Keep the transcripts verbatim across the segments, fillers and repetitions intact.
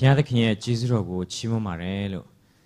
피아드 킹의 지수로고 치모 말해로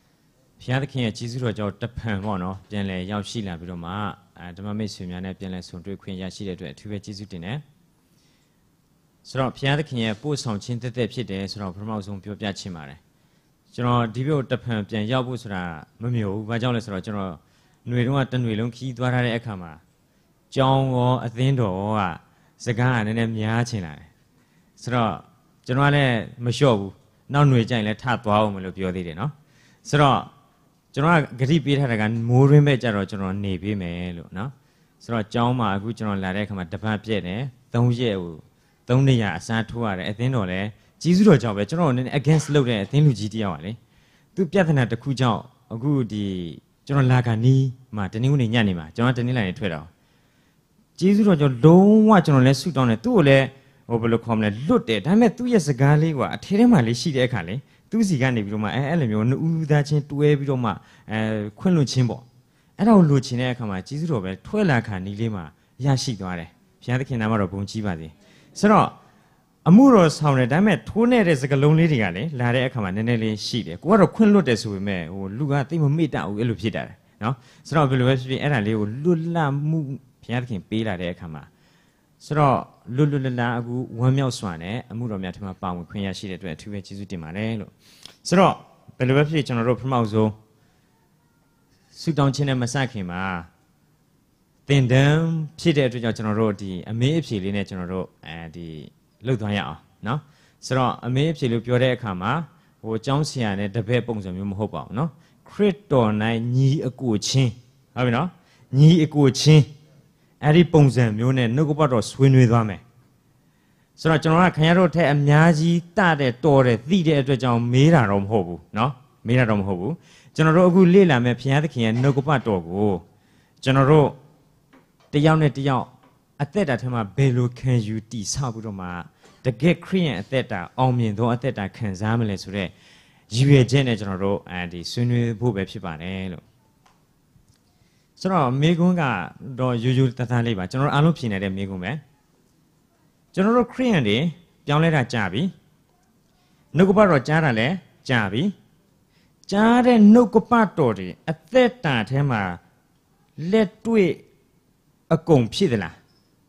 피아드 킹의 지수로 저 답한 거노 변래 역시라 비로마 아드마메 수면에 변래 손들 퀸 야시တဲ့두배 지수 되네 ဆိုတော့ဘုရားသခင်ရဲ့ပို့ဆောင်ခြင်းတက်တက်ဖြစ်တယ်ဆိုတော့ပထမဆုံးပြောပြချင်ပါတယ်ကျွန်တော်ဒီဘက်တစ်ဖန်ပြန်ရောက်ဖို့ဆိုတာမမျိုးဘူးဘာကြောင့်လဲဆိုတော့ကျွန်တော်ຫນွေတုန်းကတຫນွေလုံးခီးသွားထားတဲ့အခါမှာကြောင်းရောအသင်းတော်ကစကားကနည်းနည်းများချင်လာတယ်ဆိုတော့ကျွန်တော်ကလည်းမလျှော့ဘူးနောက်ຫນွေကြိုင်လည်းထသွားအောင်မလို့ပြောသေးတယ်နော်ဆိုတော့ကျွန်တော်ကဂတိပေးထားတာကမိုးရင်းပဲကြတော့ကျွန်တော်နေပေးမယ်လို့နော်ဆိုတော့ကြောင်းမှာအခုကျွန်တော်လာတဲ့အခါမှာတပတ်ပြည့်တယ်သုံးရက်ဟိုသုံးနေရအစားထိုးရတယ်အသင်းတော်လည်းကြီးစုတော်ကြောင့်ပဲကျွန်တော်နည်းနည်း against လုပ်တဲ့အသင်းလူကြီးတယောက်ပါလေသူပြဿနာတစ်ခုကြောင့်အခုဒီကျွန်တော်လာခါနီးမှာတနင်္ဂနွေညနေမှာကျွန်တော်တနင်္လာနေ့ထွက်တော့ကြီးစုတော်ကြောင့်လုံးဝကျွန်တော်လည်းဆုတောင်းတယ်သူ့ကိုလည်းဟိုဘယ်လိုခေါ်မလဲလွတ်တယ်ဒါပေမဲ့သူ့ရဲ့စကားလေးကအထဲထဲမှာလေးရှိတဲ့အခါလေသူ့စီကနေပြီးတော့မှအဲအဲ့လိုမျိုးနှူးသားချင်းတွဲပြီးတော့မှအဲခွင့်လွှတ်ခြင်းပေါ့အဲ့ဒါကိုလိုချင်တဲ့အခါမှာကြီးစုတော်ပဲထွက်လာခါနီးလေးမှာရရှိသွားတယ်ဘုရားသခင်နာမတော်ဘုန်းကြီးပါစေဆိုတော့အမှုတော်ဆောင်တယ်ဒါပေမဲ့ထိုးနေတဲ့စကလုံးလေးတွေကလည်းလာတဲ့အခါမှာနည်းနည်းလေးရှိတယ်ကိုကတော့ခွင့်လွတ်တယ်ဆိုပေမဲ့ဟိုလူကသိမမေ့တတ်ဘူးအဲ့လိုဖြစ်တာတယ်နော်ဆိုတော့ဘယ်လိုပဲဖြစ်ဖြစ်အဲ့ဒါလေးကိုလွတ်လပ်မှုဘုရားသခင်ပေးလာတဲ့အခါမှာဆိုတော့လွတ်လွတ်လပ်လပ်အခုဝမ်းမြောက်စွာနဲ့အမှုတော်များထမပါဝင်ခွင့်ရရှိတဲ့အတွက်အထူးပဲကျေးဇူးတင်ပါတယ်လို့ဆိုတော့ဘယ်လိုပဲဖြစ်ဖြစ်ကျွန်တော်တို့ပထမဆုံးဆုတောင်းခြင်းနဲ့မစခင်မှာတင်တန်းဖြစ်တဲ့အတွက်ကြောင့်ကျွန်တော်တို့ဒီအမေးအဖြေလေးနဲ့ကျွန်တော်တို့အဲဒီလှုပ်သွားရအောင်နော်ဆိုတော့အမေးအဖြေလို့ပြောတဲ့အခါမှာဟိုအကြောင်းဆရာနဲ့တပည့်ပုံစံမျိုးမဟုတ်ပါဘူးနော်ခရစ်တော်၌ညီအကိုချင်းဟုတ်ပြီနော်ညီအကိုချင်းအဲ့ဒီပုံစံမျိုးနဲ့နှုတ်ကပတ်တော်ဆွေးနွေးသွားမယ်ဆိုတော့ကျွန်တော်ကခင်ဗျားတို့ထက်အများကြီးတတဲ့တော်တဲ့သိတဲ့အတွက်ကြောင့်မေးတာတော့မဟုတ်ဘူးနော်မေးတာတော့မဟုတ်ဘူးကျွန်တော်တို့အခုလေ့လာမယ်ဘုရားသခင်ရဲ့နှုတ်ကပတ်တော်ကိုကျွန်တော်တို့တယောက်နဲ့တယောက်အသက်တာထဲမှာဘယ်လိုခံယူတည်ဆောက်ပြီးတော့မှတကယ်ခရိယန်အသက်တာအောင်မြင်သောအသက်တာခံစားမလဲဆိုတော့ရည်ရွယ်ချက်နဲ့ကျွန်တော်တို့အဲဒီဆွေးနွေးဖို့ပဲဖြစ်ပါတယ်လို့ဆိုတော့မိကွန်းကတော့ယူယူတသားလေးပါကျွန်တော်တို့အားလုံးဖြေနေတဲ့မိကွန်းပဲကျွန်တော်တို့ခရိယန်တွေပြောင်းလဲတာကြာပြီနှုတ်ကပတ်တော်ကြားတာလည်းကြာပြီကြားတဲ့နှုတ်ကပတ်တော်တွေအသက်တာထဲမှာလက်တွေ့အကုန်ဖြစ်သလား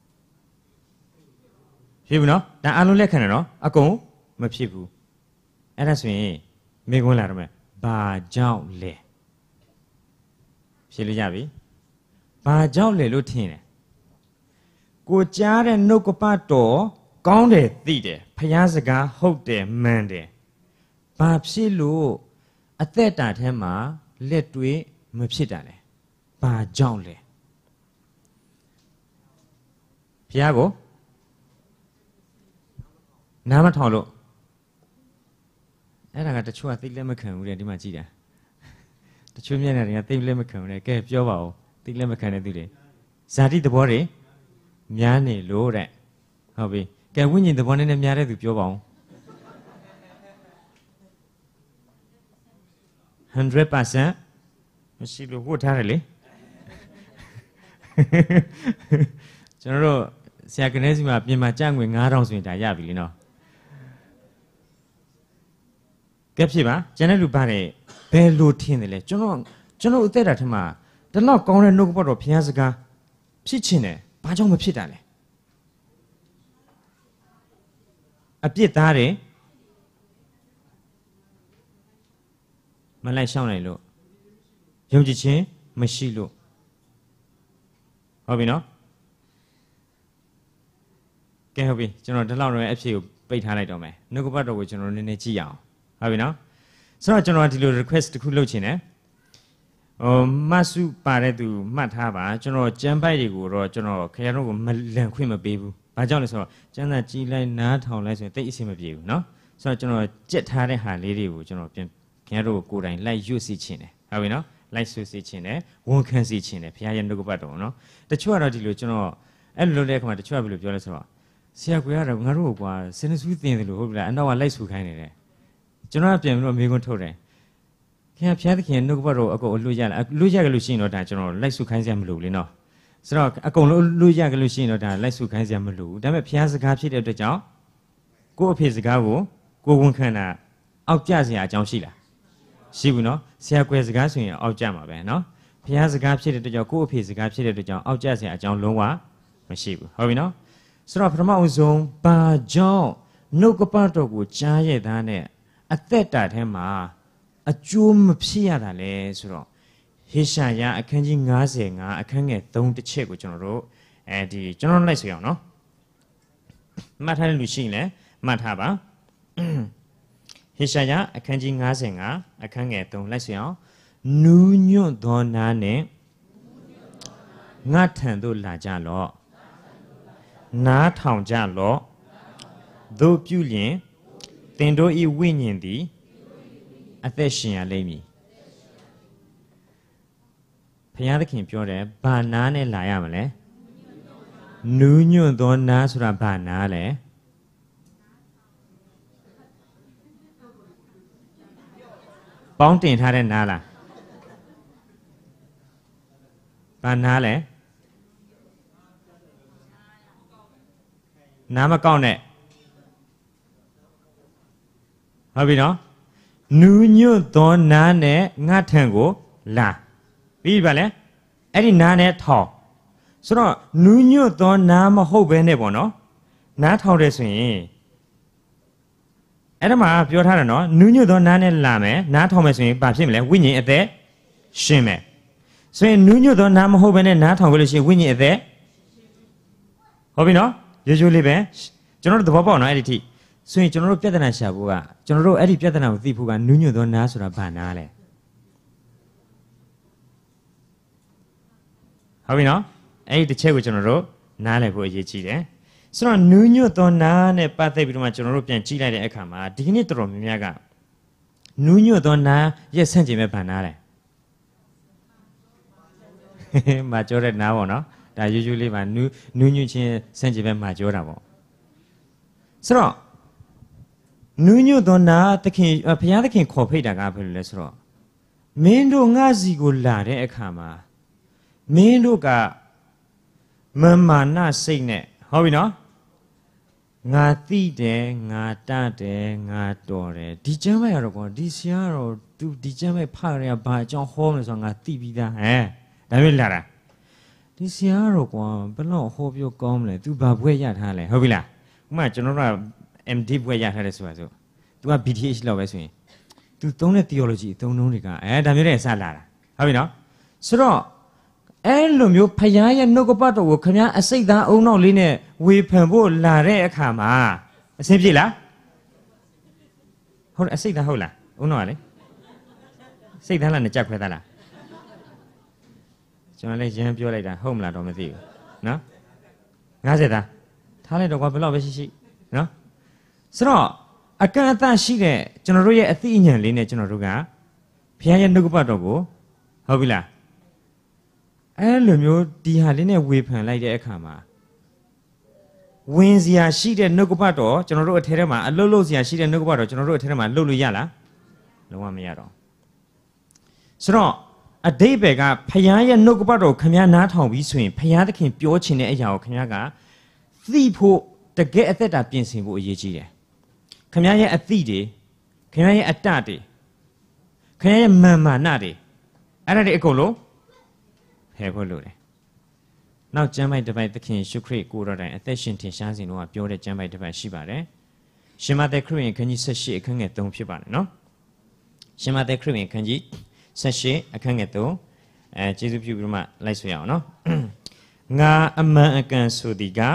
ဖြစ်ဘူးနော်ဒါအားလုံးလက်ခံတယ်နော်အကုန်မဖြစ်ဘူးအဲ့ဒါဆိုရင်မိကွန်းလာတော့မယ်ဘာကြောင့်လဲဖြေလို့ရပြီဘာကြောင့်လဲလို့ထင်တယ်ကိုကြားတဲ့နှုတ်ကပတ်တော်ကောင်းတယ်သိတယ်ဖျားစကားဟုတ်တယ်မှန်တယ်ဘာဖြစ်လို့အသက်တာထဲမှာလက်တွေ့မဖြစ်တာလဲဘာကြောင့်လဲဖျားကိုနားမထောင်လို့အဲ့ဒါကတချို့ကသိလက်မခံဘူးတဲ့ဒီမှာကြည့်တာတချို့မျက်နှာတွေကသိလက်မခံဘူးတဲ့ကဲပြောပါဦးသိလက်မခံတဲ့သူတွေဇာတိသဘောတွေများနေလို့တဲ့ဟုတ်ပြီကဲဝိညာဉ်သဘောနဲ့များတဲ့သူပြောပါဦး hundred percent မရှိလို့ဝတ်ထားတယ်လေကျွန်တော်တို့ဆရာကနေစီမှာပြင်မှာကြငွေငါးထောင်ဆိုရင်ဒါရပြီလေနော်ကဲဖြစ်ပါကျန်တဲ့လူပါတယ်ဘယ်လိုထင်တယ်လဲကျွန်တော်ကျွန်တော်အသက်တာထက်မှာတလောက်ကောင်းတဲ့နှုတ်ကပတ်တော်ဘုရားစကားဖြစ်ချင်တယ်ဘာကြောင့်မဖြစ်တာလဲအပြစ်သားတယ်မလိုက်ရှောင်းနိုင်လို့ယုံကြည်ခြင်းမရှိလို့ဟုတ်ပြီနော်ကဲဟုတ်ပြီကျွန်တော်ဒီလောက်တော့အဖြေကိုပိတ်ထားလိုက်တော့မယ်နှုတ်ကပတ်တော်ကိုကျွန်တော်နည်းနည်းကြည့်ရအောင်ဟုတ်ပြီနော်ဆိုတော့ကျွန်တော်ဒီလို request တစ်ခုလုပ်ချင်တယ်ဟိုမဆုပါတဲ့သူမှတ်ထားပါကျွန်တော်ကျမ်းပိုက်တွေကိုတော့ကျွန်တော်ခရတို့ကိုမလန်ခွင့်မပေးဘူးဘာကြောင့်လဲဆိုတော့ကျမ်းစာကြည်လိုက်နားထောင်လိုက်ဆိုရင်တိတ်အဆင်မပြေဘူးနော်ဆိုတော့ကျွန်တော်ကြက်ထားတဲ့ဟာလေးတွေကိုကျွန်တော်ပြန်ခရတို့ကိုကိုယ်တိုင်လိုက်ရွတ်စီချင်တယ်ဟုတ်ပြီနော်လိုက်ဆွေးစီချင်တယ်ဝန်ခံစီချင်တယ်ဘုရားရဲ့နှုတ်ကပတ်တော်နော်တချို့ကတော့ဒီလိုကျွန်တော်အဲ့လိုလုပ်တဲ့အခါမှာတချို့ကဘယ်လိုပြောလဲဆိုတော့ဆရာကွေကတော့ငါတို့ကွာစင်စူးတင်တယ်လို့ဟုတ်ပြီလားအနောက်ကလိုက်ဆူခိုင်းနေတယ်ကျွန်တော်ကပြန်ပြီးတော့မိကွန်းထုတ်တယ်ခင်ဗျာဖျားသခင်နှုတ်ကပတ်တော်အကုန်အလွတ်ရလားအလွတ်ရကြလို့ရှိရင်တော့ဒါကျွန်တော်လိုက်ဆူခိုင်းစရာမလိုဘူးလေနော်ဆိုတော့အကုန်လုံးလွတ်ရကြလို့ရှိရင်တော့ဒါလိုက်ဆူခိုင်းစရာမလိုဘူးဒါပေမဲ့ဖျားစကားဖြစ်တဲ့အတွက်ကြောင့်ကိုယ့်အဖေစကားကိုကိုယ်ဝန်ခံတာအောက်ကျစရာအကြောင်းရှိလားရှိဘူးနော်ဆရာကွယ်စကားဆိုရင်အောက်ကျမှာပဲနော်ဘုရားစကားဖြစ်တဲ့အတွက်ကြောင့်ကိုယ့်အဖေစကားဖြစ်တဲ့အတွက်ကြောင့်အောက်ကျစရာအကြောင်းလုံးဝမရှိဘူးဟုတ်ပြီနော်ဆိုတော့ပထမအဆုံးဘာကြောင့်နှုတ်ကပတ်တော်ကိုကြားရတဲ့နဲ့အသက်တာထဲမှာအကျိုးမဖြစ်ရတာလဲဆိုတော့ဟေရှာယအခန်းကြီး55အခန်းငယ်3တစ်ချက်ကိုကျွန်တော်တို့အဲဒီကျွန်တော်လိုက်ဆိုရအောင်နော်မှတ်ထားတဲ့လူရှိရင်လည်းမှတ်ထားပါဟေရှာယအခန်းကြီး55အခန်းငယ်3လိုက်ဆိုရအောင်နူးညွတ်သောနာနဲ့ငါထံသို့လာကြလော့နားထောင်ကြလော့သို့ပြုလျင်သင်တို့ဤဝိညာဉ်သည်အသက်ရှင်ရလိမ့်မည်ဘုရားသခင်ပြောတယ်ဘာနာနဲ့လာရမလဲနူးညွတ်သောနာဆိုတာဘာနာလဲပေါင်းတင်ထားတဲ့နာလားဘာနာလဲနားမကောင်းနဲ့ဟုတ်ပြီနော်နူးညွတ်သောနာနဲ့ငါထံကိုလာပြီးပါလေအဲ့ဒီနာနဲ့ထောင်ဆိုတော့နူးညွတ်သောနာမဟုတ်ဘဲနဲ့ပေါ့နော်နားထောင်တယ်ဆိုရင်အဲ့ဒါမှပြောထားတယ်နော်နူးညွတ်သောနာနဲ့လာမယ်နားထောင်မယ်ဆိုရင်ဘာဖြစ်မလဲဝိညာဉ်အသက်ရှင်မယ်ဆိုရင်နူးညွတ်သောနာမဟုတ်ဘဲနဲ့နားထောင်ကြလို့ရှိရင်ဝိညာဉ်အသက်ဟုတ်ပြီနော်ရိုးရိုးလေးပဲကျွန်တော်တို့သဘောပေါက်နော်အဲ့ဒီထိဆိုရင်ကျွန်တော်တို့ပြဿနာရှာဖို့ကကျွန်တော်တို့အဲ့ဒီပြဿနာကိုသိဖို့ကနူးညွတ်သောနားဆိုတာဘာနာလဲဟုတ်ပြီနော်အဲ့ဒီတစ်ချက်ကိုကျွန်တော်တို့နားလည်ဖို့အရေးကြီးတယ်ဆိုတော့နူးညွတ်သောနားနဲ့ပတ်သက်ပြီးတော့မှကျွန်တော်တို့ပြန်ကြည့်လိုက်တဲ့အခါမှာဒီကနေ့တော်တော်များများကနူးညွတ်သောနားရဲ့ဆန့်ကျင်ဘက်ဘာနားလဲမှာပြောတဲ့နားပေါ့နော်ဒါရိုးရိုးလေးပါနူးနူးညွတ်ချင်းဆန့်ကျင်ဘက်မှာပြောတာပေါ့ဆိုတော့နူးညွတ်သောနာသခင်ဘုရားသခင်ခေါ်ဖိတ်တာကဘယ်လိုလဲဆိုတော့မင်းတို့ငါစီကိုလာတဲ့အခါမှာမင်းတို့ကမမာနစိတ်နဲ့ဟုတ်ပြီနော်ငါသိတယ်ငါတတ်တယ်ငါတော်တယ်ဒီကျမ်းပိုက်ရတော့ကွာဒီဆရာတော့သူဒီကျမ်းပိုက်ဖတ်ရဘာအကြောင်းဟောမလဲဆိုတော့ငါသိပြီးသားဟဲ့ဒါမျိုးလာတာဒီဆရာတော့ကွာဘယ်တော့ဟောပြောကောင်းမလဲ तू ဘာဘွဲ့ရထားလဲဟုတ်ပြီလားဥပမာကျွန်တော်တို့က M D ဘွဲ့ရထားတယ်ဆိုတာဆို तू က B T H လောက်ပဲဆိုရင် तू သုံးတဲ့ theology အသုံးနှုန်းတွေကအဲဒါမျိုးနဲ့အစလာတာဟုတ်ပြီနော်ဆိုတော့အဲ့လိုမျိုးဖယားရဲ့နှုတ်ကပတ်တော်ကိုခင်ဗျားအစိတ်သားအုံနောက်လေးနဲ့ဝေဖန်ဖို့လာတဲ့အခါမှာအဆင်ပြေလားဟုတ်အစိတ်သားဟုတ်လားအုံနောက်ကလေစိတ်သားလားနဲ့ကြက်ခွဲသားလားကျွန်တော်လည်းရမ်းပြောလိုက်တာဟုတ်မလားတော့မသိဘူးနော်ငါးဆယ်သားထားလိုက်တော့ကွာဘယ်လောက်ပဲရှိရှိနော်ဆိုတော့အကန့်အသတ်ရှိတဲ့ကျွန်တော်တို့ရဲ့အသိဉာဏ်လေးနဲ့ကျွန်တော်တို့ကဘုရားရဲ့နှုတ်ကပတ်တော်ကိုဟုတ်ပြီလားအဲ့လိုမျိုးဒီဟာလေးနဲ့ဝေဖန်လိုက်တဲ့အခါမှာဝင်စရာရှိတဲ့နှုတ်ကပတ်တော်ကျွန်တော်တို့အထဲထဲမှာအလုတ်လုတ်စရာရှိတဲ့နှုတ်ကပတ်တော်ကျွန်တော်တို့အထဲထဲမှာလှုပ်လို့ရလားလုံးဝမရတော့ဆိုတော့အတိတ်ဘယ်ကဖယားရဲ့နှုတ်ကပတ်တော်ခင်ဗျားနားထောင်ပြီးဆိုရင်ဖယားသခင်ပြောချင်တဲ့အရာကိုခင်ဗျားကသိဖို့တကယ်အသက်တာပြင်ဆင်ဖို့အရေးကြီးတယ်ခင်ဗျားရဲ့အသိတွေခင်ဗျားရဲ့အတ္တတွေခင်ဗျားရဲ့မာမာနတွေအဲ့ဒါတွေအကုန်လုံးဖယ်ဖို့လိုတယ်နောက်ကျမ်းပိုက်တစ်ပိုက်သခင်ရှုခရစ်ကိုတော်တိုင်အသက်ရှင်ထင်ရှားစဉ်တော့ပြောတဲ့ကျမ်းပိုက်တစ်ပိုက်ရှိပါတယ်ရှင်မသက်ခရစ်ဝင်ခန်းကြီး၁၈အခန်းငယ်၃ဖြစ်ပါတယ်နော်ရှင်မသက်ခရစ်ဝင်ခန်းကြီး၁၈အခန်းငယ်၃အဲကျေးဇူးပြုပြီးမှလိုက်ဆိုရအောင်နော်ငါအမှန်အကန်ဆိုသည်က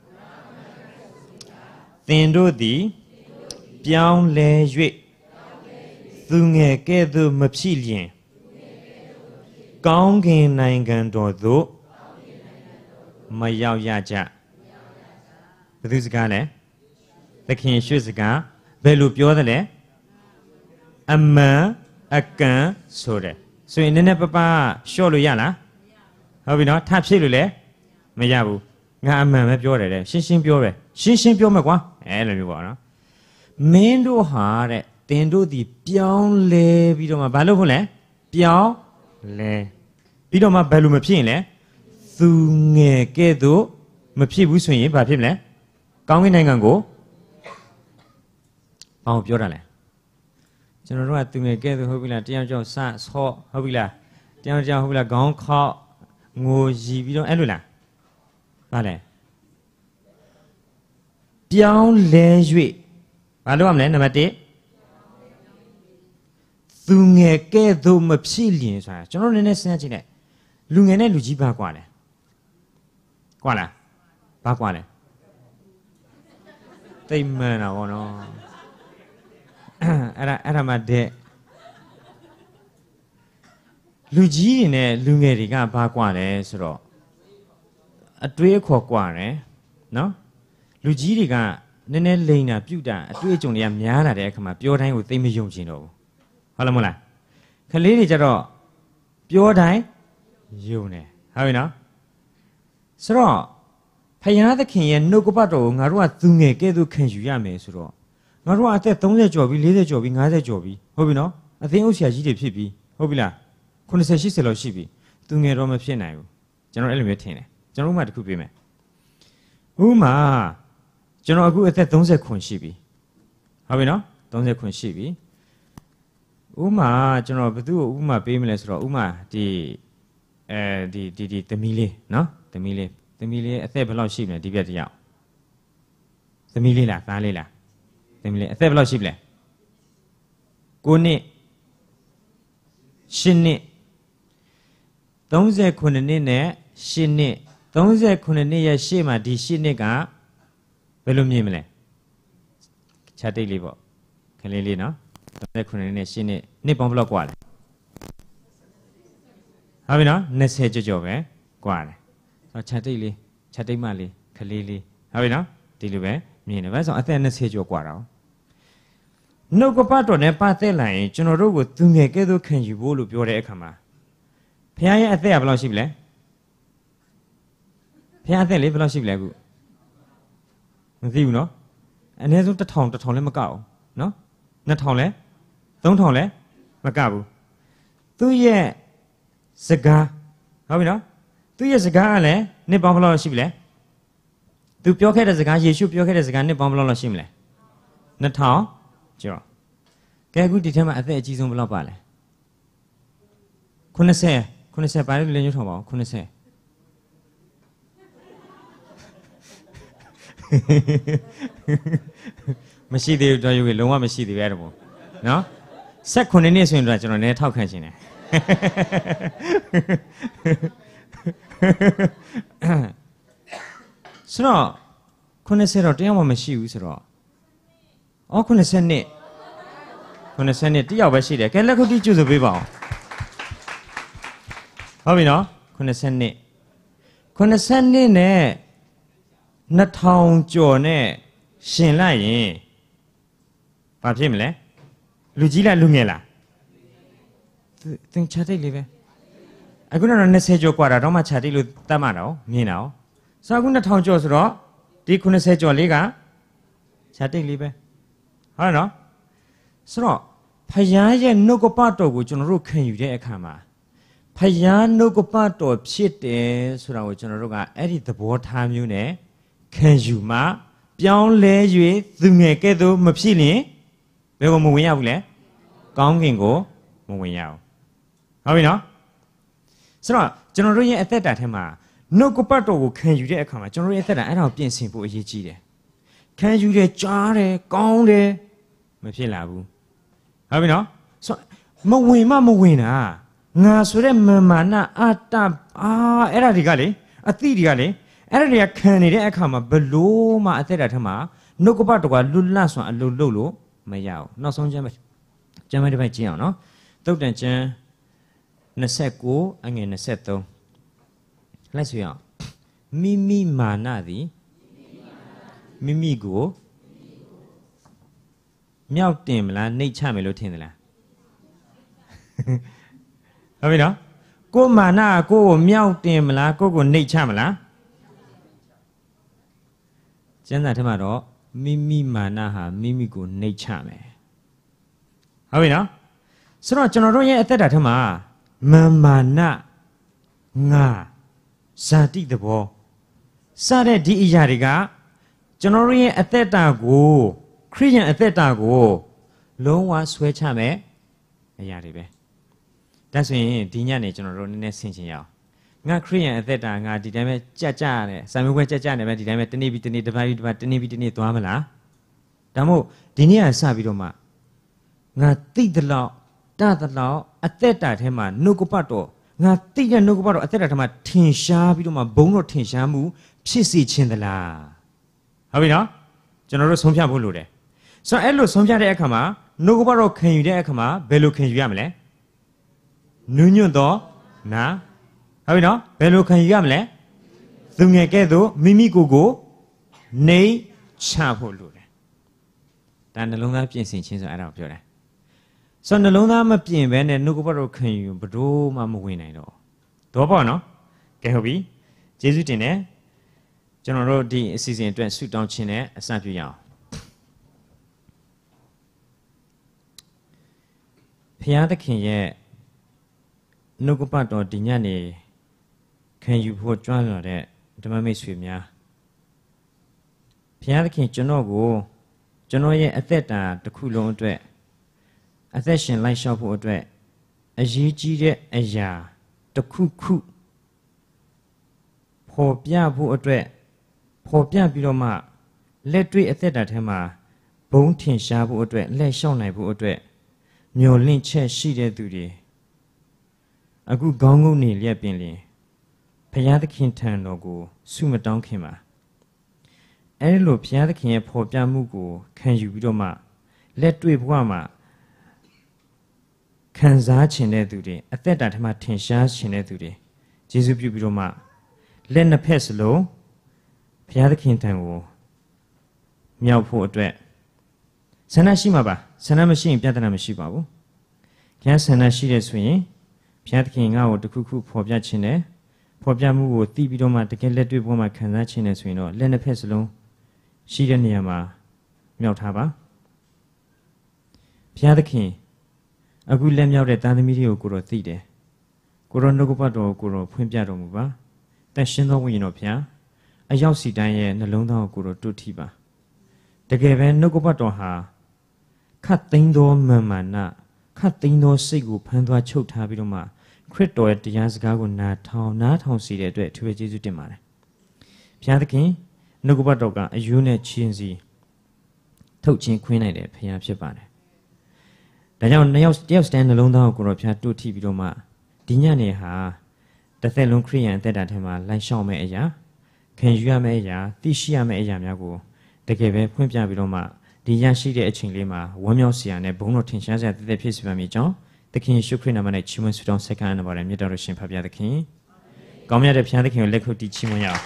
သင်တို့သည်ပြောင်းလဲ၍သူငယ်ကဲ့သို့မဖြစ်လျင်ကောင်းကင်နိုင်ငံတော်သို့မရောက်ရကြဘယ်သူစကားလဲသခင်ရွှေစကားဘယ်လိုပြောသလဲအမှန်အကန်ဆိုတယ်ဆိုရင်နည်းနည်းပပရှော့လို့ရလားဟုတ်ပြီနော်ထပ်ဖြည့်လို့လည်းမရဘူးငါအမှန်ပဲပြောတယ်တဲ့ရှင်းရှင်းပြောတယ်ရှင်းရှင်းပြောမယ်ကွာအဲလိုမျိုးပေါ့နော်မင်းတို့ဟာတဲ့သင်တို့ဒီပြောင်းလဲပြီးတော့မှဘာလို့ဖို့လဲပြောင်းလဲပြီးတော့မှဘယ်လိုမဖြစ်ရင်လဲသူငယ်ကဲ့သို့မဖြစ်ဘူးဆိုရင်ဘာဖြစ်မလဲကောင်းကင်နိုင်ငံကိုဘာလို့ပြောတာလဲကျွန်တော်တို့ကသူငယ်ကဲဆိုဟုတ်ပြီလားတရားကြောင့်စဆော့ဟုတ်ပြီလားတရားကြောင့်ဟုတ်ပြီလားခေါင်းခောက်ငိုရည်ပြီးတော့အဲ့လိုလားဗါလဲပြောင်းလဲ၍ဘာလို့ရမလဲနံပါတ်တစ်သူငယ်ကဲသို့မဖြစ်လျင်ဆိုတာကျွန်တော်နည်းနည်းစဉ်းစားကြည့်လိုက်လူငယ်နဲ့လူကြီးဘာကွာလဲကွာလားဘာကွာလဲတိတ်မှန်တာဗောနော်အဲ့ဒါအဲ့ဒါမှတဲ့လူကြီးတွေနဲ့လူငယ်တွေကဘာကွာလဲဆိုတော့အတွေးအခေါ်ကွာတယ်နော်လူကြီးတွေကနည်းနည်းလိန်တာပြုတ်တာအတွေးအကြုံတွေကများလာတဲ့အခါမှာပြောတိုင်းကိုသိမယုံချင်တော့ဘူးဟုတ်လားမဟုတ်လားခလေးတွေကြတော့ပြောတိုင်းယုံတယ်ဟုတ်ပြီနော်ဆိုတော့ဖယားသခင်ရဲ့နှုတ်ကပတ်တော်ကိုငါတို့ကသူငယ်ကဲ့သို့ခံယူရမယ်ဆိုတော့ငါတို့ကအသက်သုံးဆယ်ကျော်ပြီလေးဆယ်ကျော်ပြီငါးဆယ်ကျော်ပြီဟုတ်ပြီနော်အသင်းအုပ်ဆရာကြီးတွေဖြစ်ပြီဟုတ်ပြီလားခုနှစ်ဆယ်ရှစ်ဆယ်လောက်ရှိပြီသူငယ်တော့မဖြစ်နိုင်ဘူးကျွန်တော်အဲ့လိုမျိုးထင်တယ်ကျွန်တော်ဥပမာတစ်ခုပေးမယ်ဥပမာကျွန်တော်အခုအသက်သုံးဆယ်ခွန်ရှိပြီဟုတ်ပြီနော်သုံးဆယ်ခွန်ရှိပြီဥပမာကျွန်တော်ဘယ်သူ့ကိုဥပမာပေးမလဲဆိုတော့ဥပမာဒီအဲဒီဒီဒီသမီးလေးနော်သမီးလေးသမီးလေးအသက်ဘယ်လောက်ရှိမလဲဒီပြက်တယောက်သမီးလေးလားသားလေးလားသမီးလေးအသက်ဘယ်လောက်ရှိမလဲကိုနှစ်ရှစ်နှစ်သုံးဆယ်ခုနှစ်နှစ်နဲ့ရှစ်နှစ်သုံးဆယ်ခုနှစ်နှစ်ရဲ့ရှေ့မှာဒီရှစ်နှစ်ကဘယ်လိုမြင်မလဲခြားတိတ်လေးပေါ့ခလေးလေးနော်သုံးဆယ်ခုနှစ်နှစ်နဲ့ရှစ်နှစ်နှစ်ပေါင်းဘယ်လောက်กว่าလဲဟုတ်ပြီနော်နှစ်ဆယ်ကျော်ကျော်ပဲกว่าတယ်ဆိုတော့ခြားတိတ်လေးခြားတိတ်မလေးခလေးလေးဟုတ်ပြီနော်ဒီလိုပဲမြင်တယ်ဗျဆိုတော့အသက်နှစ်ဆယ်ကျော်กว่าတော့နှုတ်ကပတ်တော်နဲ့ပတ်သက်လာရင်ကျွန်တော်တို့ကိုသူငယ်ကဲ့သို့ခံယူဖို့လို့ပြောတဲ့အခါမှာဘုရားရဲ့အသက်ကဘယ်လောက်ရှိပြီလဲဘုရားအသက်လေးဘယ်လောက်ရှိပြီလဲအခုမသိဘူးနော်အနည်းဆုံးတစ်ထောင်တစ်ထောင်လည်းမကဘူးနော်နှစ်ထောင်လည်းသုံးထောင်လည်းမကဘူးသူ့ရဲ့စကားဟုတ်ပြီနော်သူ့ရဲ့စကားကလည်းနှစ်ပေါင်းဘယ်လောက်ရှိပြီလဲသူပြောခဲ့တဲ့စကားယေရှုပြောခဲ့တဲ့စကားနှစ်ပေါင်းဘယ်လောက်ရှိမလဲနှစ်ထောင်ကျော်ကဲအခုဒီထဲမှာအသက်အကြီးဆုံးဘယ်လောက်ပါလဲခုနှစ်ဆယ်ခုနှစ်ဆယ်ပါလို့လည်းညှို့ထောင်ပါအောင်ခုနှစ်ဆယ်မရှိသေးဘူးတော်ရုပ်ကြီးလုံးဝမရှိသေးဘူးအဲ့ဒါပေါ့နော်ဆက်ခုနှစ်နှစ်ဆိုရင်တော့ကျွန်တော်လည်းထောက်ခံရှင်တယ်ဆိုတော့ခုနှစ်ဆယ်တော့တရားမှမရှိဘူးဆိုတော့အော်ခုနှစ်ဆယ်နှစ်ခုနှစ်ဆယ်နှစ်တယောက်ပဲရှိတယ်ကဲလက်ခုပ်တီးကျူဆိုပေးပါအောင်ဟုတ်ပြီနော်ခုနှစ်ဆယ်နှစ်ခုနှစ်ဆယ်နှစ်နဲ့နှစ်ထောင်ကျော်နဲ့ရှင်လိုက်ရင်ဘာဖြစ်မလဲလူကြီးလားလူငယ်လားသင်ခြားတိတ်လေးပဲအခုတော့နှစ်ဆယ်ကျော်กว่าတာတော့မှခြားတိတ်လို့တတ်မှတော့မြင်တာ哦ဆိုတော့အခုနှစ်ထောင်ကျော်ဆိုတော့ဒီခုနှစ်ဆယ်ကျော်လေးကခြားတိတ်လေးပဲဟုတ်နော်ဆိုတော့ဖယားရဲ့နှုတ်ကပတ်တော်ကိုကျွန်တော်တို့ခံယူတဲ့အခါမှာဖယားနှုတ်ကပတ်တော်ဖြစ်တယ်ဆိုတာကိုကျွန်တော်တို့ကအဲ့ဒီသဘောထားမျိုးနဲ့ခံယူမှပြောင်းလဲ၍သူငယ်ကဲ့သို့မဖြစ်ရင်ဘယ်ကိုမဝင်ရဘူးလဲကောင်းကင်ကိုမဝင်ရဘူးဟုတ်ပြီနော်ဆိုတော့ကျွန်တော်တို့ရဲ့အသက်တာထဲမှာနှုတ်ကပတ်တော်ကိုခံယူတဲ့အခါမှာကျွန်တော်တို့ရဲ့အသက်တာအဲ့ဒါကိုပြင်ဆင်ဖို့အရေးကြီးတယ်ခံယူတယ်ကြားတယ်ကောင်းတယ်မဖြစ်လာဘူးဟုတ်ပြီနော်ဆိုမဝင်မမဝင်တာငါဆိုတဲ့မာမာနအတ္တအာအဲ့ဒါတွေကလေအသိတွေကလေအဲ့ဒါတွေကခံနေတဲ့အခါမှာဘလို့မှအသက်တာထဲမှာနှုတ်ကပတ်တော်ကလွတ်လပ်စွာအလိုလုပ်လို့မရဘူးနောက်ဆုံးကျမ်းပဲကျမ်းပဲတစ်ပိုက်ကျင်းအောင်နော်သုတ်တန်ကျမ်းနှစ်ဆယ်ကိုအငယ်နှစ်ဆယ်သုံးလိုက်ဆိုရအောင်မိမိမာနသည်မိမိကိုမြောက်တင်မလားနှိတ်ချမယ်လို့ထင်သလားဟုတ်ပြီနော်ကိုမာနကိုကိုမြောက်တင်မလားကိုကိုနှိတ်ချမလားကျမ်းစာထဲမှာတော့မိမိမာနဟာမိမိကိုနှိတ်ချမယ်ဟုတ်ပြီနော်ဆိုတော့ကျွန်တော်တို့ရဲ့အသက်တာထဲမှာမာမာနငါဇာတိသဘောစတဲ့ဒီအရာတွေကကျွန်တော်တို့ရဲ့အသက်တာကိုခရိယန်အသက်တာကိုလုံးဝဆွဲချမဲ့အရာတွေပဲဒါဆိုရင်ဒီညနေကျွန်တော်တို့နည်းနည်းဆင်ခြင်ရအောင်ငါခရိယန်အသက်တာငါဒီတိုင်းပဲကြက်ကြရတယ်စာမေးပွဲကြက်ကြနေပဲဒီတိုင်းပဲတနေ့ပြီးတနေ့တစ်ပတ်ပြီးတစ်ပတ်တနေ့ပြီးတနေ့သွားမလားဒါမို့ဒီနေ့ကစပြီးတော့မှငါသိသလောက်တသလောက်အသက်တာထဲမှာနှုတ်ကပတ်တော်ငါသိတဲ့နှုတ်ကပတ်တော်အသက်တာထဲမှာထင်ရှားပြီးတော့မှဘုံတော်ထင်ရှားမှုဖြစ်စေခြင်းသလားဟုတ်ပြီနော်ကျွန်တော်တို့ဆုံးဖြတ်ဖို့လိုတယ်ဆိုတော့အဲ့လိုဆုံးဖြတ်တဲ့အခါမှာနှုတ်ကပတ်တော်ခံယူတဲ့အခါမှာဘယ်လိုခံယူရမလဲနုညွတ်တော့နာဟုတ်ပြီနော်ဘယ်လိုခံယူရမလဲသူငယ်ကဲ့သို့မိမိကိုယ်ကိုနေချဖို့လိုတယ်ဒါနှလုံးသားပြင်ဆင်ခြင်းဆိုအဲ့ဒါကိုပြောတယ်ဆိုတော့နှလုံးသားမပြင်ဘဲနဲ့နှုတ်ကပတ်တော်ခံယူဘယ်တော့မှမဝင်နိုင်တော့တော့ပေါ့နော်ကဲဟုတ်ပြီကျေးဇူးတင်တယ်ကျွန်တော်တို့ဒီအစီအစဉ်အတွက်ဆုတောင်းခြင်းနဲ့အစပြုရအောင်ဘုရားသခင်ရဲ့နှုတ်ကပတ်တော်ဒီညနေခံယူဖို့ကြွလာတဲ့ဓမ္မမိတ်ဆွေများဘုရားသခင်ကျွန်တော်ကိုကျွန်တော်ရဲ့အသက်တာတစ်ခုလုံးအတွက်အသက်ရှင်လိုက်လျှောက်ဖို့အတွက်အရေးကြီးတဲ့အရာတစ်ခုခုပေါ်ပြဖို့အတွက်ပေါ်ပြပြီးတော့မှလက်တွေ့အသက်တာထဲမှာဘုံထင်ရှားဖို့အတွက်လက်လျှောက်နိုင်ဖို့အတွက်မျော်လင့်ချက်ရှိတဲ့သူတွေအခုခေါင်းငုံနေလျက်ပင်လင်ဘုရားသခင်ထံတော်ကိုဆုမတောင်းခင်ပါအဲဒီလိုဘုရားသခင်ရဲ့ဖော်ပြမှုကိုခံယူပြီးတော့မှလက်တွေ့ဘဝမှာခံစားခြင်းတဲ့သူတွေအသက်တာထဲမှာထင်ရှားခြင်းတဲ့သူတွေယေရှုပြုပြီးတော့မှလက်နှစ်ဖက်စလုံးဘုရားသခင်ထံကိုမြောက်ဖို့အတွက်ဆန္ဒရှိမှာပါဆန္ဒမရှိရင်ပြဿနာမရှိပါဘူးဘုရားဆန္ဒရှိတဲ့ဆိုရင်ဘုရားသခင်ငါ့ကိုတခုခုဖော်ပြခြင်းနဲ့ဖော်ပြမှုကိုသိပြီးတော့မှတကယ်လက်တွေ့ဘဝမှာခံစားခြင်းနဲ့ဆိုရင်တော့လက်နှစ်ဖက်စလုံးရှိတဲ့နေရာမှာမြောက်ထားပါဘုရားသခင်အခုလက်မြောက်တဲ့သားသမီးတွေကိုကိုတော်သိတယ်ကိုတော်နှုတ်ကပတ်တော်ကိုတော်ဖွင့်ပြတော်မူပါတန်ရှင်းသောဝိညာဉ်တော်ဘုရားအရောက်စီတိုင်းရဲ့နှလုံးသားကိုကိုတော်တွတ်ထိပါတကယ်ပဲနှုတ်ကပတ်တော်ဟာခတ်သိမ်းသောမာမာနခတ်သိမ်းသောစိတ်ကိုဖန်သွားချုပ်ထားပြီးတော့မှခရစ်တော်ရဲ့တရားစကားကိုနားထောင်နားထောင်စီတဲ့အတွက်သူပဲကျေးဇူးတင်ပါတယ်ဘုရားသခင်နှုတ်ကပတ်တော်ကအယူနဲ့ချင်းစီထုတ်ချင်းခွင်းနိုင်တယ်ဘုရားဖြစ်ပါတယ်ဒါကြောင့်နှစ်ယောက်တယောက်စတန်နှလုံးသားကိုကိုတော်ဘုရားတွတ်ထိပြီးတော့မှဒီညနေဟာတစ်သက်လုံးခရိယန်အသက်တာထဲမှာလိုက်ရှောင်မဲ့အရာခံယူရမယ့်အရာသိရှိရမယ့်အရာများကိုတကယ်ပဲဖွင့်ပြပြီးတော့မှဒီရရှိတဲ့အချိန်လေးမှာဝမ်းမြောက်စရာနဲ့ဘုန်းတော်ထင်ရှားစရာတသက်ဖြစ်စေပါမည်ကြောင်းသခင်ယေရှုခရစ်နာမနဲ့ချီးမွမ်းဆုတောင်းဆက်ခံရပါတယ်မြတ်တော်ရှင်ဖခင်သခင်ကောင်းမြတ်တဲ့ဘုရားသခင်ကိုလက်ခုပ်တီးချီးမွမ်းရအောင်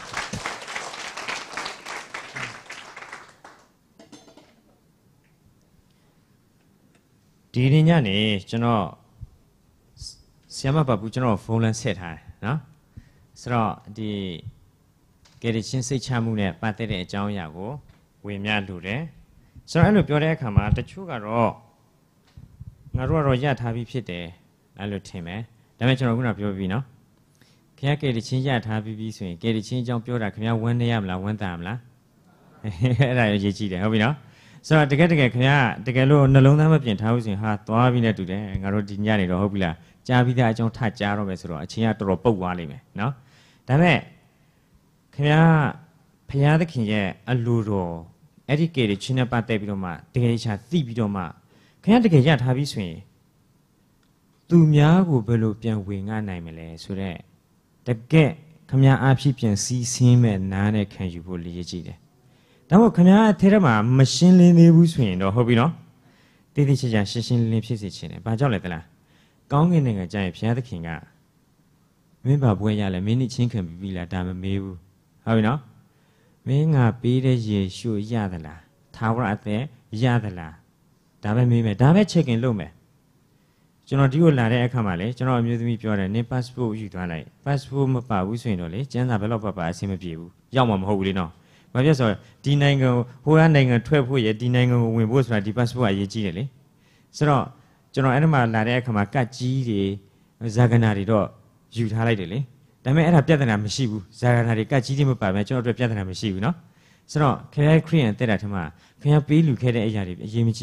ဒီနေ့ညနေကျွန်တော်ဆီယမပပူကျွန်တော်ဖုန်းလမ်းဆက်ထားတယ်နော်ဆိုတော့ဒီကယ်ရီချင်းစိတ်ချမှုနဲ့ပတ်သက်တဲ့အကြောင်းအရာကိုဝေမျှလိုတယ်ဆိုတော့အဲ့လိုပြောတဲ့အခါမှာတချို့ကတော့ငါတို့ကတော့ရထားပြီးဖြစ်တယ်အဲ့လိုထင်မယ်ဒါပေမဲ့ကျွန်တော်ခုနပြောပြီးနော်ခင်ဗျားကယ်ရီချင်းရထားပြီးပြီဆိုရင်ကယ်ရီချင်းအကြောင်းပြောတာခင်ဗျားဝမ်းနေရမလားဝမ်းသာမလားအဲ့ဒါရေးကြည့်တယ်ဟုတ်ပြီနော်ဆိုတော့တကယ်တကယ်ခင်ဗျားတကယ်လို့နှလုံးသားမပြင်ထားဘူးဆိုရင်ဟာသွားပြီးနေတူတယ်ငါတို့ဒီညနေတော့ဟုတ်ပြီလားကြားပြီးသားအကြောင်းထကြားတော့မယ်ဆိုတော့အချင်းကတော်တော်ပုတ်သွားလိမ့်မယ်နော်ဒါပေမဲ့ခင်ဗျားဘုရားသခင်ရဲ့အလိုတော်အဲ့ဒီကေတွေချင်းနဲ့ပတ်သက်ပြီးတော့မှတကယ်ချာသိပြီးတော့မှခင်ဗျားတကယ်ရထားပြီးဆိုရင်သူများကိုဘယ်လိုပြန်ဝင်ငှနိုင်မလဲဆိုတော့တကယ်ခင်ဗျားအဖြစ်ပြန်စီးဆင်းမဲ့နားနဲ့ခံယူဖို့လေးရကြည့်တယ်ဒါမို့ခင်ဗျားအထဲထဲမှာမရှင်းလင်းသေးဘူးဆိုရင်တော့ဟုတ်ပြီနော်တိတိကျကျရှင်းရှင်းလင်းလင်းဖြစ်စေချင်တယ်ဘာကြောင့်လဲသလားကောင်းကင်နိုင်ငံကျရင်ဘုရားသခင်ကမင်းဘာပွဲရလဲမင်းနဲ့ချင်းခံပြီးပြီလားဒါမမေးဘူးဟုတ်ပြီနော်မင်းငါပေးတဲ့ယေရှုရသလားသာဝရအသက်ရသလားဒါပဲမေးမယ်ဒါပဲ check in လုပ်မယ်ကျွန်တော်ဒီကိုလာတဲ့အခါမှာလေကျွန်တော်အမျိုးသမီးပြောတယ်နင် passport ယူသွားလိုက် passport မပါဘူးဆိုရင်တော့လေကျန်းစာဘယ်တော့ပါပါအဆင်မပြေဘူးရောက်မှာမဟုတ်ဘူးလေနော်ဘာဖြစ်ဆိုတော့ဒီနိုင်ငံကိုဟိုကနိုင်ငံထွက်ဖို့ရဒီနိုင်ငံကိုဝင်ဖို့ဆိုတာဒီ passport အရေးကြီးတယ်လေဆိုတော့ကျွန်တော်အဲ့ဒီမှာလာတဲ့အခါမှာကတ်ကြီးတွေဇာဂနာတွေတော့ယူထားလိုက်တယ်လေဒါပေမဲ့အဲ့ဒါပြဿနာမရှိဘူးဇာဂနာတွေကတ်ကြီးတွေမပါဘဲကျွန်တော်တို့ပြဿနာမရှိဘူးเนาะဆိုတော့ခရစ်ခရိယန်တက်တာထမခင်ဗျားပေးလူခဲ့တဲ့အရာတွေအရေးမကြီးဘူး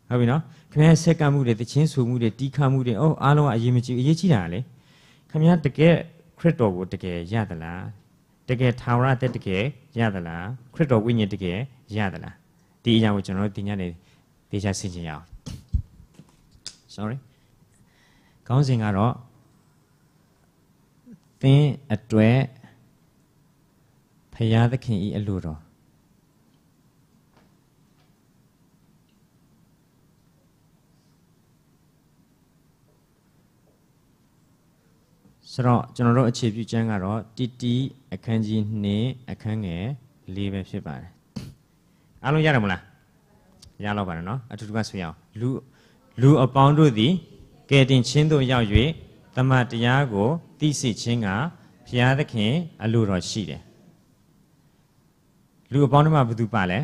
ဟုတ်ပြီနော်ခင်ဗျားဆက်ကမှုတွေတချင်းဆူမှုတွေတီးခါမှုတွေအော်အားလုံးကအရေးမကြီးအရေးကြီးတာလေခင်ဗျားတကယ်ခရစ်တော်ကိုတကယ်ရသလားတကယ်ထာဝရတဲ့တကယ်ရသလားခရစ်တော်ဝိညာဉ်တကယ်ရသလားဒီအရာကိုကျွန်တော်တို့ဒီညနေဒေချာဆင်ခြင်ရအောင် sorry ခေါင်းစဉ်ကတော့သင်အတွက်ဖယားသခင်ဤအလိုတော်ဆိုတော့ကျွန်တော်တို့အခြေပြုကျမ်းကတော့တီတီအခန်းကြီးနှစ်အခန်းငယ်လေးပဲဖြစ်ပါတယ်အားလုံးရတယ်မလားရတော့ပါတယ်နော်အတူတူကဆွေးအောင်လူလူအပေါင်းတို့သည်ကယ်တင်ခြင်းသို့ရောက်၍တမန်တရားကိုသိစေခြင်းကဘုရားသခင်အလိုတော်ရှိတယ်လူအပေါင်းတို့မှာဘယ်သူပါလဲ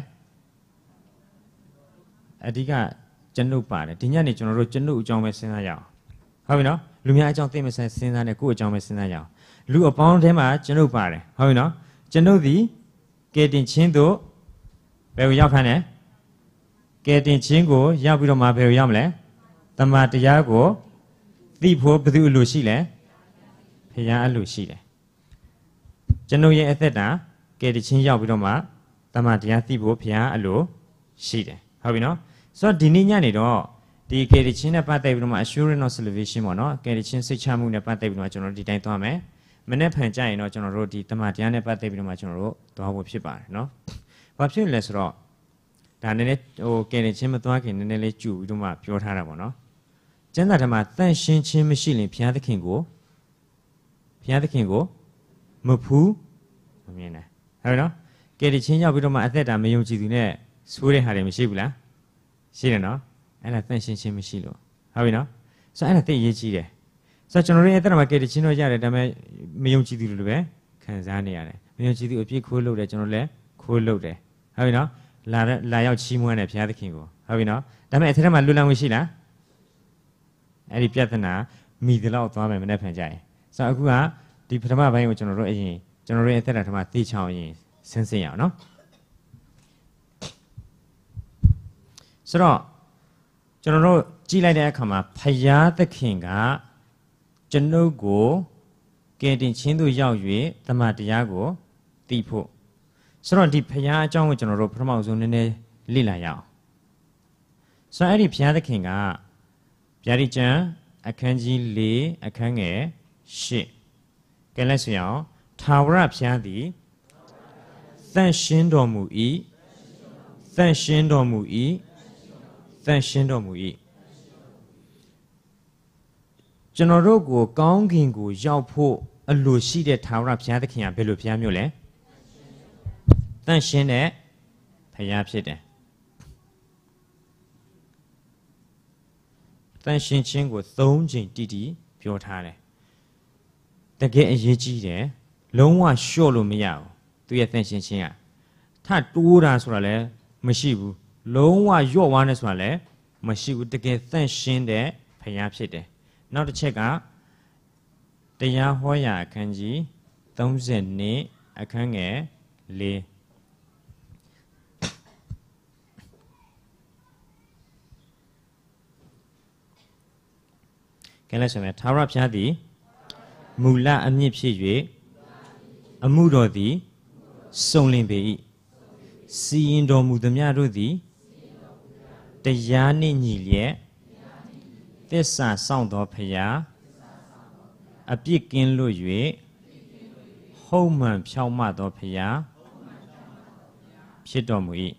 အဓိကကျွန်ုပ်ပါတယ်ဒီညနေကျွန်တော်တို့ကျွန်ုပ်အကြောင်းပဲစဉ်းစားရအောင်ဟုတ်ပြီနော်လူများအကြောင်းသိမစင်စဉ်းစားနဲ့ကိုယ့်အကြောင်းပဲစဉ်းစားရအောင်လူအပေါင်းထဲမှာကျွန်ုပ်ပါတယ်ဟုတ်ပြီနော်ကျွန်ုပ်သည်ကယ်တင်ခြင်းသို့ဘယ်ကိုရောက်ဖမ်းလဲကယ်တင်ခြင်းကိုရောက်ပြီးတော့မှဘယ်ကိုရောက်မလဲတမန်တရားကိုသိဖို့ဘယ်သူအလိုရှိလဲဘုရားအလိုရှိတယ်ကျွန်ုပ်ရဲ့အသက်တာကယ်တင်ခြင်းရောက်ပြီးတော့မှတမန်တရားသိဖို့ဘုရားအလိုရှိတယ်ဟုတ်ပြီနော်ဆိုတော့ဒီနေ့ညနေတော့ဒီကယ်တင်ခြင်းနဲ့ပတ်သက်ပြီးတော့မှ assurance of salvation ပေါ့နော်ကယ်တင်ခြင်းစိတ်ချမှုနဲ့ပတ်သက်ပြီးတော့ကျွန်တော်တို့ဒီတိုင်းသွားမယ်မနေ့ဖန်ကြရင်တော့ကျွန်တော်တို့ဒီတမန်တရားနဲ့ပတ်သက်ပြီးတော့မှကျွန်တော်တို့သွားဖို့ဖြစ်ပါတယ်နော်ဘာဖြစ်လဲဆိုတော့ဒါနည်းနည်းဟိုကယ်တင်ခြင်းမသွားခင်နည်းနည်းလေးကြူပြီးတော့မှပြောထားတာပေါ့နော်ကျမ်းစာထဲမှာတန်ရှင်းခြင်းမရှိရင်ဘုရားသခင်ကိုဘုရားသခင်ကိုမဖူးမမြင်နဲ့ဟုတ်နော်ကယ်တင်ခြင်းရောက်ပြီးတော့မှအသက်တာမယုံကြည်သူနဲ့ဆိုးတဲ့ဟာတွေမရှိဘူးလားရှိတယ်နော်အဲ့ဒါတန်ရှင်းခြင်းမရှိလို့ဟုတ်ပြီနော်ဆိုတော့အဲ့ဒါသိရေးကြီးတယ်ဆိုတော့ကျွန်တော်တို့ရဲ့အသက်တာမှာကယ်တင်ခြင်းတော့ရတယ်ဒါပေမဲ့မယုံကြည်သူတွေလိုပဲခံစားနေရတယ်မယုံကြည်သူအပြည့်ခိုးလို့တယ်ကျွန်တော်လည်းခိုးလို့တယ်ဟုတ်ပြီနော်လာလာရောက်ချီးမွမ်းတယ်ဘုရားသခင်ကိုဟုတ်ပြီနော်ဒါပေမဲ့အထက်ထဲမှာလွတ်လပ်မှုရှိလားအဲ့ဒီပြဿနာမိသလောက်သွားမယ်မနေ့ဖန်ကြရင်ဆိုတော့အခုကဒီပထမပိုင်းကိုကျွန်တော်တို့အရင်ကျွန်တော်တို့ရဲ့အသက်တာထဲမှာသိချအောင်ရင်ဆင်းဆင်းရအောင်နော်ဆိုတော့ကျွန်တော်တို့ကြည့်လိုက်တဲ့အခါမှာဖယားသခင်ကကျွန်ုပ်ကိုကယ်တင်ခြင်းသို့ရောက်၍တမန်တရားကိုသိဖို့ဆိုတော့ဒီဖယားအကြောင်းကိုကျွန်တော်တို့ပထမဆုံးနည်းနည်းလေ့လာရအောင်ဆိုတော့အဲ့ဒီဖယားသခင်ကဗျာဒိတ်ကျမ်းအခန်းကြီး၄အခန်းငယ်၈ကဲလက်ဆိုရအောင်ထာဝရဘုရားသည်သန့်ရှင်းတော်မူ၏သန့်ရှင်းတော်မူ၏သန့်ရှင်းတော်မူ၏ကျွန်တော်တို့ကိုကောင်းကင်ကိုရောက်ဖို့အလိုရှိတဲ့ထာဝရဘုရားသခင်ကဘယ်လိုဘုရားမျိုးလဲသန့်ရှင်းတဲ့ဘုရားဖြစ်တယ်တန်ရှင်းခြင်းကိုသုံးချိန်တိတိပြောထားတယ်တကယ်အရေးကြီးတယ်လုံးဝလျှော့လို့မရဘူးသူရဲ့တန်ရှင်းခြင်းကထတိုးတာဆိုတာလည်းမရှိဘူးလုံးဝလျော့ဝါးနေဆိုတာလည်းမရှိဘူးတကယ်တန်ရှင်းတဲ့ဘုရားဖြစ်တယ်နောက်တစ်ချက်ကတရားဟောရာအခန်းကြီးသုံးဆယ်နှစ်အခန်းငယ်၄ကဲလဲဆိုရင်ထာဝရဘုရားသည်မူလအမြင့်ဖြစ်၍အမှုတော်သည်စုံလင်ပေ၏စီရင်တော်မူသမျှတို့သည်တရားနှင့်ညီလျက်သစ္စာစောင့်သောဘုရားအပြစ်ကင်းလွတ်၍ဟုတ်မှန်ဖြောင့်မတ်သောဘုရားဖြစ်တော်မူ၏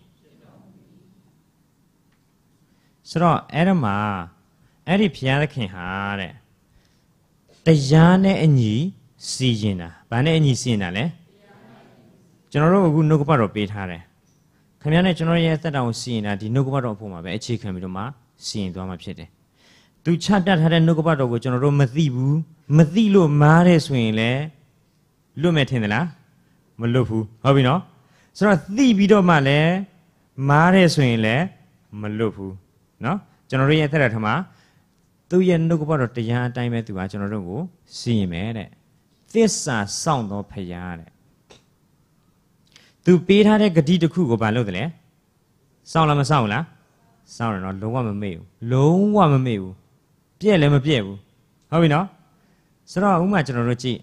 ဆိုတော့အဲ့ဒါမှာအဲ့ဒီဘုရားသခင်ဟာတဲ့တရားနဲ့အညီစီရင်တာဗာနဲ့အညီစီရင်တာလဲကျွန်တော်တို့အခုနှုတ်ကပတ်တော်ပေးထားတယ်ခင်ဗျားနဲ့ကျွန်တော်ရဲ့အသက်တာကိုစီရင်တာဒီနှုတ်ကပတ်တော်အဖို့မှာပဲအခြေခံပြီးတော့မှစီရင်သွားမှာဖြစ်တယ်သူချပြထားတဲ့နှုတ်ကပတ်တော်ကိုကျွန်တော်တို့မသိဘူးမသိလို့မားတယ်ဆိုရင်လည်းလွတ်မယ်ထင်သလားမလွတ်ဘူးဟုတ်ပြီနော်ဆိုတော့သိပြီးတော့မှလည်းမားတယ်ဆိုရင်လည်းမလွတ်ဘူးနော်ကျွန်တော်တို့ရဲ့အသက်တာထမှာသူရဲ့နှုတ်ကပတ်တော်တရားအတိုင်းပဲသူကကျွန်တော်တို့ကိုစီရင်မယ်တဲ့သစ္စာစောင့်သောဖရာတဲ့သူပေးထားတဲ့ဂတိတစ်ခုကိုဘာလုပ်တယ်လဲစောင့်လားမစောင့်ဘူးလားစောင်းတယ်နော်လုံးဝမမေ့ဘူးလုံးဝမမေ့ဘူးပြည့်လည်းမပြည့်ဘူးဟုတ်ပြီနော်ဆိုတော့ဥမာကျွန်တော်တို့ကြည့်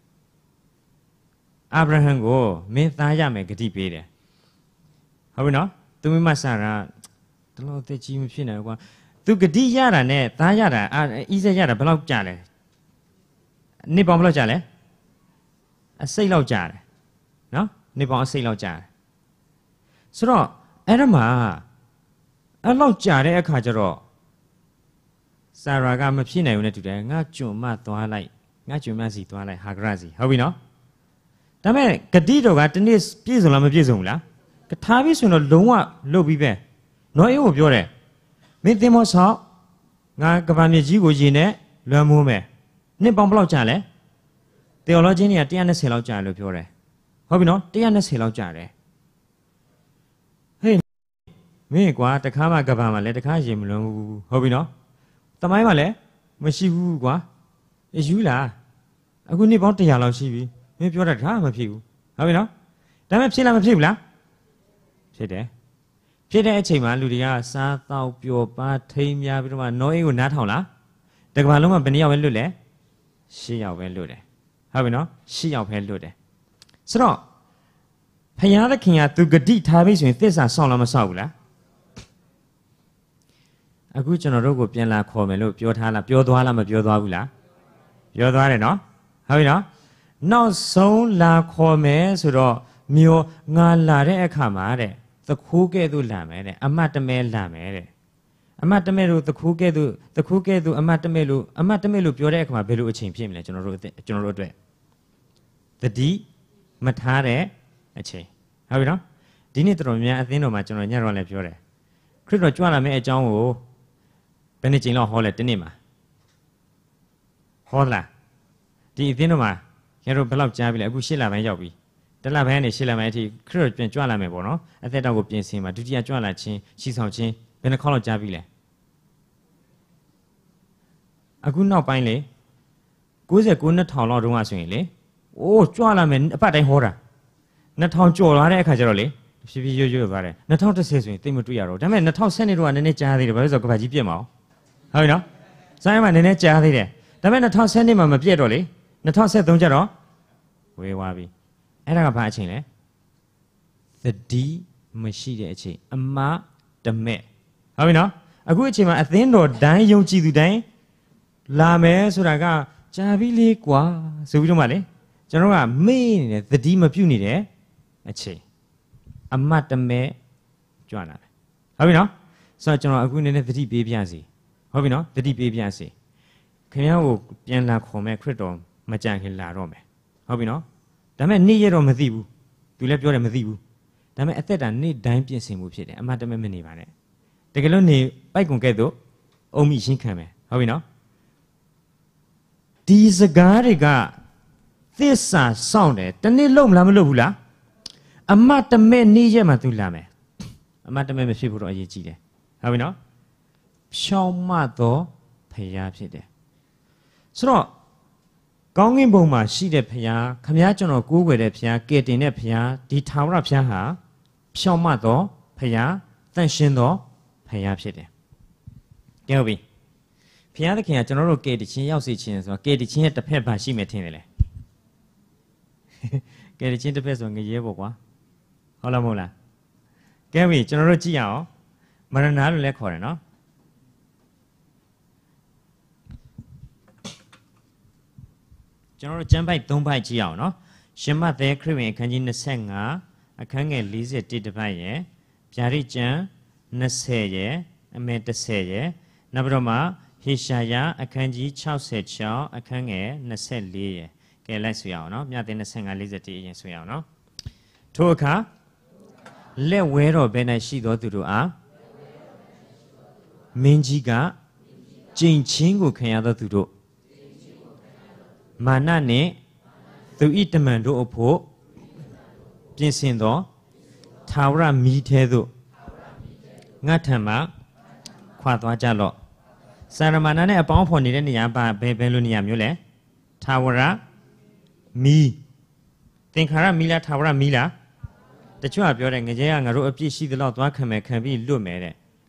အာဗြဟံကိုမင်းသားရမယ်ဂတိပေးတယ်ဟုတ်ပြီနော်သူမိမဆာရာတလို့သိကြီးမဖြစ်နိုင်ဘူးကွာသူဂတိရတာနဲ့သားရတာအာဣဇက်ရတာဘယ်လောက်ကြာလဲနေပေါင်းဘယ်လောက်ကြာလဲအစိတ်လောက်ကြာတယ်နော်နေပေါင်းအစိတ်လောက်ကြာတယ်ဆိုတော့အဲ့ဒါမှာအဲ့လောက်ကြာတဲ့အခါကျတော့ဆာရာကမဖြစ်နိုင်ဘူးနဲ့တူတယ်ငါကျွံမသွားလိုက်ငါကျွံမစီသွားလိုက်ဟာဂရစီဟုတ်ပြီနော်ဒါပေမဲ့ဂတိတော်ကတနေ့ပြည့်စုံလားမပြည့်စုံဘူးလားကထားပြီးဆိုရင်တော့လုံးဝလုတ်ပြီးပဲနော်အေးကိုပြောတယ်မင်းသင်္ဘောဆောက်ငါကပ္ပမြေကြီးကိုရေနဲ့လွှမ်းမိုးမယ်နှစ်ပေါင်းဘယ်လောက်ကြာလဲတေအော်လောဂျီတွေကone twentyလောက်ကြာလို့ပြောတယ်ဟုတ်ပြီနော်one twentyလောက်ကြာတယ်ဟေးမင်းကွာတခါမှကပ္ပမှာလည်းတခါရေမလွှမ်းဘူးဟုတ်ပြီနော်တမိုင်းမှာလည်းမရှိဘူးကွာအေးယူလားအခုနှစ်ပေါင်းone hundredလောက်ရှိပြီမင်းပြောတာဒါမှမဖြစ်ဘူးဟုတ်ပြီနော်ဒါပေမဲ့ဖြစ်လားမဖြစ်ဘူးလားဖြစ်တယ်ဖြစ်တဲ့အချိန်မှာလူတွေကစားတော့ပျော်ပါထိမ်းများပြီးတော့မှနောအေးကိုနားထောင်လားတကဘာလုံးမှာဘယ်နှယောက်ပဲလွတ်လဲ၈ယောက်ပဲလွတ်တယ်ဟုတ်ပြီနော်၈ယောက်ပဲလွတ်တယ်ဆိုတော့ဖယားသခင်ကသူဂတိထားပြီးဆိုရင်သစ္စာစောင့်လားမစောင့်ဘူးလားအခုကျွန်တော်တို့ကိုပြန်လာခေါ်မယ်လို့ပြောထားလားပြောသွားလားမပြောသွားဘူးလားပြောသွားတယ်နော်ဟုတ်ပြီနော်နောက်ဆုံးလာခေါ်မယ်ဆိုတော့မျိုးငါလာတဲ့အခါမှာတဲ့သခိုးကဲ့သို့လာမယ်တဲ့အမတ်တမဲလာမယ်တဲ့အမတ်တမဲလို့သခိုးကဲ့သို့သခိုးကဲ့သို့အမတ်တမဲလို့အမတ်တမဲလို့ပြောတဲ့အခါမှာဘယ်လိုအချိန်ဖြစ်မလဲကျွန်တော်တို့ကျွန်တော်တို့အတွက်တတိမထားတဲ့အချိန်ဟုတ်ပြီနော်ဒီနေ့တော်တော်များအသင်းတော်မှာကျွန်တော်ညတော့လည်းပြောတယ်ခရစ်တော်ကြွလာမယ့်အကြောင်းကိုဘယ်နှစ်ချိန်လောက်ဟောလဲတနေ့မှာဟောလားဒီအသင်းတော်မှာကျတို့ဘယ်လောက်ကြားပြီလဲအခု၈လပိုင်းရောက်ပြီတလပိုင်းကနေ၈လပိုင်းအထိခရစ်တော်ပြန်ကြွလာမယ်ပေါ့နော်အသက်တောင်ကိုပြင်ဆင်မှာဒုတိယကြွလာခြင်းရှီဆောင်ခြင်းဘယ်နှခေါက်လောက်ကြားပြီလဲအခုနောက်ပိုင်းလေ၉၉ နှစ်ထောင်လောက်တုန်းကဆိုရင်လေအိုးကြွလာမယ်အပတ်တိုင်းဟောတာနှစ်ထောင်ကျော်လာတဲ့အခါကျတော့လေဖြည်းဖြည်းရွရွသွားတယ်၂၀၁၀ဆိုရင်သိမတွေ့ရတော့ဒါပေမဲ့၂၀၁၂တော့ကနည်းနည်းကြားသေးတယ်ဘာလို့ဆိုတော့ကဘာကြီးပြက်မအောင်ဟုတ်ပြီနော်ဆိုင်မှာနည်းနည်းကြားသေးတယ်ဒါပေမဲ့၂၀၁၂မှာမပြက်တော့လေ၂၀၁၃ကျတော့ဝေးသွားပြီအဲ့ဒါကဘာအချိန်လဲသတိမရှိတဲ့အချိန်အမတမဲ့ဟုတ်ပြီနော်အခုအချိန်မှာအသင်းတော်ဒိုင်းယုံကြည်သူတိုင်းလာမယ်ဆိုတာကကြာပြီလေကွာဆိုပြီးတော့မှလေကျွန်တော်ကမေ့နေတယ်သတိမပြုတ်နေတဲ့အချိန်အမတ်တမဲကြွလာတယ်ဟုတ်ပြီနော်ဆိုတော့ကျွန်တော်အခုနည်းနည်းသတိပေးပြစီဟုတ်ပြီနော်သတိပေးပြစီခင်ဗျားကိုပြန်လာခေါ်မဲ့ခရစ်တော်မကြံခင်လာတော့မယ်ဟုတ်ပြီနော်ဒါပေမဲ့နေ့ရတော့မသိဘူးသူလည်းပြောတယ်မသိဘူးဒါပေမဲ့အသက်တာနေ့တိုင်းပြင်ဆင်မှုဖြစ်တယ်အမတ်တမဲမနေပါနဲ့တကယ်လို့နေပိုက်ကွန်ကဲ့သို့အုံမိရှင်းခံမယ်ဟုတ်ပြီနော်ဒီစကားတွေကသစ္စာစောင့်တယ်တနေ့လုံးမလားမလုပ်ဘူးလားအမတ်တမဲနေ့ရက်မှသူလာမယ်အမတ်တမဲမဖြစ်ဘူးတော့အရေးကြီးတယ်ဟုတ်ပြီနော်ဖြောင်းမသောဖရာဖြစ်တယ်ဆိုတော့ကောင်းကင်ဘုံမှာရှိတဲ့ဖရာခမည်းကျွန်တော်ကိုးကွယ်တဲ့ဖရာကယ်တင်တဲ့ဖရာဒီထာဝရဖရာဟာဖြောင်းမသောဖရာတန်ရှင်းသောဖရာဖြစ်တယ်ကြည့်ဟုတ်ပြီဖရာသခင်ကကျွန်တော်တို့ကယ်တင်ခြင်းရောက်စေခြင်းဆိုတော့ကယ်တင်ခြင်းရဲ့တစ်ဖက်ဘာရှိမယ်ထင်တယ်လေကယ်တင်ခြင်းတစ်ဖက်ဆိုငရဲပေါ့ကွာဟုတ်လားမဟုတ်လားကဲပြီကျွန်တော်တို့ကြည့်ရအောင်မရဏလို့လည်းခေါ်တယ်နော်ကျွန်တော်တို့ကျမ်းပိုက်၃ပိုက်ကြည့်အောင်နော်ရှင်မသက်ခရစ်ဝင်အခန်းကြီး၂၅အခန်းငယ်၄၁တစ်ပိုက်ရယ်ဗျာဒိတ်ကျမ်း၂၀ရယ်အမေ၁၀ရယ်နောက်ပြီးတော့မှဟေရှာယအခန်းကြီး၆၆အခန်းငယ်၂၄ရယ်ကဲလိုက်ဆိုရအောင်နော်မြတ်သင်၂၅ ၄၁အရင်ဆိုရအောင်နော်ထိုအခါလက်ဝဲတော်ဘယ်၌ရှိသောသူတို့အားမင်းကြီးကကြိမ်ချင်းကိုခံရသောသူတို့မာနနှင့်သူဤတမန်တို့အဖို့ပြင်ဆင်သောထာဝရမီးထဲသို့ငါထံမှခွာသွားကြလော့စာရမဏနဲ့အပေါင်းဖော်နေတဲ့နေရာပါဘယ်ဘယ်လိုနေရာမျိုးလဲထာဝရမီးသင်္ခါရမီးလားထာဝရမီးလားတချို့ကပြောတယ်ငကြဲကငါတို့အပြစ်ရှိသလောက်သွားခံမယ်ခံပြီးလွတ်မယ်တဲ့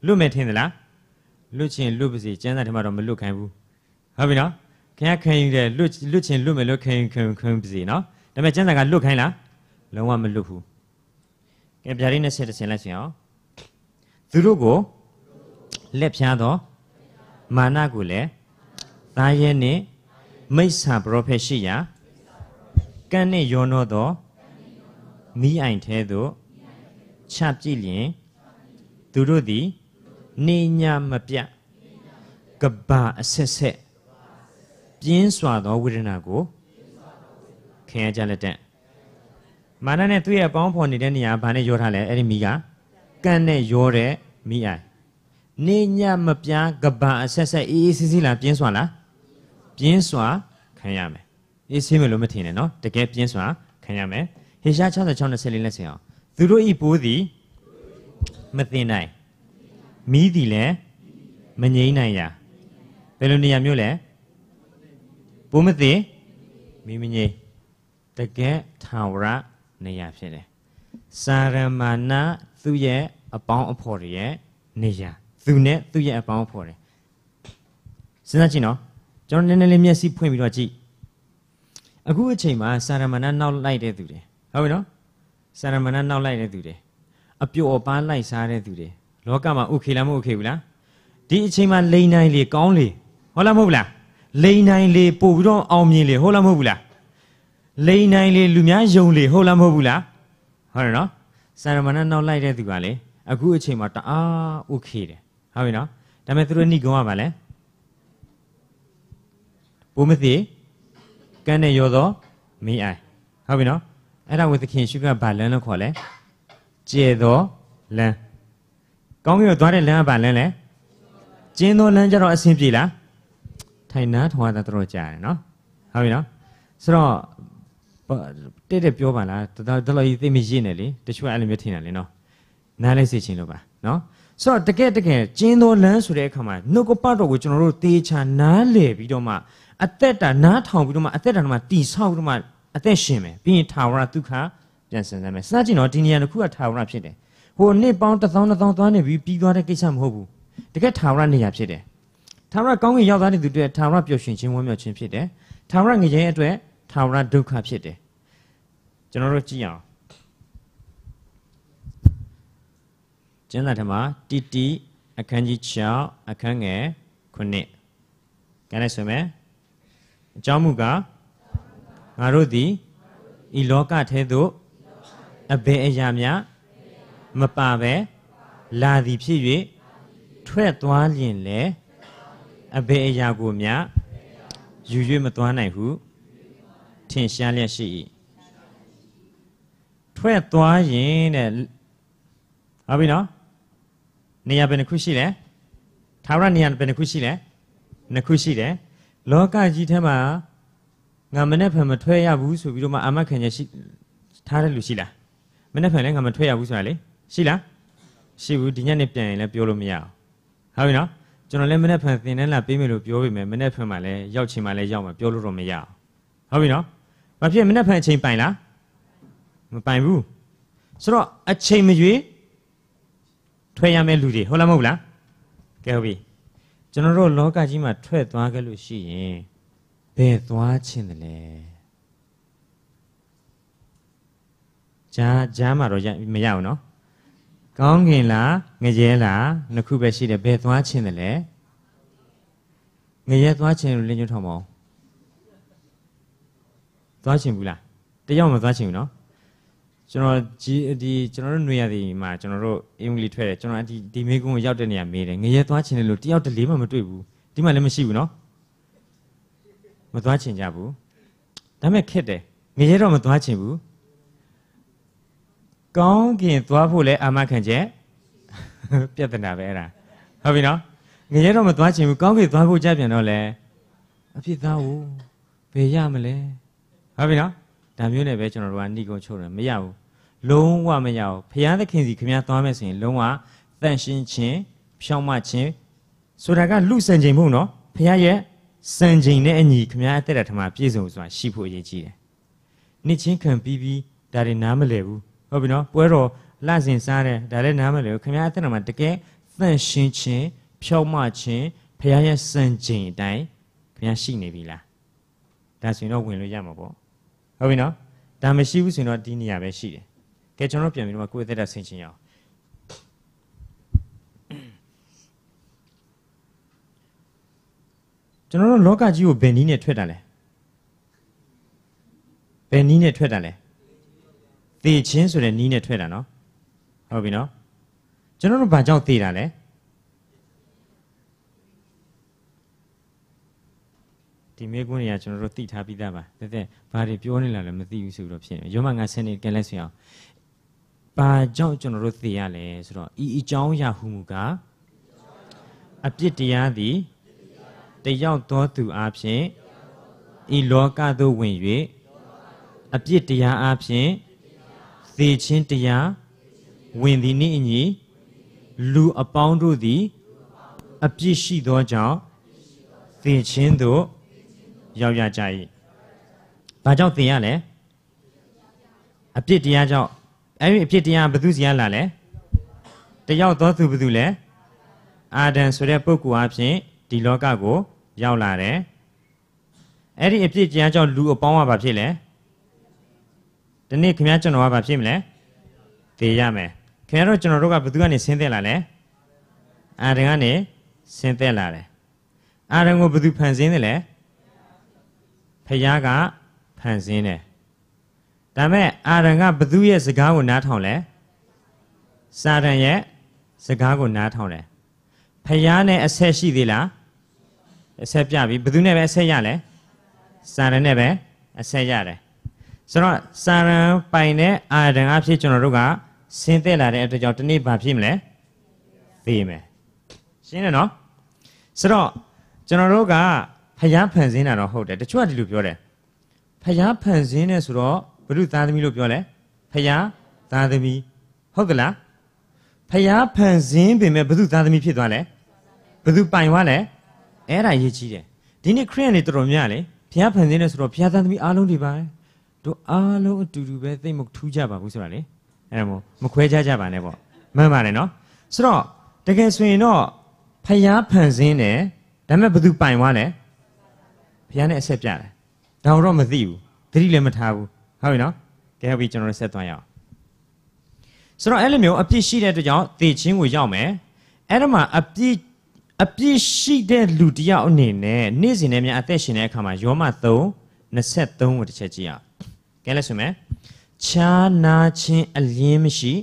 လွတ်မဲ့ထင်သလားလွတ်ချင်းလွတ်ပါစေကျမ်းစာထဲမှာတော့မလွတ်ခိုင်းဘူးဟုတ်ပြီနော်ခင်ဗျားခံယူတယ်လွတ်လွတ်ချင်းလွတ်မယ်လို့ခံယူခံခံပါစေနော်ဒါပေမဲ့ကျမ်းစာကလွတ်ခိုင်းလားလုံးဝမလွတ်ဘူးကဲဗျာဒိတ်နဲ့ဆက်တစ်ဆင်လိုက်ရှင်အောင်သူတို့ကိုလက်ဖြားသောမာနကိုလည်းသားရဲနှင့်မိစ္ဆာပရောဖက်ရှိရာကန့်နှင့်ရောနှောသောမိအိုင်ထဲသို့ချပြည့်လျင်သူတို့သည်နေညမပြတ်ကဘာအဆက်ဆက်ပြင်းစွာသောဝေဒနာကိုခံရကြလက်တဲ့မာနနဲ့သူ့ရဲ့အပေါင်းဖော်နေတဲ့နေရာဘာနဲ့ရောထားလဲအဲ့ဒီမိကကန့်နဲ့ရောတဲ့မိအိုင်နေညမပြတ်ကဘာအဆက်ဆက်အေးအေးဆေးဆေးလားပြင်းစွာလားပြင်းစွာခံရမယ်အေးဆေးမလို့မထင်နဲ့နော်တကယ်ပြင်းစွာခံရမယ်ဟေရှား၆၆ ၂၄လက်ဆင်အောင်သူတို့ဤပိုးသည်မသိနိုင်မိသည်လည်းမငြိမ်းနိုင်ရာဘယ်လိုနေရာမျိုးလဲပိုးမသိမိမငြိမ်းတကယ်ထာဝရနေရာဖြစ်တယ်စာရမဏသူ့ရဲ့အပေါင်းအဖော်တွေရဲ့နေရာသူနဲ့သူ့ရဲ့အပေါင်းအဖော်တွေစဉ်းစားကြည့်နော်ကျွန်တော်နည်းနည်းလေးမျက်စိဖွင့်ပြီးတော့ကြည့်အခုအချိန်မှာစာရမဏနောက်လိုက်တဲ့သူတွေဟုတ်ပြီနော်စာရမဏနောက်လိုက်တဲ့သူတွေအပျော်အပါးလိုက်စားတဲ့သူတွေလောကမှာဥခေလားမဥခေဘူးလားဒီအချိန်မှာလိန်နိုင်လေကောင်းလေဟုတ်လားမဟုတ်လားလိန်နိုင်လေပို့ပြီးတော့အောင်မြင်လေဟုတ်လားမဟုတ်ဘူးလားလိန်နိုင်လေလူများယုံလေဟုတ်လားမဟုတ်ဘူးလားဟုတ်တယ်နော်စာရမဏနောက်လိုက်တဲ့သူကလေအခုအချိန်မှာတအားဥခေတယ်ဟုတ်ပြီနော်ဒါပေမဲ့သူတို့နှိကုံးရပါလဲဘုမသိကန်းနဲ့ရောသောမင်းအိုင်ဟုတ်ပြီနော်အဲ့ဒါဝိသခင်ရှုကဘာလန်းလို့ခေါ်လဲကျေသောလန်းကောင်းကင်ကိုသွားတဲ့လမ်းကဘာလန်းလဲကျင်းသောလမ်းကြတော့အဆင်ပြေလားထိုင်နားထောင်ရတာတော့ကြားတယ်နော်ဟုတ်ပြီနော်ဆိုတော့တဲ့တဲ့ပြောပါလားတော်တော်တော်ကြီးသိမရင့်နေလေတချို့အဲ့လိုမျိုးထင်တယ်လေနော်နားလိုက်စေချင်လို့ပါနော်ဆိုတော့တကယ်တကယ်ကျင်းသောလမ်းဆိုတဲ့အခါမှာနှုတ်ကပတ်တော်ကိုကျွန်တော်တို့သေချာနားလည်ပြီးတော့မှအသက်တာနားထောင်ပြီးတော့မှအသက်တာမှာတည်ဆောက်ပြီးတော့မှအသက်ရှင်မယ်ပြီးရင်ထာဝရဒုက္ခပြန်ဆင်နိုင်မယ်စသဖြင့်တော့ဒီနေရာတစ်ခုကထာဝရဖြစ်တယ်ဟိုနှစ်ပေါင်းတစ်သောင်းတစ်သောင်းသွားနေပြီးပြီးသွားတဲ့ကိစ္စမဟုတ်ဘူးတကယ်ထာဝရနေရာဖြစ်တယ်ထာဝရကောင်းကင်ရောက်သားတဲ့သူတွေထာဝရပျော်ရွှင်ခြင်းဝမ်းမြောက်ခြင်းဖြစ်တယ်ထာဝရငြိမ်းအတွက်ထာဝရဒုက္ခဖြစ်တယ်ကျွန်တော်တို့ကြည့်အောင်ကျမ်းစာထဲမှာတိတိအခန်းကြီး၆အခန်းငယ်ခုနှစ်ကဲလိုက်ဆိုမယ်အကြောင်းမူကားငါတို့သည်ဤလောကထဲသို့အဘယ်အရာများမပါပဲလာသည်ဖြစ်၍ထွက်သွားလျင်လေအဘယ်အရာကိုများယူ၍မသွားနိုင်ဟုထင်ရှားလျက်ရှိ၏ထွက်သွားရင်တဲ့ဟုတ်ပြီနော်နေရာဘယ်နှခုရှိလဲထာဝရနေရာဘယ်နှခုရှိလဲနှစ်ခုရှိတယ်လောကကြီးထဲမှာငါမနဲ့ဖန်မထွက်ရဘူးဆိုပြီးတော့မှအာမခံချက်ရှိထားတဲ့လူရှိလားမနဲ့ဖန်လည်းငါမထွက်ရဘူးဆိုတာလေရှိလားရှိဘူးဒီညနေပြန်ရင်လည်းပြောလို့မရအောင်ဟုတ်ပြီနော်ကျွန်တော်လည်းမနဲ့ဖန်သင်တန်းလာပေးမယ်လို့ပြောပေမဲ့မနဲ့ဖန်မှလည်းရောက်ချင်မှလည်းရောက်မှာပြောလို့တော့မရအောင်ဟုတ်ပြီနော်ဘာဖြစ်မနဲ့ဖန်အချိန်ပိုင်လားမပိုင်ဘူးဆိုတော့အချိန်မရွေးထွက်ရမယ့်လူတွေဟုတ်လားမဟုတ်လားကဲဟုတ်ပြီကျွန်တော်တို့လောကကြီးမှာထွက်သွားခဲ့လို့ရှိရင်ဘယ်သွားခြင်းတလဲဂျာဂျာမှာတော့မရဘူးနော်ကောင်းကင်လားငရဲလားနှစ်ခုပဲရှိတယ်ဘယ်သွားခြင်းတလဲငရဲသွားခြင်းလို့လင်းညွှန်းထောင်မအောင်သွားခြင်းဘူးလားတယောက်မသွားခြင်းဘူးနော်ကျွန်တော်ဒီဒီကျွန်တော်တို့ຫນွေရသည်မှာကျွန်တော်တို့အင်္ဂလိပ်ထွက်တယ်ကျွန်တော်ဒီဒီမေကုန်းကိုရောက်တဲ့နေရာမေးတယ်ငရဲသွားခြင်းလို့တယောက်တလေမှမတွေ့ဘူးဒီမှာလည်းမရှိဘူးနော်မသွားခြင်းကြဘူးဒါမဲ့ခက်တယ်ငရဲတော့မသွားခြင်းဘူးကောင်းကင်သွားဖို့လဲအာမခံချက်ပြဿနာပဲအဲ့ဒါဟုတ်ပြီနော်ငရဲတော့မသွားခြင်းဘူးကောင်းကင်သွားဖို့ကြပြန်တော့လဲအဖြစ်သားဘူးဘယ်ရမလဲဟုတ်ပြီနော်ဒါမျိုးနဲ့ပဲကျွန်တော်တို့ကနှီးကုန်းချုပ်တယ်မရဘူးလုံးဝမရဘူးဘုရားသခင်စီခင်ဗျားသွားမယ်ဆိုရင်လုံးဝတန့်ရှင်းခြင်းဖြောင့်မခြင်းဆိုတာကလူစံချိန်မဟုတ်နော်ဘုရားရဲ့စံချိန်နဲ့အညီခင်ဗျားအသက်တာထမှာပြည့်စုံဆိုတာရှိဖို့အရေးကြီးတယ်နှစ်ချင်းခံပြီးပြီးဒါတွေနားမလည်ဘူးဟုတ်ပြီနော်ပွဲတော်လှဆင်စားတယ်ဒါလည်းနားမလည်ဘူးခင်ဗျားအသက်တာမှာတကယ်但心情飘马情培养也神经带培养心里边啦但是呢ဝင်လို့ရမှာပေါ့ဟုတ်ပြီနော်ဒါမရှိဘူးဆိုရင်တော့ဒီနေရာပဲရှိတယ်ကဲကျွန်တော်ပြန်ပြီးတော့ကိုယ့်အသက်တာဆင်ခြင်ရအောင်ကျွန်တော်တို့လောကကြီးကိုဘယ်နည်းနဲ့ထွက်တာလဲဘယ်နည်းနဲ့ထွက်တာလဲသေခြင်းဆိုတဲ့နည်းနဲ့ထွက်တာနော်ဟုတ်ပြီနော်ကျွန်တော်တို့ဘာကြောင့်သေတာလဲဒီမေကွန်းတွေကကျွန်တော်တို့သိထားပြီးသားပါတဲ့တဲ့ဘာတွေပြောနေလာလဲမသိဘူးဆိုတော့ဖြစ်နေရောမငါဆယ်နေကဲလဲဆိုအောင်ဘာကြောင့်ကျွန်တော်တို့သေရလဲဆိုတော့ဤအကြောင်းအရာဟုမူကားအပြစ်တရားသည်တယောက်သောသူအားဖြင့်ဤလောကသို့ဝင်၍အပြစ်တရားအားဖြင့်သေခြင်းတရားဝင်သည်နှင့်အညီလူအပေါင်းတို့သည်အပြစ်ရှိသောကြောင့်သေခြင်းသို့ရောက်ရကြ၏ဘာကြောင့်သေရလဲအပြစ်တရားကြောင့်အဲဒီအပြစ်တရားဘယ်သူစီရလာလဲတယောက်သောသူဘယ်သူလဲအာဒံဆိုတဲ့ပုဂ္ဂိုလ်အဖြစ်ဒီလောကကိုရောက်လာတယ်အဲ့ဒီအပြစ်တရားကြောင့်လူအပေါင်းကဘာဖြစ်လဲဒီနေ့ခင်ဗျားကျွန်တော်ကဘာဖြစ်မလဲသေရမယ်ခင်ဗျားတို့ကျွန်တော်တို့ကဘယ်သူကနေဆင်းသက်လာလဲအာဒံကနေဆင်းသက်လာတယ်အာဒံကိုဘယ်သူဖန်ဆင်းတယ်လဲဖယားကဖန်ဆင်းတယ်ဒါမဲ့အာဒံကဘသူရဲ့စကားကိုနားထောင်လဲစာတန်ရဲ့စကားကိုနားထောင်တယ်ဖယားနဲ့အဆက်ရှိသေးလားအဆက်ပြပြီဘသူနဲ့ပဲအဆက်ရလဲစာတန်နဲ့ပဲအဆက်ရတယ်ဆိုတော့စာတန်ပိုင်တဲ့အာဒံအဖြစ်ကျွန်တော်တို့ကဆင်းသက်လာတဲ့အတွက်ကြောင့်ဒီနေ့ဘာဖြစ်မလဲသိမယ်ရှင်းတယ်နော်ဆိုတော့ကျွန်တော်တို့ကဖယားဖန်ဆင်းတာတော့ဟုတ်တယ်တချို့ကဒီလိုပြောတယ်ဖယားဖန်ဆင်းနေဆိုတော့ဘုရုသားသမီးလို့ပြောလဲဖယားသားသမီးဟုတ်ကလားဖယားဖန်ဆင်းပေမဲ့ဘုရုသားသမီးဖြစ်သွားလဲဘုသူပိုင်သွားလဲအဲ့ဒါရေးကြီးတယ်ဒီနေ့ခရစ်ယာန်တွေတော်တော်များလေဖယားဖန်ဆင်းနေဆိုတော့ဖယားသားသမီးအားလုံးတွေပါတို့အားလုံးအတူတူပဲသိမထူးကြပါဘူးဆိုတာလေအဲ့ဒါမို့မခွဲခြားကြပါနဲ့ပေါ့မှန်ပါတယ်နော်ဆိုတော့တကယ်ဆိုရင်တော့ဖယားဖန်ဆင်းတယ်ဒါပေမဲ့ဘုသူပိုင်သွားလဲဖယားနဲ့အဆက်ပြတယ်ဒါတော့မသိဘူးသတိလည်းမထားဘူးဟုတ်ပြီနော်ကဲဟုတ်ပြီကျွန်တော်ဆက်သွားရအောင်ဆိုတော့အဲ့လိုမျိုးအပြစ်ရှိတဲ့အတွက်ကြောင့်သေခြင်းကိုရောက်မယ်အဲ့ဒါမှအပြစ်အပြစ်ရှိတဲ့လူတယောက်အနေနဲ့နေ့စဉ်နဲ့များအသက်ရှင်တဲ့အခါမှာယောမသုံး နှစ်ဆယ့်သုံးကိုတစ်ချက်ကြည့်အောင်ကဲလဲဆိုမယ်ခြားနာခြင်းအလင်းမရှိ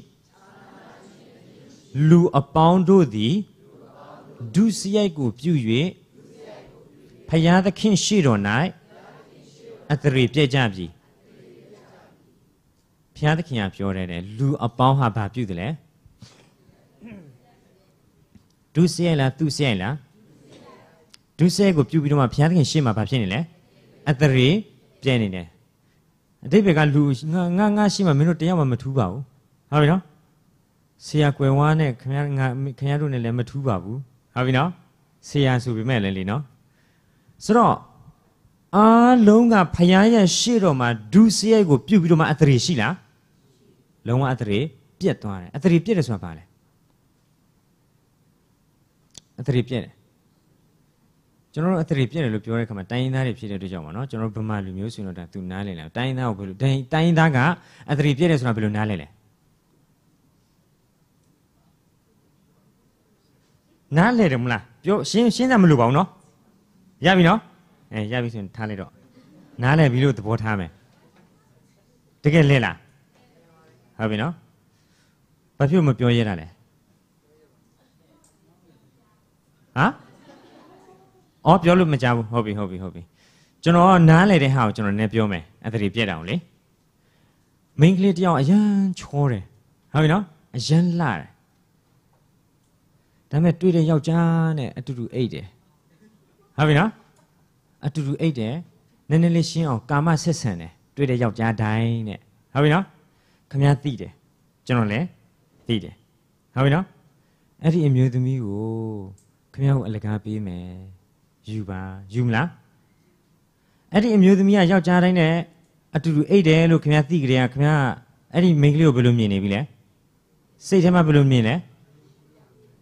လူအပေါင်းတို့သည်ဒုစရိုက်ကိုပြု၍ဖယားသခင်ရှိတော်၌အသရေပြည့်ကြပြီဖယားသခင်ကပြောတယ်လူအပေါင်းဟာဘာပြုတယ်လဲဒုစရိုက်လားသူစရိုက်လားဒုစရိုက်ကိုပြုပြီးတော့မှဖယားသခင်ရှေ့မှာဘာဖြစ်နေလဲအသရေပြည့်နေတယ်အတိတ်ဘက်ကလူငါငါငါရှိမှမင်းတို့တယောက်မှမထူးပါဘူးဟုတ်ပြီနော်ဆရာကွယ်ဝါးနဲ့ခင်ဗျားငါခင်ဗျားတို့နဲ့လည်းမထူးပါဘူးဟုတ်ပြီနော်ဆရာဆိုပေမဲ့လည်းလေနော်ဆိုတော့အားလုံးကဖယားရဲ့ရှေ့တော်မှာဒုစရိုက်ကိုပြုတ်ပြီးတော့မှအသရေရှိလားလုံးဝအသရေပြတ်သွားတယ်အသရေပြတ်တယ်ဆိုတာဘာလဲအသရေပြတ်တယ်ကျွန်တော်တို့အသရေပြတ်တယ်လို့ပြောတဲ့အခါမှာတိုင်းရင်းသားတွေဖြစ်တဲ့အတွက်ကြောင့်ပါနော်ကျွန်တော်ဗမာလူမျိုးဆိုတော့ဒါသူနားလည်လားတိုင်းရင်းသားကိုဘယ်လိုတိုင်းတိုင်းရင်းသားကအသရေပြတ်တယ်ဆိုတာဘယ်လိုနားလဲလဲနားလဲတယ်မလားပြောရှင်းရှင်းတာမလို့ပါဘူးနော်ရပြီနော်အဲရပြီဆိုရင်ထားလိုက်တော့နားလဲပြီလို့သဘောထားမယ်တကယ်လဲလားဟုတ်ပြီနော်ဘာဖြစ်မပြောရတာလဲဟမ်အော်ပြောလို့မကြဘူးဟုတ်ပြီဟုတ်ပြီဟုတ်ပြီကျွန်တော်နားလဲတဲ့ဟာကိုကျွန်တော်နည်းပြောမယ်အသတိပြတ်အောင်လေမိန်းကလေးတယောက်အရန်ချောတယ်ဟုတ်ပြီနော်အရန်လှတယ်ဒါပေမဲ့တွေ့တဲ့ယောက်ျားနဲ့အတူတူအိတ်တယ်ဟုတ်ပြီနော်အတူတူအိတ်တယ်နည်းနည်းလေးရှင်းအောင်ကာမဆက်ဆံတယ်တွေ့တဲ့ယောက်ျားတိုင်းနဲ့ဟုတ်ပြီနော်ခမည်းသိတယ်ကျွန်တော်လည်းသိတယ်ဟုတ်ပြီနော်အဲ့ဒီအမျိုးသမီးကိုခမည်းကိုအလကားပေးမယ်ယူပါယူမလားအဲ့ဒီအမျိုးသမီးကယောက်ျားတိုင်းနဲ့အတူတူအိတ်တယ်လို့ခမည်းသိကြတယ်ခမည်းအဲ့ဒီမိန်းကလေးကိုဘယ်လိုမြင်နေပြီလဲစိတ်ထဲမှာဘယ်လိုမြင်လဲ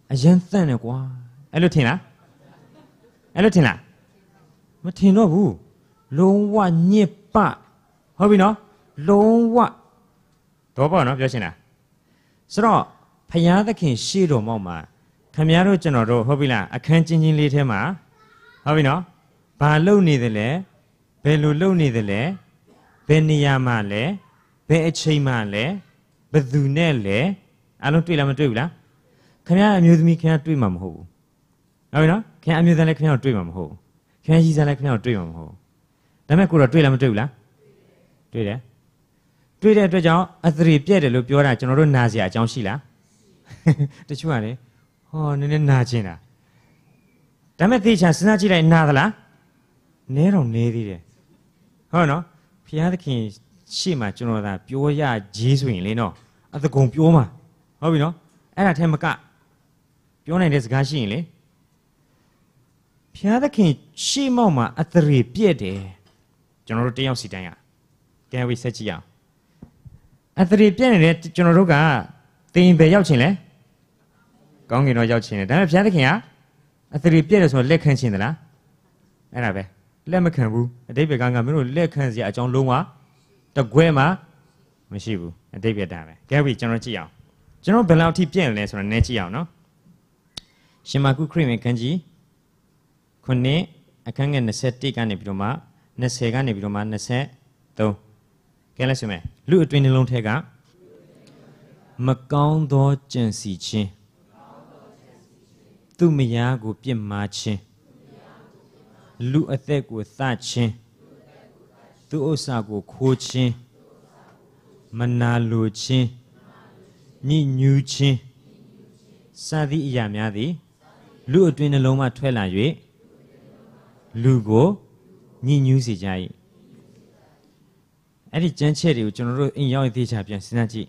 အရင်သန့်နေကွာအဲ့လိုထင်လားအဲ့လိုထင်လားမထင်တော့ဘူးလုံးဝညစ်ပဟုတ်ပြီနော်လုံးဝတော့ပေါ့နော်ပြောရှင်းလားဆိုတော့ဖယားသခင်ရှေ့တော်မောက်မှာခင်ဗျားတို့ကျွန်တော်တို့ဟုတ်ပြီလားအခန်းချင်းချင်းလေးထဲမှာဟုတ်ပြီနော်ဘာလုပ်နေသလဲဘယ်လိုလုပ်နေသလဲဘယ်နေရာမှာလဲဘယ်အချိန်မှာလဲဘယ်သူနဲ့လဲအားလုံးတွေ့လားမတွေ့ဘူးလားခင်ဗျားအမျိုးသမီးခင်ဗျားတွေ့မှာမဟုတ်ဘူးဟုတ်ပြီနော်ခင်ဗျားအမျိုးသားလည်းခင်ဗျားကိုတွေ့မှာမဟုတ်ဘူးခင်ဗျားကြီးစားလည်းခင်ဗျားကိုတွေ့မှာမဟုတ်ဘူးဒါပေမဲ့ကိုတော့တွေ့လားမတွေ့ဘူးလားတွေ့တယ်တွေ့တဲ့အတွက်ကြောင့်အသရေပြည့်တယ်လို့ပြောတာကျွန်တော်တို့နာစရာအကြောင်းရှိလားတချို့ကလေဟောနည်းနည်းနာကျင်တာဒါပေမဲ့သေချာစဉ်းစားကြည့်လိုက်နာသလားနဲတော့နဲသေးတယ်ဟုတ်နော်ဘုရားသခင်ရှေ့မှာကျွန်တော်သာပြောရကြီးဆိုရင်လေနော်အသကုံပြောမှာဟုတ်ပြီနော်အဲ့ဒါထဲမကပြောနိုင်တဲ့စကားရှိရင်လေဘုရားသခင်ရှေ့မောက်မှာအသရေပြည့်တယ်ကျွန်တော်တို့တယောက်စီတိုင်းကကဲဝိဆက်ကြည့်အောင်အသရေပြည့်နေတဲ့ကျွန်တော်တို့ကသင်ပဲရောက်ချင်လဲကောင်းကင်တော့ရောက်ချင်တယ်ဒါပေမဲ့ဘုရားသခင်ကအသရေပြည့်တယ်ဆိုတော့လက်ခံချင်သလားအဲ့ဒါပဲလက်မခံဘူးအတိတ်ဘက်ကငါမင်းတို့လက်ခံစရာအကြောင်းလုံးဝတကွဲမှမရှိဘူးအတိတ်ဘက်ဒါပဲကဲဝိကျွန်တော်ကြည့်အောင်ကျွန်တော်ဘယ်လောက်ထိပြည့်လဲဆိုတော့နည်းကြည့်အောင်နော်ရှင်မာကုခရစ်ဝင်ခန်းကြီးခုနှစ်အခန်းငယ်၂၁ကနေပြီးတော့မှ၂၀ကနေပြီးတော့မှ၂၃ကဲလက်စမယ်လူအတွင်းနှလုံးထဲကမကောင်းသောကြံစီခြင်းသူမယားကိုပြစ်မှားခြင်းလူအသက်ကိုသတ်ခြင်းသူဥစ္စာကိုခိုးခြင်းမနာလိုခြင်းညှဉ်းညူးခြင်းစသည်အရာများသည်လူအတွင်းနှလုံးမှထွက်လာ၍လူကိုညှဉ်းညူးစေကြ၏အဲ့ဒီကြမ်းချက်တွေကိုကျွန်တော်တို့အိမ်ရောက်ရေးသေးချာပြန်စဉ်းစားကြည့်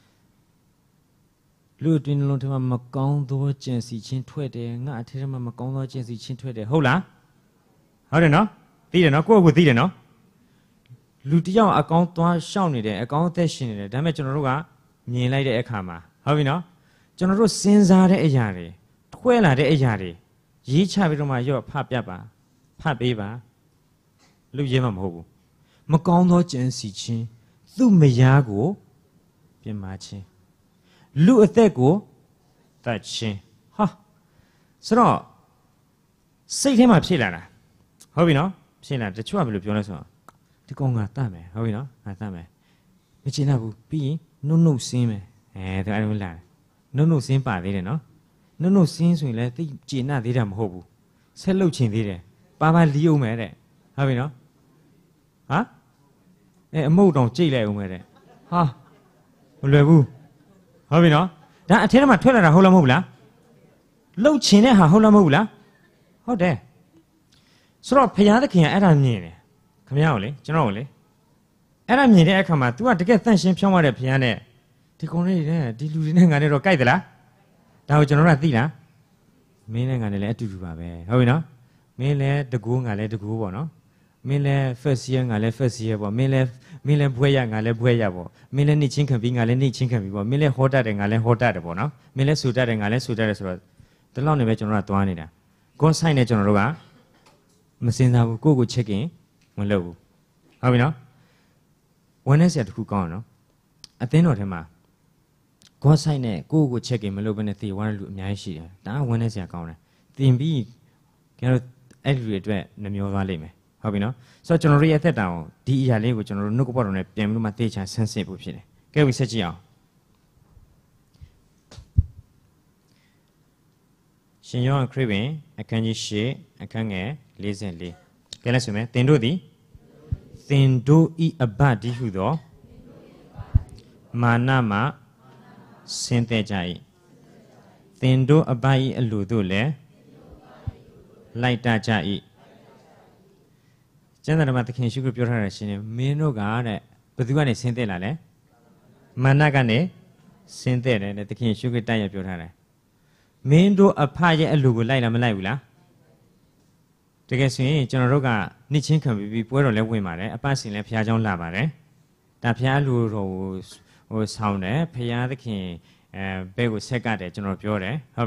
လူအတွင်းနှလုံးထဲမှာမကောင်းသောကြံစီခြင်းထွက်တယ်ငါအထက်ထဲမှာမကောင်းသောကြံစီခြင်းထွက်တယ်ဟုတ်လားဟုတ်တယ်နော်သိတယ်နော်ကိုယ့်ကိုယ်သိတယ်နော်လူတယောက်အကောင်းသွားရှောက်နေတယ်အကောင်းအသက်ရှင်နေတယ်ဒါပေမဲ့ကျွန်တော်တို့ကမြင်လိုက်တဲ့အခါမှာဟုတ်ပြီနော်ကျွန်တော်တို့စဉ်းစားတဲ့အရာတွေထွဲလာတဲ့အရာတွေရေးချပြီးတော့မှရော့ဖတ်ပြပါဖတ်ပေးပါလူရေးမှာမဟုတ်ဘူးမကောင်းသောကြံစီခြင်းသူ့မယားကိုပြင်မာခြင်းလူအသက်ကိုတတ်ခြင်းဟာဆိုတော့စိတ်ထဲမှာဖြစ်လာတာဟုတ်ပြီနော်ဖြစ်လာတချို့ကဘယ်လိုပြောလဲဆိုတော့ဒီကောင်ကတတ်မယ်ဟုတ်ပြီနော်ငါတတ်မယ်မချင်တော့ဘူးပြီးရင်နှုတ်နှုတ်ဆင်းမယ်အဲဒါအဲ့လိုလာနှုတ်နှုတ်ဆင်းပါသေးတယ်နော်နှုတ်နှုတ်ဆင်းဆိုရင်လည်းသိကျင်နာသေးတာမဟုတ်ဘူးဆက်လုတ်ချင်သေးတယ်ပါပါလီးအောင်မယ်တဲ့ဟုတ်ပြီနော်ဟာအဲအမုတ်တောင်ကြိတ်လိုက်အောင်မယ်တဲ့ဟာမလွယ်ဘူးဟုတ်ပြီနော်ဒါအထဲထဲမှာထွက်လာတာဟုတ်လားမဟုတ်ဘူးလားလှုပ်ချင်တဲ့ဟာဟုတ်လားမဟုတ်ဘူးလားဟုတ်တယ်ဆိုတော့ဘုရားသခင်ကအဲ့ဒါမြင်တယ်ခမရအောင်လေကျွန်တော်ကိုလေအဲ့ဒါမြင်တဲ့အခါမှာ तू ကတကယ်တန့်ရှင်းဖြောင်းရတဲ့ဘုရားနဲ့ဒီကောင်လေးနဲ့ဒီလူတွေနဲ့ငါနဲ့တော့ကြိုက်သလားဒါကိုကျွန်တော်တို့ကသိလားမင်းနဲ့ငါနဲ့လည်းအတူတူပါပဲဟုတ်ပြီနော်မင်းလည်းတကူငါလည်းတကူပေါ့နော်မင်းလည်း first year ငါလည်း first year ပေါ့မင်းလည်းမင်းလည်းဘွဲရငါလည်းဘွဲရပေါ့မင်းလည်းနှိချင်းခံပြီးငါလည်းနှိချင်းခံပြီးပေါ့မင်းလည်းဟောတတ်တယ်ငါလည်းဟောတတ်တယ်ပေါ့နော်မင်းလည်းဆူတတ်တယ်ငါလည်းဆူတတ်တယ်ဆိုတော့ဒီလောက်နေပဲကျွန်တော်တို့ကသွားနေတာကိုယ်ဆိုင်နေကျွန်တော်တို့ကမစင်စားဘူးကိုယ့်ကိုချက်ကင်မလုပ်ဘူးဟုတ်ပြီနော်ဝန်နဲ့ဆရာတခုကောင်းအောင်နော်အသင်းတော်ထဲမှာကိုယ်ဆိုင်နေကိုယ့်ကိုချက်ကင်မလုပ်ဘဲနဲ့သေသွားတဲ့လူအများကြီးရှိတယ်ဒါကဝန်နဲ့ဆရာကောင်းတယ်တင်ပြီးကျွန်တော်အဲ့လူတွေအတွက်နှမျောသွားလိမ့်မယ်ဟုတ်ပြီနော်ဆိုတော့ကျွန်တော်တို့ရဲ့အသက်တာကိုဒီအရာလေးကိုကျွန်တော်တို့နှုတ်ကပတ်တော်နဲ့ပြန်ပြီးမှသိချင်ဆန်းစစ်ဖို့ဖြစ်တယ်ကဲဝိဆက်ကြည့်အောင်ရှင်ယောဟန်ခရစ်ဝင်အခန်းကြီး၈အခန်းငယ်၄၄ကဲလက်ဆိုမယ်သင်တို့သည်သင်တို့ဤအဘတိဟုသောမာနမှဆင်းသက်ကြ၏သင်တို့အဘ၏အလိုတို့လည်းလိုက်တကြ၏ကျမ်းစာထဲမှာသခင်ရှုခရစ်ပြောထားတာရှင်မင်းတို့ကတဲ့ဘယ်သူကနေဆင်းသက်လာလဲမာနကနေဆင်းသက်တယ်တဲ့သခင်ရှုခရစ်တိုက်ရပြောထားတယ်မင်းတို့အဖရဲ့အလိုကိုလိုက်လားမလိုက်ဘူးလားတကယ်ဆိုရင်ကျွန်တော်တို့ကနှစ်ချင်းခံပြီးပွဲတော်လဲဝင်ပါတယ်အပတ်စဉ်လဲဖခင်เจ้าလာပါတယ်ဒါဖခင်အလိုတော်ကိုဟိုဆောင်းတယ်ဖခင်သခင်အဲဘဲကိုဆက်ကတယ်ကျွန်တော်ပြောတယ်ဟုတ်ပြီနော်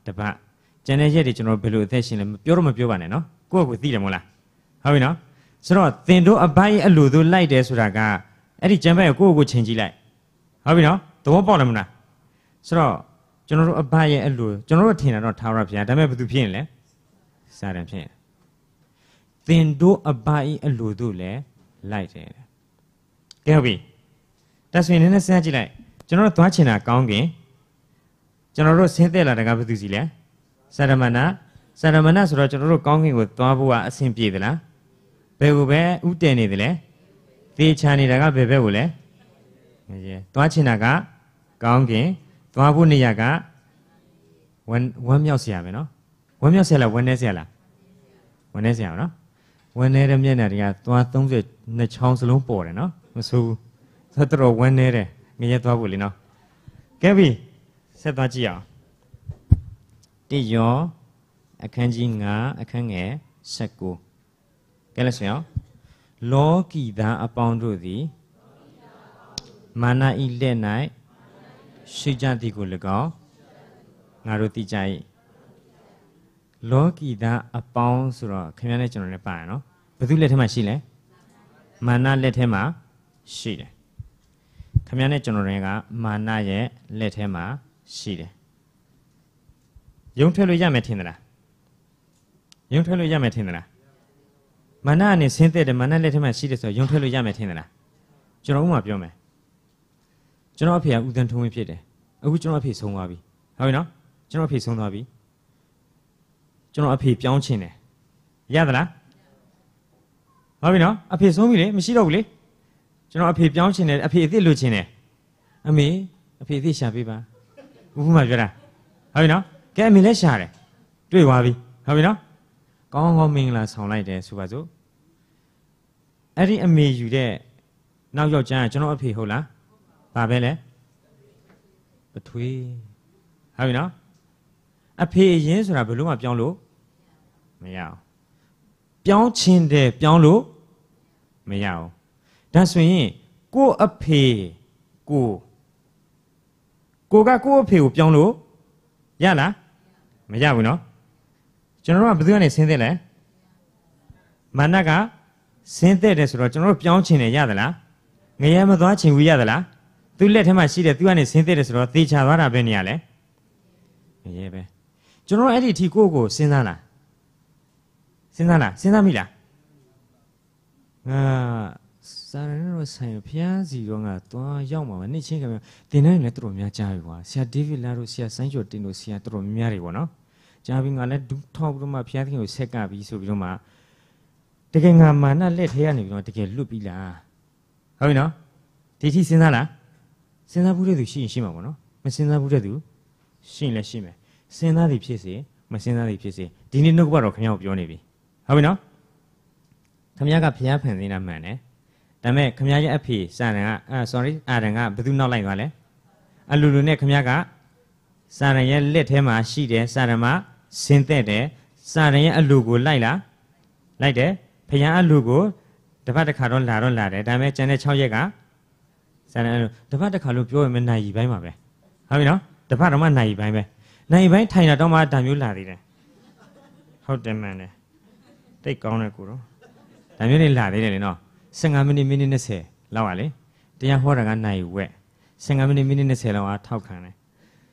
တပတ်ကျန်တဲ့ရက်တွေကျွန်တော်ဘယ်လိုအသက်ရှင်လဲပြောတော့မပြောပါနဲ့နော်ကိုယ့်ကိုသိတယ်မဟုတ်လားဟုတ်ပြီနော်ဆိုတော့သင်တို့အပိုင်းအလိုတို့လိုက်တယ်ဆိုတာကအဲ့ဒီကျန်ဘက်ကိုကိုယ့်ကိုချိန်ကြည့်လိုက်ဟုတ်ပြီနော်သဘောပေါက်တယ်မလားဆိုတော့ကျွန်တော်တို့အပိုင်းရဲ့အလိုကျွန်တော်တို့ထင်တာတော့ထာဝရဘုရားဒါပေမဲ့ဘယ်သူဖြစ်ရင်လဲစာတန်ဖြစ်ရင်သင်တို့အပိုင်းအလိုတို့လည်းလိုက်တယ်ကဲဟုတ်ပြီဒါဆိုရင်နည်းနည်းစဉ်းစားကြည့်လိုက်ကျွန်တော်တို့သွားချင်တာကောင်းကင်ကျွန်တော်တို့ဆင်းသက်လာတာကဘယ်သူစီလဲစာရမဏစာရမဏဆိုတော့ကျွန်တော်တို့ကောင်းကင်ကိုသွားဖို့ကအဆင်ပြေသလားဘယ်ကိုပဲဥတည်နေတယ်လဲသေချာနေတာကဘယ်ဘက်ကိုလဲရဲသွားချင်တာကကောင်းကင်သွားဖို့နေရာကဝမ်းဝမ်းမြောက်စရာပဲနော်ဝမ်းမြောက်စရာလားဝမ်းနည်းစရာလားဝမ်းနည်းစရာနော်ဝမ်းနည်းတဲ့မျက်နှာတွေကသွားသုံးဆယ်နှစ်ချောင်းစလုံးပေါ်တယ်နော်မဆိုးဘူးဆက်တော်ဝမ်းနည်းတယ်ငရဲသွားဖို့လေနော်ကဲပြီဆက်သွားကြည့်အောင်တိယောအခန်းကြီးငါအခန်းငယ်၁၉ကဲလို့ဆိုရင်လောကီသားအပေါင်းတို့သည်မာနဤလက်၌ရှိကြသည်ကို၎င်းငါတို့သိကြ၏လောကီသားအပေါင်းဆိုတော့ခင်ဗျားနဲ့ကျွန်တော်လည်းပါရနော်ဘယ်သူလက်ထဲမှာရှိလဲမာနလက်ထဲမှာရှိတယ်ခင်ဗျားနဲ့ကျွန်တော်တွေကမာနရဲ့လက်ထဲမှာရှိတယ်ယုံထွက်လို့ရမယ်ထင်သလားယုံထွက်လို့ရမယ်ထင်သလားမာနနဲ့ဆင်းသက်တယ်မာနလက်ထဲမှာရှိတယ်ဆိုတော့ယုံထွက်လို့ရမယ်ထင်သလားကျွန်တော်ဥပမာပြောမယ်ကျွန်တော်အဖေကဦးသန်းထုံးဝင်းဖြစ်တယ်အခုကျွန်တော်အဖေဆုံးသွားပြီဟုတ်ပြီနော်ကျွန်တော်အဖေဆုံးသွားပြီကျွန်တော်အဖေပြောင်းချင်တယ်ရသလားဟုတ်ပြီနော်အဖေဆုံးပြီလေမရှိတော့ဘူးလေကျွန်တော်အဖေပြောင်းချင်တယ်အဖေအစ်စ်လိုချင်တယ်အမေအဖေအစ်စ်ရှာပေးပါဥပမာပြောတာဟုတ်ပြီနော်ကဲအမေလည်းရှာတယ်တွေ့သွားပြီဟုတ်ပြီနော်ကောင်းကောင်းမင်္ဂလာဆောင်လိုက်တယ်ဆိုပါစို့အဲ့ဒီအမေယူတဲ့နောက်ယောက်ျားကကျွန်တော်အဖေဟုတ်လားဘာပဲလဲပထွေးဟုတ်ပြီနော်အဖေအရင်ဆိုတာဘယ်လို့မှပြောင်းလို့မရအောင်ပြောင်းချင်းတယ်ပြောင်းလို့မရအောင်ဒါဆိုရင်ကို့အဖေကိုကိုကကို့အဖေကိုပြောင်းလို့ရလားမရဘူးနော်ကျွန်တော်တို့ကဘယ်သူကနေဆင်းသက်လဲမာနကဆင်းသက်တယ်ဆိုတော့ကျွန်တော်တို့ပြောင်းချင်တယ်ရသလားငရဲမသွားချင်ဘူးရသလားသူလက်ထဲမှာရှိတယ်သူကနေဆင်းသက်တယ်ဆိုတော့သေချာသွားတာပဲနေရလဲငရဲပဲကျွန်တော်အဲ့ဒီအထိကိုယ့်ကိုစဉ်းစားလားစဉ်းစားလားစဉ်းစားမိလားငါစာရင်းတော့ဆိုင်ဖျားစီတော့ငါသွားရောက်မှာနေ့ချင်းကမှတင်နေလည်းတော်တော်များကြားပြီကွာဆရာဒေးဗစ်လာတို့ဆရာဆိုင်းကျော်တင်တို့ဆရာတော်တော်များတွေပေါ့နော်ကြားပြီးငါလည်းဒုထောက်ပြီးတော့မှဖျားသခင်ကိုဆက်ကပြီးဆိုပြီးတော့မှတကယ်ငါမာနလက်ထဲကနေပြီးတော့တကယ်လွတ်ပြီးလားဟုတ်ပြီနော်ဒီထိစဉ်းစားလားစဉ်းစားဘူးတဲ့သူရှိရင်ရှိမှာပေါ့နော်မစဉ်းစားဘူးတဲ့သူရှိရင်လည်းရှိမယ်စဉ်းစားသည်ဖြစ်စေမစဉ်းစားသည်ဖြစ်စေဒီနေ့နှုတ်ကပတော့ခင်ဗျားကိုပြောနေပြီဟုတ်ပြီနော်ခင်ဗျားကဖျားဖန်နေတာမှန်တယ်ဒါပေမဲ့ခင်ဗျားရဲ့အဖေစာရန်ကအာ sorry အာရန်ကဘယ်သူနောက်လိုက်သွားလဲအလူလူနဲ့ခင်ဗျားကစာရန်ရဲ့လက်ထဲမှာရှိတယ်စာရန်မှာဆင်းသက်တယ်စာရန်ရဲ့အလူကိုလိုက်လားလိုက်တယ်ဖျားအလူကိုတစ်ပတ်တစ်ခါတော့လာတော့လာတယ်ဒါပေမဲ့ကျန်တဲ့၆ရက်ကစာရန်တစ်ပတ်တစ်ခါလို့ပြောရင်မနိုင်ကြီးပိုင်းပါပဲဟုတ်ပြီနော်တစ်ပတ်တော့မှနိုင်ကြီးပိုင်းပဲနိုင်ပိုင်းထိုင်တာတော့မှဒါမျိုးလာသေးတယ်ဟုတ်တယ်မှန်တယ်တိတ်ကောင်းတယ်ကိုတော့ဒါမျိုးလေးလာသေးတယ်လေနော်၁၅မိနစ်မိနစ်၂၀လောက်ပါလေတရားဟောတာကနိုင်ဝက်၁၅မိနစ်မိနစ်၂၀လောက်အားထောက်ခံတယ်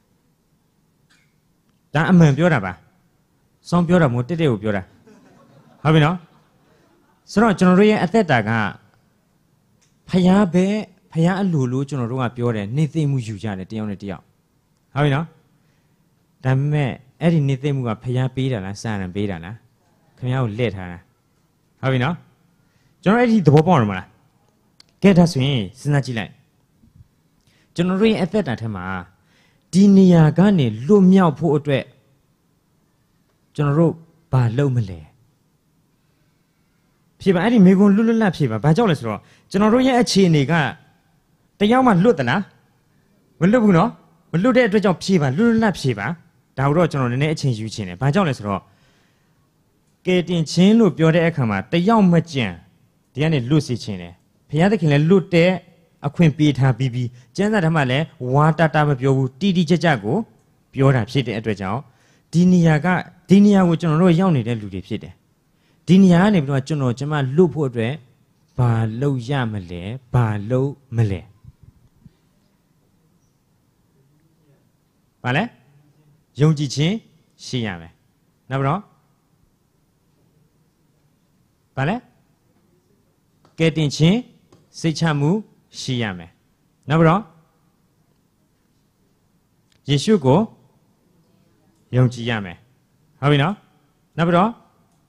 ဒါအမှန်ပြောတာပါစောင်းပြောတာမို့တက်တက်ကိုပြောတာဟုတ်ပြီနော်ဆိုတော့ကျွန်တော်တို့ရဲ့အသက်တာကဖျားပဲဖျားအလိုလိုကျွန်တော်တို့ကပြောတယ်နေသိမှုယူကြတယ်တယောက်နဲ့တယောက်ဟုတ်ပြီနော်ဒါပေမဲ့အဲ့ဒီနေသိမှုကဖျားပေးတာလားစာရန်ပေးတာလားခင်ဗျားကိုလက်ထားတာဟုတ်ပြီနော်ကျွန်တော်အဲ့ဒီသဘောပေါက်ရမလားကဲဒါဆိုရင်စဉ်းစားကြည့်လိုက်ကျွန်တော်တို့ရဲ့အသက်တာထဲမှာဒီနေရာကနေလွတ်မြောက်ဖို့အတွက်ကျွန်တော်တို့ဘာလုပ်မလဲဖြေပါအဲ့ဒီမိကွန်းလွတ်လွတ်လပ်ဖြေပါဘာကြောင့်လဲဆိုတော့ကျွန်တော်တို့ရဲ့အခြေအနေကတယောက်မှလွတ်သလားမလွတ်ဘူးနော်မလွတ်တဲ့အတွက်ကြောင့်ဖြေပါလွတ်လွတ်လပ်ဖြေပါဒါတော့ကျွန်တော်နည်းနည်းအချိန်ယူချင်တယ်ဘာကြောင့်လဲဆိုတော့ကဲတင်ချင်းလို့ပြောတဲ့အခါမှာတယောက်မကြံဒီကနေလွတ်စီခြင်းတယ်ဘုရားသခင်လည်းလွတ်တဲ့အခွင့်ပေးထားပြီးပြီးကျမ်းစာထဲမှာလည်းဝါတာတာမပြောဘူးတီတီကြကြကိုပြောတာဖြစ်တဲ့အတွက်ကြောင့်ဒီနေရာကဒီနေရာကိုကျွန်တော်တို့ရောက်နေတဲ့လူတွေဖြစ်တယ်ဒီနေရာကနေပြီးတော့ကျွန်တော်ကျမလွတ်ဖို့အတွက်ဘာလုပ်ရမလဲဘာလုပ်မလဲဘာလဲယုံကြည်ခြင်းရှိရမယ်နောက်ပြီးတော့ဘာလဲကဲတင်ခြင်းစိတ်ချမှုရှိရမယ်နောက်ပြီးတော့ယေရှုကိုယုံကြည်ရမယ်ဟုတ်ပြီနော်နောက်ပြီးတော့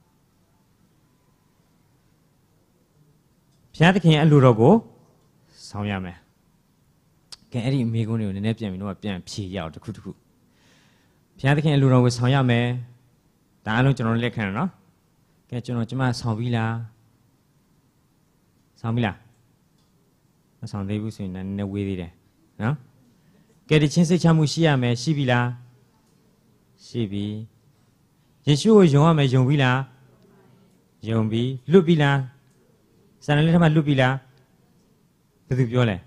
ဘုရားသခင်ရဲ့အလိုတော်ကိုဆောင်ရမယ်ကဲအဲ့ဒီအမိကုန်းတွေကိုနည်းနည်းပြန်ပြီးတော့ပြန်ဖြေရအောင်တစ်ခုတစ်ခုဘုရားသခင်အလိုတော်ကိုဆောင်ရမယ်ဒါအလုံးကျွန်တော်တို့လက်ခံရနော်ကဲကျွန်တော်ကျမဆောင်ပြီလားဆောင်ပြီလားမဆောင်သေးဘူးဆိုရင်နည်းနည်းဝေးသေးတယ်နော်ကဲဒီချင်းစိတ်ချမှုရှိရမယ်ရှိပြီလားရှိပြီယေရှုကိုယုံရမယ်ယုံပြီလားယုံပြီလွတ်ပြီလားစာနယ်လက်ထက်မှာလွတ်ပြီလားဘယ်သူပြောလဲ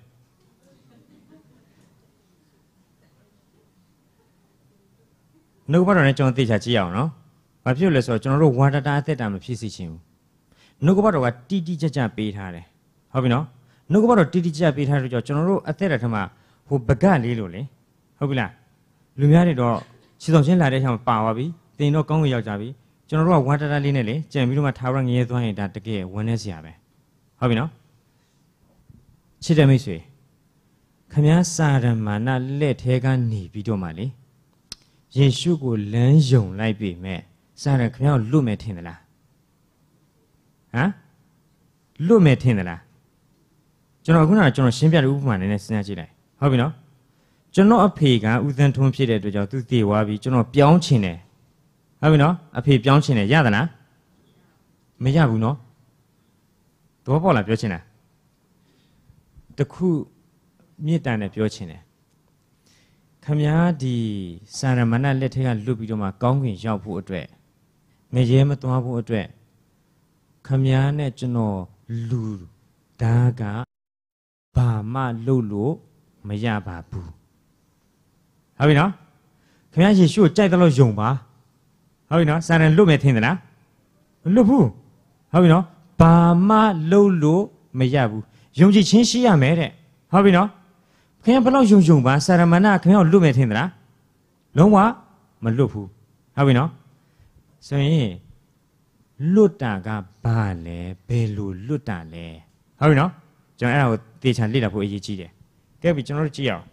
နှုတ်ဘတော်နဲ့ကျွန်တော်သိချာကြည့်အောင်နော်ဘာဖြစ်လို့လဲဆိုတော့ကျွန်တော်တို့ဝါဒတာအသက်တာမဖြစ်စေချင်ဘူးနှုတ်ဘတော်ကတိတိကျကျပေးထားတယ်ဟုတ်ပြီနော်နှုတ်ဘတော်တိတိကျကျပေးထားတဲ့ကြောင့်ကျွန်တော်တို့အသက်တာထက်မှာဟိုပကလေးလို့လေဟုတ်ပြီလားလူများတွေတော့ခြေဆောင်ချင်းလာတဲ့ချိန်မှာပါသွားပြီတင်တော့ကောင်းကိုရောက်ကြပြီကျွန်တော်တို့ကဝါဒတာလေးနဲ့လေကြံပြီးတော့မှထာဝရငရဲသွားရင်ဒါတကယ်ဝမ်းနည်းစရာပဲဟုတ်ပြီနော်ချစ်တဲ့မိတ်ဆွေခမည်းစာရမဏလက်ထဲကနေပြီးတော့မှလေယေရှုကိုလမ်းယုံလိုက်ပြီမဲ့စာရခမည်းကိုလွတ်မယ်ထင်သလားဟမ်လွတ်မယ်ထင်သလားကျွန်တော်ခုနကကျွန်တော်ရှင်းပြတဲ့ဥပမာနဲ့စဉ်းစားကြည့်လိုက်ဟုတ်ပြီနော်ကျွန်တော်အဖေကဦးသန်းထွန်းဖြစ်တဲ့အတွက်ကြောင့်သူတည်သွားပြီကျွန်တော်ပြောင်းချင်တယ်ဟုတ်ပြီနော်အဖေပြောင်းချင်တယ်ရသလားမရဘူးနော်တော့ပေါ့လားပြောချင်တာတခုမြေတံနဲ့ပြောချင်တယ်ခမည်းဒီစာရမဏလက်ထက်ကလွတ်ပြီးတော့မှကောင်းကင်ရောက်ဖို့အတွက်ငရဲမသွားဖို့အတွက်ခမည်းနဲ့ကျွန်တော်လူဒါကဘာမှလုပ်လို့မရပါဘူးဟုတ်ပြီနော်ခင်ဗျားယေရှုကိုကြိုက်တယ်လို့ယုံပါဟုတ်ပြီနော်စာရန်လွတ်မယ်ထင်သလားမလွတ်ဘူးဟုတ်ပြီနော်ဘာမှလုပ်လို့မရဘူးယုံကြည်ခြင်းရှိရမယ်တဲ့ဟုတ်ပြီနော်ခင်ဗျားဘယ်လောက်ယုံယုံပါစာရမဏခင်ဗျားကိုလွတ်မယ်ထင်သလားလုံးဝမလွတ်ဘူးဟုတ်ပြီနော်ဆိုရင်လွတ်တာကဘာလဲဘယ်လိုလွတ်တာလဲဟုတ်ပြီနော်ကျွန်တော်အဲ့ဒါကိုသေချာလေ့လာဖို့အရေးကြီးတယ်ကဲပြီကျွန်တော်တို့ကြည့်အောင်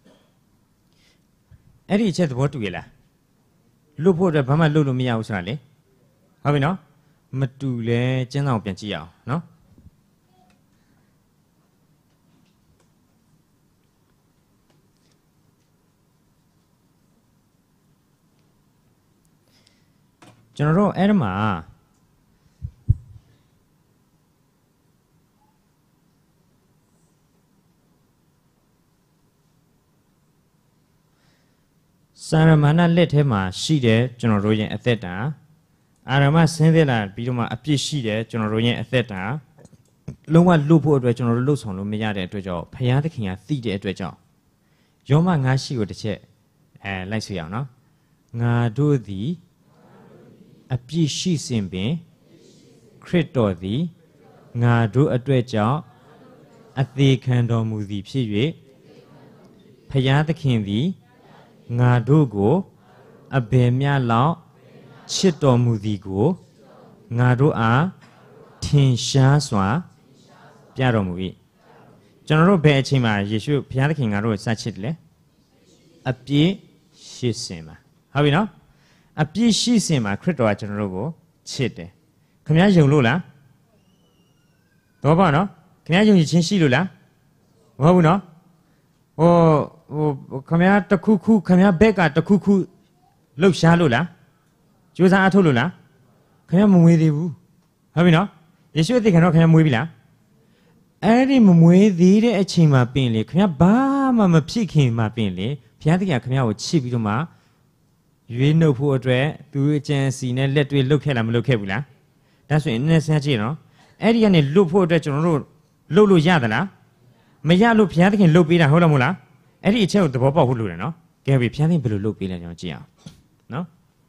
အဲ့ဒီအချက်သဘောတူရလားလွတ်ဖို့အတွက်ဘာမှလွတ်လို့မရဘူးဆိုတာလေဟုတ်ပြီနော်မတူလဲကျင်းဆောင်ပြန်ကြည့်အောင်နော်ကျွန်တော်တို့အဲ့ဒီမှာစာရမဏလက်ထဲမှာရှိတယ်ကျွန်တော်တို့ရဲ့အသက်တာအာရမဆင်းသက်လာပြီးတော့မှအပြစ်ရှိတယ်ကျွန်တော်တို့ရဲ့အသက်တာလုံးဝလွတ်ဖို့အတွက်ကျွန်တော်တို့လှုပ်ဆောင်လို့မရတဲ့အတွက်ကြောင့်ဘုရားသခင်ကသိတဲ့အတွက်ကြောင့်ယောမငါရှိကိုတစ်ချက်အဲလိုက်ဆွေအောင်နော်ငါတို့သည်အပြစ်ရှိစဉ်ပင်ခရစ်တော်သည်ငါတို့အတွက်ကြောင့်အသေးခံတော်မူသည်ဖြစ်၍ဘုရားသခင်သည်ငါတို့ကိုအဘယ်မျှလောက်ချစ်တော်မူသည်ကိုငါတို့အားထင်ရှားစွာပြတော်မူ၏ကျွန်တော်တို့ဘယ်အချိန်မှာယေရှုဘုရားသခင်ငါတို့ကိုစချစ်တယ်လဲအပြည့်ရှိစဉ်မှာဟုတ်ပြီနော်အပြည့်ရှိစဉ်မှာခရစ်တော်ကကျွန်တော်တို့ကိုချစ်တယ်ခင်ဗျားယုံလို့လားတော့ပါနော်ခင်ဗျားယုံကြည်ခြင်းရှိလို့လားမဟုတ်ဘူးနော်ဟိုဟိုခမရတခုခုခမရဘက်ကတခုခုလှုပ်ရှားလို့လားကြိုးစားအထုတ်လို့လားခမရမမွေးသေးဘူးဟုတ်ပြီနော်ယေရှုအသက်ခံတော့ခမရမွေးပြီလားအဲ့ဒီမမွေးသေးတဲ့အချိန်မှာပင်လေခမရဘာမှမဖြစ်ခင်မှာပင်လေဘုရားသခင်ကခမရကိုချစ်ပြီးတော့မှရွေးနှုတ်ဖို့အတွက်သူအကျံစီနဲ့လက်တွေ့လှုပ်ခဲ့လားမလှုပ်ခဲ့ဘူးလားဒါဆိုရင်နည်းနည်းဆန်းကြည့်နော်အဲ့ဒီကနေလွတ်ဖို့အတွက်ကျွန်တော်တို့လှုပ်လို့ရသလားမရလို့ဘုရားသခင်လှုပ်ပေးတာဟုတ်လားမဟုတ်လားအဲ့ဒီအချက်ကိုသဘောပေါက်ဖို့လိုတယ်နော်ကဲပြီဘုရားသခင်ဘယ်လိုလှုပ်ပေးလဲကျွန်တော်ကြည့်အောင်နော်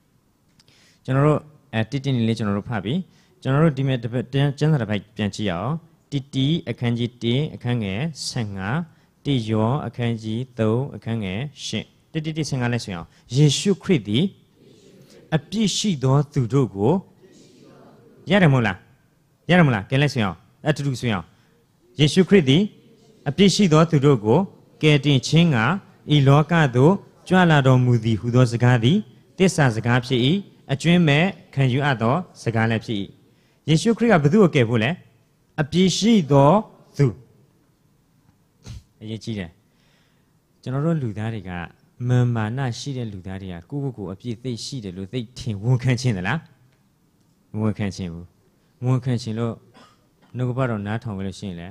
저너로 띠띠니리 저너로 파비 저너로 디메 전사라 바 변치요 띠띠အခန်းကြီး띠အခန်းငယ်십오 띠요အခန်းကြီး삼အခန်းငယ်십 띠띠띠 생각을 했어요. 예수 그리스도 앞지시도 두르고 야래 몰라 야래 몰라 깰랬어요. 아투두스요. 예수 그리스도 앞지시도 두르고 깨진 칭아 이 로가도 쫄라도 무디 후도 스가디 뜻사 스가ဖြစ်이အကျွင့်မဲ့ခံယူအပ်သောစကားလည်းဖြစ်이 예수 그리스도가 ဘယ်သူကိုကယ်ဖို့လဲအပြည့်ရှိသောသူအရေးကြီးတယ်ကျွန်တော်တို့လူသားတွေကမာမာနရှိတဲ့လူသားတွေကကိုယ့်ကိုယ်ကိုအပြည့်သိရှိတယ်လို့သိထင်ဝန်ခံခြင်းသလားဝန်ခံခြင်းဘူးဝန်ခံခြင်းလို့နှုတ်ကပတော့နားထောင်ကြလို့ရှိရင်လေ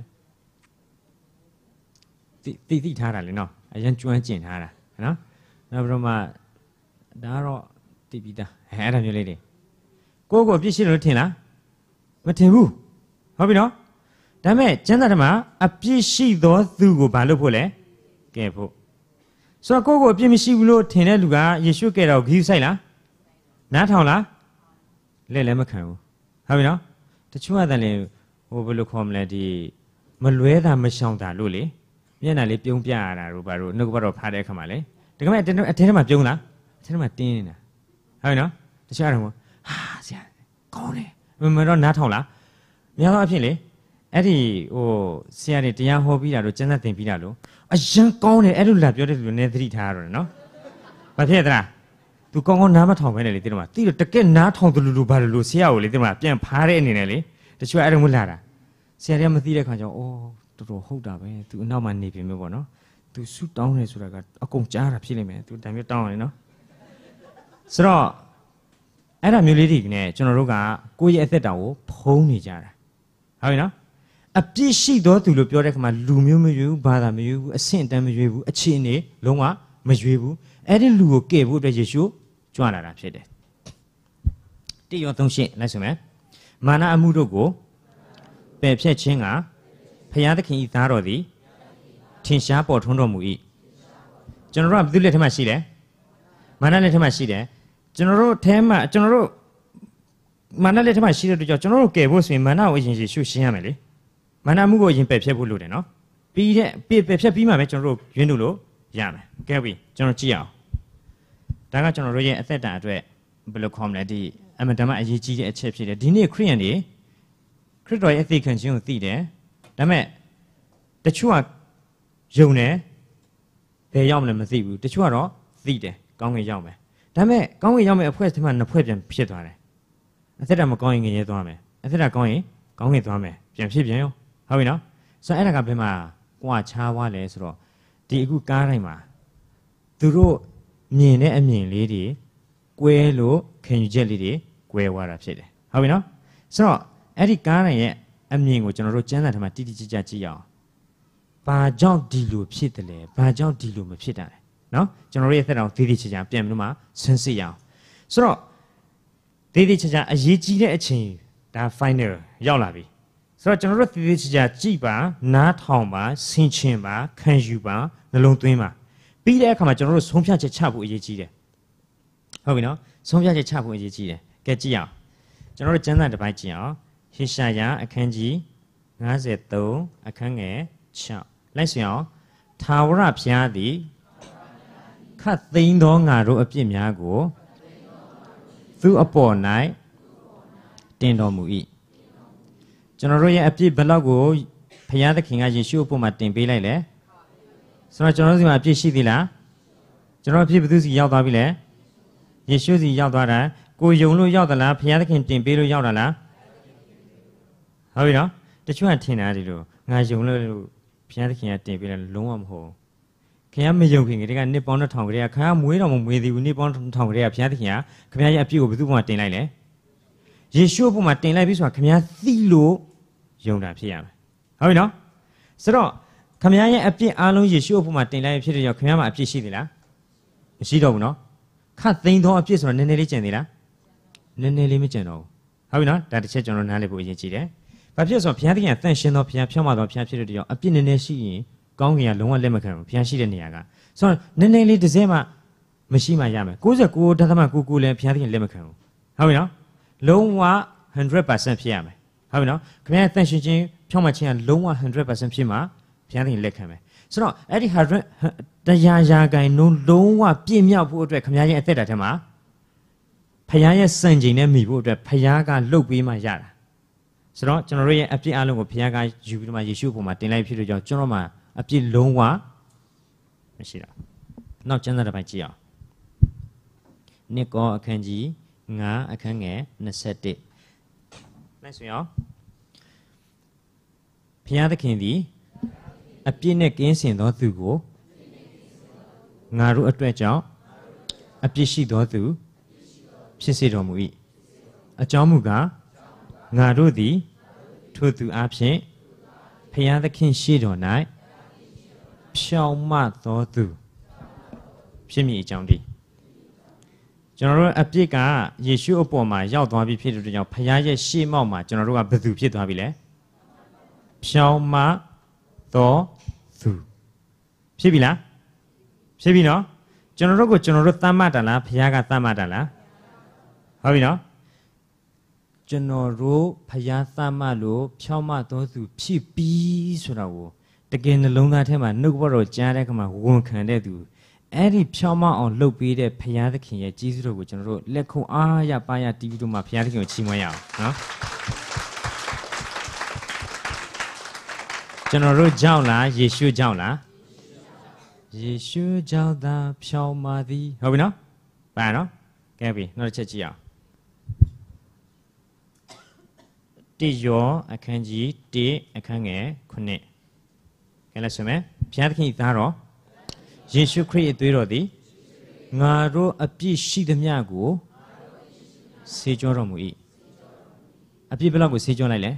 သိသိထားတာလေနော်အရင်ကျွမ်းကျင်ထားတာနော်နောက်ပြီးတော့မှဒါတော့သိပြီးသားအဲ့ဒါမျိုးလေးတွေကိုယ့်ကိုယ်အပြည့်ရှိတယ်လို့ထင်လားမထင်ဘူးဟုတ်ပြီနော်ဒါပေမဲ့ကျမ်းစာထဲမှာအပြည့်ရှိသောသူကိုဘာလို့ဖို့လဲကဲဖို့ဆိုတော့ကိုယ့်ကိုအပြည့်မရှိဘူးလို့ထင်တဲ့လူကယေရှုကဲတော့ဂရုစိုက်လားနားထောင်လားလဲလဲမခံဘူးဟုတ်ပြီနော်တချို့ကတည်းကဟိုဘယ်လိုခေါ်မလဲဒီမလွဲတာမရှောင်တာလို့လေမျက်နှာလေးပြုံးပြရတာတို့ဘာတို့နှုတ်ကပတ်တော်ဖားတဲ့အခါမှာလေဒါကမဲ့အထဲထဲမှာပြုံးလားအထဲထဲမှာတင်းနေတာဟုတ်ပြီနော်တချို့ကတော့ဟာဆရာကောင်းတယ်မမတော့နားထောင်လားများသောအားဖြင့်လေအဲ့ဒီဟိုဆရာတွေတရားဟောပြီးတာတို့ကျမ်းစာသင်ပြီးတာလို့အရန်ကောင်းတယ်အဲ့လိုလာပြောတဲ့လူနဲ့သတိထားရတော့နော်ဘာဖြစ်သလား तू ကောင်းကောင်းနားမထောင်ပဲနဲ့လေတိတော့မှာတိတော့တကက်နားထောင်တယ်လို့လို့ဘာလို့လို့ဆရာကိုလေတိတော့မှာပြန်ဖားတဲ့အနေနဲ့လေတချို့အဲ့ဒါမျိုးလာတာဆရာတွေကမသိတဲ့ခါကျတော့အော်တော်တော်ဟုတ်တာပဲ तू အနောက်မှာနေပြီမျိုးပေါ့နော် तू ဆူတောင်းတယ်ဆိုတာကအကုန်ကြားတာဖြစ်နေမယ် तू တမ်းမျိုးတောင်းရတယ်နော်ဆိုတော့အဲ့ဒါမျိုးလေးတွေနဲ့ကျွန်တော်တို့ကကိုယ့်ရဲ့အသက်တာကိုဖုံးနေကြတာဟုတ်ပြီနော်အပြည့်ရှိသောသူလို့ပြောတဲ့ခါမှာလူမျိုးမရွေးဘူးဘာသာမရွေးဘူးအဆင့်တန်းမရွေးဘူးအခြေအနေလုံးဝမရွေးဘူးအဲ့ဒီလူကိုကယ်ဖို့အတွက်ယေရှုကြွလာတာဖြစ်တယ်တိရောသုံးရှင်းလိုက်ဆိုမယ်မာနအမှုတို့ကိုပယ်ဖြတ်ခြင်းကဖျားသခင်ဤသားတော်သည်ထင်ရှားပေါ်ထွန်းတော်မူ၏ကျွန်တော်တို့ကဘယ်သူလက်ထက်မှာရှိလဲမာနလက်ထက်မှာရှိတယ်ကျွန်တော်တို့အဲမှာကျွန်တော်တို့မာနလက်ထက်မှာရှိတဲ့အတွက်ကြောင့်ကျွန်တော်တို့ကယ်ဖို့ဆိုရင်မာနကိုအရင်ယေရှုရှင်းရမယ်လေမာနမှုကိုအရင်ပယ်ဖြတ်ဖို့လိုတယ်နော်ပြီးတဲ့ပယ်ဖြတ်ပြီးမှပဲကျွန်တော်တို့ယဉ်တို့လို့ရမယ်ကဲပြီကျွန်တော်ကြည့်အောင်ဒါကကျွန်တော်တို့ရဲ့အသက်တာအတွက်ဘယ်လိုခေါ်မလဲဒီအမှန်တမ်းအရေးကြီးတဲ့အချက်ဖြစ်တယ်ဒီနေ့ခရိယန်တွေခရစ်တော်ရဲ့အသေးခံခြင်းကိုသိတယ်ဒါပေမဲ့တချို့ကယုံတယ်ဘယ်ရောက်မလဲမသိဘူးတချို့ကတော့သိတယ်ကောင်းကင်ရောက်မယ်ဒါပေမဲ့ကောင်းကင်ရောက်မယ်အဖွဲ့အစည်းမှာနှစ်ဖွဲ့ပြန်ဖြစ်သွားတယ်အသက်တာမကောင်းရင်ငရဲသွားမယ်အသက်တာကောင်းရင်ကောင်းကင်သွားမယ်ပြန်ဖြစ်ပြန်ရောဟုတ်ပြီနော်ဆိုတော့အဲ့ဒါကဘယ်မှာကွာခြားသွားလဲဆိုတော့ဒီအခုကားတိုင်းမှာသူတို့မြင်တဲ့အမြင်လေးတွေကွဲလို့ခံယူချက်လေးတွေကွဲသွားတာဖြစ်တယ်ဟုတ်ပြီနော်ဆိုတော့အဲ့ဒီကားတိုင်းရဲ့အမြင်ကိုကျွန်တော်တို့ကျမ်းစာထဲမှာတိတိကျကျကြည့်ရအောင်ဘာကြောင့်ဒီလိုဖြစ်တယ်လဲဘာကြောင့်ဒီလိုမဖြစ်တာလဲနော်ကျွန်တော်တို့ရဲ့သက်တော်သေးသေးချာချာပြန်ပြီးတော့မှဆန်းစစ်ရအောင်ဆိုတော့သေးသေးချာချာအရေးကြီးတဲ့အချိန်ဒါ final ရောက်လာပြီဆိုတော့ကျွန်တော်တို့သေးသေးချာချာကြည့်ပါနားထောင်ပါဆင်ခြင်ပါခံယူပါနှလုံးသွင်းပါပြီးတဲ့အခါမှာကျွန်တော်တို့ဆုံးဖြတ်ချက်ချဖို့အရေးကြီးတယ်ဟုတ်ပြီနော်ဆုံးဖြတ်ချက်ချဖို့အရေးကြီးတယ်ကဲကြည့်အောင်ကျွန်တော်တို့ကျမ်းစာတစ်ပိုင်းကြည့်အောင်ဟေရှာယအခန်းကြီး၅၃အခန်းငယ်၆လိုက်ဆိုအောင်ထာဝရဘုရားသည်ခတ်သိမ်းသောငါတို့အပြစ်များကိုသူအပေါ်၌တင်တော်မူ၏ကျွန်တော်တို့ရဲ့အပြစ်ဘယ်လောက်ကိုဘုရားသခင်ကယေရှုအပေါ်မှာတင်ပေးလိုက်လဲဆိုတော့ကျွန်တော်တို့ဒီမှာအပြစ်ရှိသေးလားကျွန်တော်အပြစ်ဘယ်သူစီရောက်သွားပြီလဲယေရှုစီရောက်သွားတာကိုယုံလို့ရောက်သလားဘုရားသခင်တင်ပေးလို့ရောက်တာလားဟုတ်ပြီနော်တချို့ကထင်တာဒီလိုငါယုံလို့ဘုရားသခင်ကတင်ပေးတယ်လုံးဝမဟုတ်ခင်ဗျားမယုံခင်ကတည်းကနှစ်ပေါင်းတစ်ထောင်ကလေးကခင်ဗျားမွေးတော်မမွေးသေးဘူးနှစ်ပေါင်းတစ်ထောင်ကလေးကဘုရားသခင်ကခင်ဗျားရဲ့အပြစ်ကိုဘယ်သူမှတင်လိုက်လဲယေရှုဘုမှာတင်လိုက်ပြီဆိုတာခင်ဗျားသိလို့ယုံတာဖြစ်ရမယ်ဟုတ်ပြီနော်ဆိုတော့ခင်ဗျားရဲ့အပြစ်အားလုံးယေရှုဘုမှာတင်လိုက်ဖြစ်တဲ့ကြောင့်ခင်ဗျားမှာအပြစ်ရှိသေးလားမရှိတော့ဘူးနော်ခတ်သိမ်းသောအပြစ်ဆိုတာနည်းနည်းလေးကျန်သေးလားနည်းနည်းလေးမကျန်တော့ဘူးဟုတ်ပြီနော်ဒါတစ်ချက်ကျွန်တော်နားလည်ဖို့အရေးကြီးတယ်ဘာဖြစ်ဆိုတော့ဘုရားသခင်ကတန့်ရှင်းသောဘုရားဖြောင့်မသောဘုရားဖြစ်တဲ့ကြောင့်အပြစ်နည်းနည်းရှိရင်ကောင်းကင်ကလုံးဝလက်မခံဘူးဘုရားရှိတဲ့နေရာကဆိုတော့နည်းနည်းလေးတစ်စဲမှမရှိမှရမယ်၉၉.၉၉လည်းဘုရားသခင်လက်မခံဘူးဟဟုတ်ပြီနော်လုံးဝ hundred percent ဖြစ်ရမယ်ဟုတ်ပြီနော်ခင်ဗျားတန်ရှင်ချင်းဖြောင်းမှချင်းကလုံးဝ hundred percent ဖြစ်မှာဘုရားသခင်လက်ခံမယ်ဆိုတော့အဲ့ဒီ hundred တရားရာဂိုင်လုံးလုံးဝပြည့်မြောက်ဖို့အတွက်ခင်ဗျားရဲ့အသက်တာထဲမှာဘုရားရဲ့စံချိန်နဲ့မိဖို့အတွက်ဘုရားကလှုပ်ပေးမှရတာဆိုတော့ကျွန်တော်တို့ရဲ့အပြစ်အလုံးကိုဘုရားကယူပြီးတော့မှယေရှုပုံမှာတင်လိုက်ဖြစ်လို့ကြောင့်ကျွန်တော်မှာအပြစ်လုံးဝမရှိတာနောက်ကျမ်းစာတစ်ပိုက်ကြည့်အောင်နိကောအခန်းကြီးငါးအခန်းငယ်နှစ်ဆယ့်တစ်လိုက်ဆိုရအောင်ဘုရားသခင်သည်အပြစ်နဲ့ကင်းစင်သောသူကိုငါတို့အတွက်ကြောင့်အပြစ်ရှိသောသူဖြစ်စေတော်မူ၏အကြောင်းမူကားငါတို့သည်ထိုသူအဖြစ်ဘုရားသခင်ရှေ့တော်၌ဖြောင့်မတ်သောသူဖြစ်မည်အကြောင်းတည်းကျွန်တော်တို့အပြစ်ကယေရှုအပေါ်မှာရောက်သွားပြီဖြစ်တဲ့ကြောင့်ဘုရားရဲ့ရှေ့မှောက်မှာကျွန်တော်တို့ကဘယ်သူဖြစ်သွားပြီလဲဖြောင့်မတ်သောသူဖြစ်ပြီလားဖြစ်ပြီနော်ကျွန်တော်တို့ကိုကျွန်တော်တို့သတ်မှတ်တာလားဘုရားကသတ်မှတ်တာလားဟုတ်ပြီနော်ကျွန်တော်တို့ဘုရားသတ်မှတ်လို့ဖြောင့်မတ်သောသူဖြစ်ပြီဆိုတာကိုတကယ်နှလုံးသားထဲမှာနှုတ်ဘတော်ကြားတဲ့အခါမှာဝန်ခံတဲ့သူအဲ့ဒီဖြောင်းမအောင်လှုပ်ပေးတဲ့ဘုရားသခင်ရဲ့ကြီးစွာတော်ကိုကျွန်တော်တို့လက်ခုံအားရပါရတီးပြီးတော့မှဘုရားသခင်ကိုချီးမွမ်းရအောင်နော်ကျွန်တော်တို့ကြောက်လားယေရှုကြောက်လားယေရှုကြောက်တာဖြောင်းမသည်ဟုတ်ပြီနော်ပါနော်ကဲပြီနောက်တစ်ချက်ကြည့်အောင်တိယောအခန်းကြီးတစ်အခန်းငယ်ခုနှစ်ကဲလက်ဆိုမယ်ဘုရားသခင်သားတော်ယေရှုခရစ်ရဲ့သွေးတော်သည်ငါတို့အပြစ်ရှိသမျှကိုဆေးကြောတော်မူ၏အပြစ်ဘယ်လောက်ကိုဆေးကြောလိုက်လဲ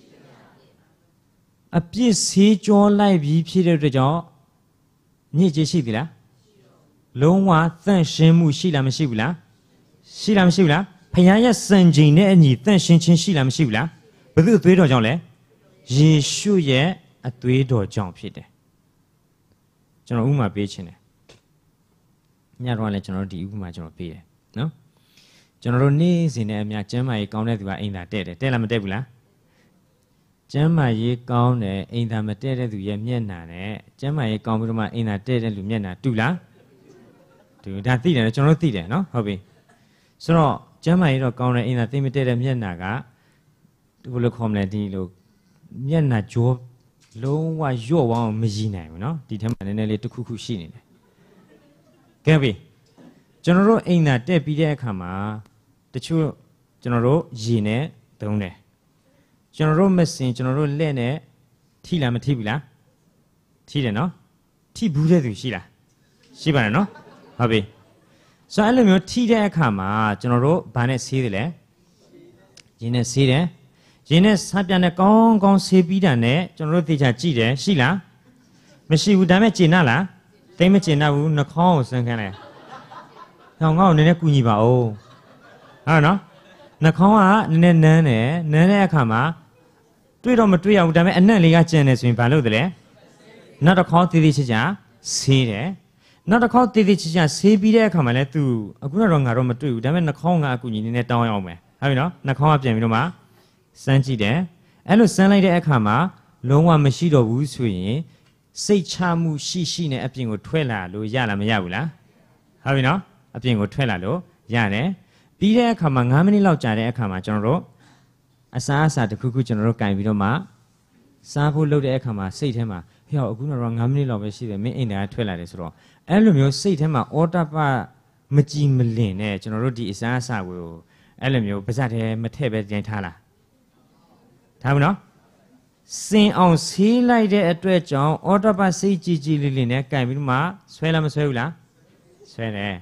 အပြစ်ဆေးကြောလိုက်ပြီးဖြစ်တဲ့အတွက်ကြောင့်ညစ်ကြေးရှိပြီလားလုံးဝသန့်ရှင်းမှုရှိလားမရှိဘူးလားရှိလားမရှိဘူးလားဖခင်ရဲ့စံချိန်နဲ့အညီသန့်ရှင်းခြင်းရှိလားမရှိဘူးလားဘယ်သူအသွေးတော်ကြောင့်လဲယေရှုရဲ့အသွေးတော်ကြောင့်ဖြစ်တယ်ကျွန်တော်ဥပမာပေးခြင်းတယ်ညတော့လည်းကျွန်တော်တို့ဒီဥပမာကျွန်တော်ပေးတယ်နော်ကျွန်တော်တို့နေ့စဉ်နဲ့အများကျမ်းမာရေးကောင်းတဲ့သူကအိမ်သာတဲ့တယ်တဲ့လားမတဲ့ဘူးလားကျမ်းမာရေးကောင်းတယ်အိမ်သာမတဲ့တဲ့သူရဲ့မျက်နှာနဲ့ကျမ်းမာရေးကောင်းပြီးတော့မှအိမ်သာတဲ့တဲ့လူမျက်နှာတူလားတူဒါသိတယ်ကျွန်တော်တို့သိတယ်နော်ဟုတ်ပြီဆိုတော့ကျမ်းမာရေးတော့ကောင်းတယ်အိမ်သာသိမတဲ့တဲ့မျက်နှာကဘယ်လိုခေါ်မလဲဒီလိုမျက်နှာကြောလုံးဝရော့ဝအောင်မရည်နိုင်ဘူးเนาะဒီထဲမှာနည်းနည်းလေးတစ်ခုခုရှိနေတယ်ကဲပြီကျွန်တော်တို့အိမ်သာတက်ပြီးတဲ့အခါမှာတချို့ကျွန်တော်တို့ရေနဲ့သုံးတယ်ကျွန်တော်တို့မစင်ကျွန်တော်တို့လက်နဲ့ထိလားမထိဘူးလားထိတယ်เนาะထိဘူးတဲ့သူရှိလားရှိပါတယ်เนาะဟုတ်ပြီဆိုတော့အဲ့လိုမျိုးထိတဲ့အခါမှာကျွန်တော်တို့ဘာနဲ့ဆေးတယ်လဲရေနဲ့ဆေးတယ်ရင်းနဲ့ဆပ်ပြန်နဲ့ကောင်းကောင်းဆေးပြီးတာနဲ့ကျွန်တော်တို့သေချာကြည့်တယ်ရှိလားမရှိဘူးဒါပေမဲ့ကျင်နာလားတိတ်မကျင်နာဘူးနှာခေါင်းကိုစမ်းခန်းလိုက်ဟောငါ့ကိုနည်းနည်းကူညီပါဦးဟုတ်နော်နှာခေါင်းကနည်းနည်းနန်းတယ်နန်းတဲ့အခါမှာတွေ့တော့မတွေ့ရဘူးဒါပေမဲ့အနံ့လေးကကျန်နေဆိုရင်ဘာလုပ်သလဲနောက်တစ်ခေါက်သေးသေးချာချာဆေးတယ်နောက်တစ်ခေါက်သေးသေးချာချာဆေးပြီးတဲ့အခါမှာလဲ तू အခုတော့ငါတော့မတွေ့ဘူးဒါပေမဲ့နှာခေါင်းကအကူညီနည်းနည်းတောင်းရအောင်မယ်ဟုတ်ပြီနော်နှာခေါင်းကပြန်ပြီးတော့မှစမ်းကြည့်တယ်အဲ့လိုစမ်းလိုက်တဲ့အခါမှာလုံးဝမရှိတော့ဘူးဆိုရင်စိတ်ချမှုရှိရှိနဲ့အပြင်ကိုထွက်လာလို့ရလားမရဘူးလားဟုတ်ပြီနော်အပြင်ကိုထွက်လာလို့ရတယ်ပြီးတဲ့အခါမှာငါးမိနစ်လောက်ကြာတဲ့အခါမှာကျွန်တော်တို့အစားအစာတစ်ခုခုကျွန်တော်တို့ကင်ပြီးတော့မှစားဖို့လုပ်တဲ့အခါမှာစိတ်ထဲမှာဟဲ့အခုတော့ငါးမိနစ်လောက်ပဲရှိတယ်မင်းအိမ်ထဲကထွက်လာတယ်ဆိုတော့အဲ့လိုမျိုးစိတ်ထဲမှာအော်တပမကြည်မလင်နဲ့ကျွန်တော်တို့ဒီအစားအစာကိုအဲ့လိုမျိုးပါးစပ်ထဲမထည့်ပဲတင်ထားလားထားမနော်စင်အောင်ဆေးလိုက်တဲ့အတွက်ကြောင့်အော်တပတ်စိတ်ကြည်ကြည်လေးလေးနဲ့ကင်ပြီးတော့မှဆွဲလားမဆွဲဘူးလားဆွဲတယ်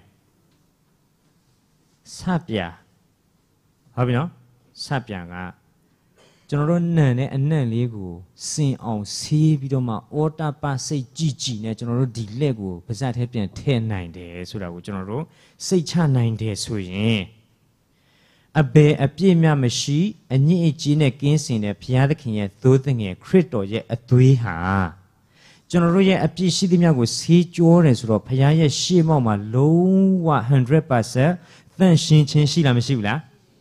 ဆပ်ပြဟုတ်ပြီနော်ဆပ်ပြကကျွန်တော်တို့နံနဲ့အနံ့လေးကိုစင်အောင်ဆေးပြီးတော့မှအော်တပတ်စိတ်ကြည်ကြည်နဲ့ကျွန်တော်တို့ဒီလက်ကိုပါးစပ်ထဲပြန်ထည့်နိုင်တယ်ဆိုတာကိုကျွန်တော်တို့စိတ်ချနိုင်တယ်ဆိုရင်အဘယ်အပြည့်မြမရှိအညစ်အကြေးနဲ့ကင်းစင်တဲ့ဘုရားသခင်ရဲ့သိုးသငယ်ခရစ်တော်ရဲ့အသွေးဟာကျွန်တော်တို့ရဲ့အပြည့်ရှိသမျှကိုဆေးကြောတယ်ဆိုတော့ဘုရားရဲ့ရှေ့မှောက်မှာလုံးဝ hundred percent သန့်ရှင်းခြင်းရှိလားမရှိဘူးလား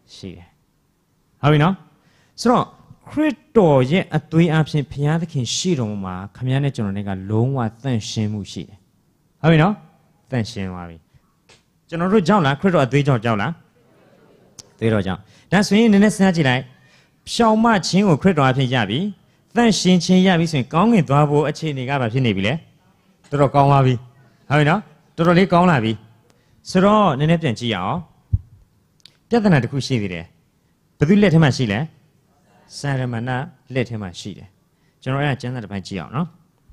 ရှိတယ်ဟုတ်ပြီနော်ဆိုတော့ခရစ်တော်ရဲ့အသွေးအဖြစ်ဘုရားသခင်ရှိတော်မှာခမည်းနဲ့ကျွန်တော်တွေကလုံးဝတန့်ရှင်းမှုရှိတယ်ဟုတ်ပြီနော်တန့်ရှင်းသွားပြီကျွန်တော်တို့ကြောက်လားခရစ်တော်အသွေးကြောင့်ကြောက်လားသွေးတော်ကြောင့်ဒါဆိုရင်နည်းနည်းစဉ်းစားကြည့်လိုက်ရှောင်မခြင်းကိုခရစ်တော်အဖြစ်ရပြီတန့်ရှင်းခြင်းရပြီဆိုရင်ကောင်းကင်သွားဖို့အခြေအနေကဘာဖြစ်နေပြီလဲတော်တော်ကောင်းသွားပြီဟုတ်ပြီနော်တော်တော်လေးကောင်းလာပြီဆိုတော့နည်းနည်းပြန်ကြည့်ရအောင်ပြဿနာတစ်ခုရှိသေးတယ်ဘယ်သူလက်ထဲမှာရှိလဲစာရမဏလက်ထဲမှာရှိတယ်ကျွန်တော်အဲ့ဒါကျမ်းစာတစ်ပိုင်းကြည့်အောင်နော်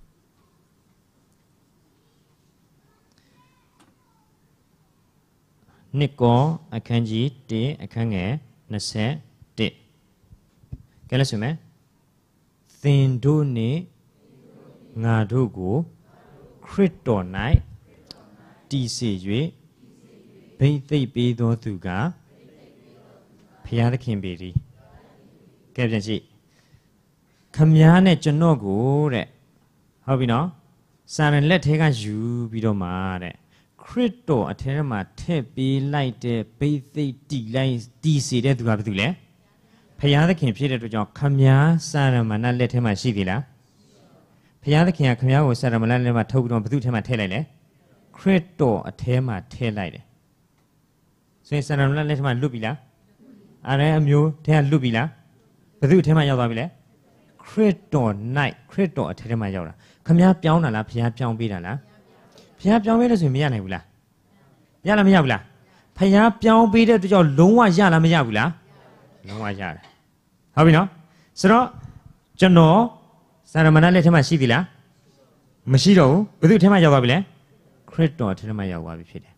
နှစ်ကောအခန်းကြီးတစ်အခန်းငယ်၂၁ကဲလက်ဆိုမယ်သင်တို့နှင့်ငါတို့ကိုခရစ်တော်၌တည်စေ၍ဘိသိက်ပေးသောသူကဘုရားသခင်ပေသည်ကဲပြန်ကြည့်ခမည်းနဲ့ကျွန်တော်ကိုတဲ့ဟုတ်ပြီနော်စာရန်လက်ထဲကယူပြီးတော့မှတဲ့ခရစ်တော်အထဲမှာထည့်ပေးလိုက်တဲ့ဘိသိက်တည်လိုက်တည်စေတဲ့သူကဘာတူလဲဘုရားသခင်ဖြစ်တဲ့အတွက်ကြောင့်ခမည်းစာရမဏလက်ထဲမှာရှိသေးလားဘုရားသခင်ကခမည်းကိုစာရမဏလက်ထဲမှာထုတ်ပြီးတော့ဘယ်သူထဲမှာထည့်လိုက်လဲခရစ်တော်အထဲမှာထည့်လိုက်တယ်ဆိုရင်စာရမဏလက်ထဲမှာလွတ်ပြီလားအဲ့ဒါအမျိုးထဲကလွတ်ပြီလားဘယ်သူအထဲမှာရောက်သွားပြီလဲခရစ်တော် night ခရစ်တော်အထဲထဲမှာရောက်တာခမည်းပြောင်းတာလားဘုရားပြောင်းပေးတာလားဘုရားပြောင်းပေးလို့ဆိုရင်မရနိုင်ဘူးလားရလားမရဘူးလားဘုရားပြောင်းပေးတဲ့အတွက်ကြောင့်လုံးဝရလားမရဘူးလားလုံးဝရတယ်ဟုတ်ပြီနော်ဆိုတော့ကျွန်တော်စာရမဏလက်ထဲမှာရှိသေးလားမရှိတော့ဘူးဘယ်သူအထဲမှာရောက်သွားပြီလဲခရစ်တော်အထဲမှာရောက်သွားပြီဖြစ်တယ်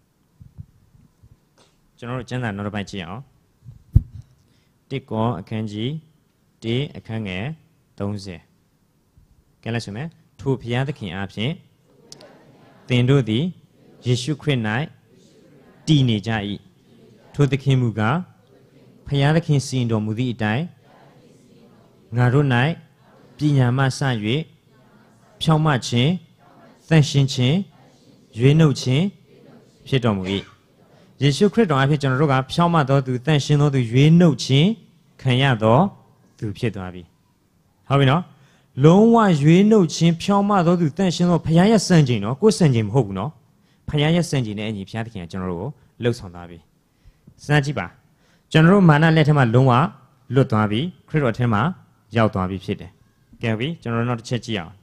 ကျွန်တော်တို့ကျမ်းစာနောက်တစ်ပိုင်းကြည့်အောင်တစ်ကောအခန်းကြီးတစ်အခန်းငယ်၃၀ကဲလိုက်ဆိုမယ်ထိုဘုရားသခင်အားဖြင့်သင်တို့သည်ယေရှုခရစ်၌တည်နေကြ၏ထိုသခင်မူကားဘုရားသခင်စီရင်တော်မူသည့်အတိုင်းငါတို့၌ပညာမှစ၍ဖြောင့်မခြင်းသန့်ရှင်းခြင်းရွေးနှုတ်ခြင်းဖြစ်တော်မူ၏ယေရှုခရစ်တော်အဖြစ်ကျွန်တော်တို့ကဖြောင့်မသောသူသန့်ရှင်းသောသူရွေးနှုတ်ခြင်းခံရသောသူဖြစ်သွားပြီဟုတ်ပြီနော်လုံးဝရွေးနှုတ်ခြင်းဖြောင့်မသောသူသန့်ရှင်းသောဘုရားရဲ့စံချိန်နော်ကိုယ်စံချိန်မဟုတ်ဘူးနော်ဘုရားရဲ့စံချိန်နဲ့အညီဘုရားသခင်ကကျွန်တော်တို့ကိုလှုပ်ဆောင်သွားပြီစမ်းကြည့်ပါကျွန်တော်တို့မာနလက်ထက်မှာလုံးဝလွတ်သွားပြီခရစ်တော်ထဲမှာရောက်သွားပြီဖြစ်တယ်ကဲပြီကျွန်တော်တို့နောက်တစ်ချက်ကြည့်အောင်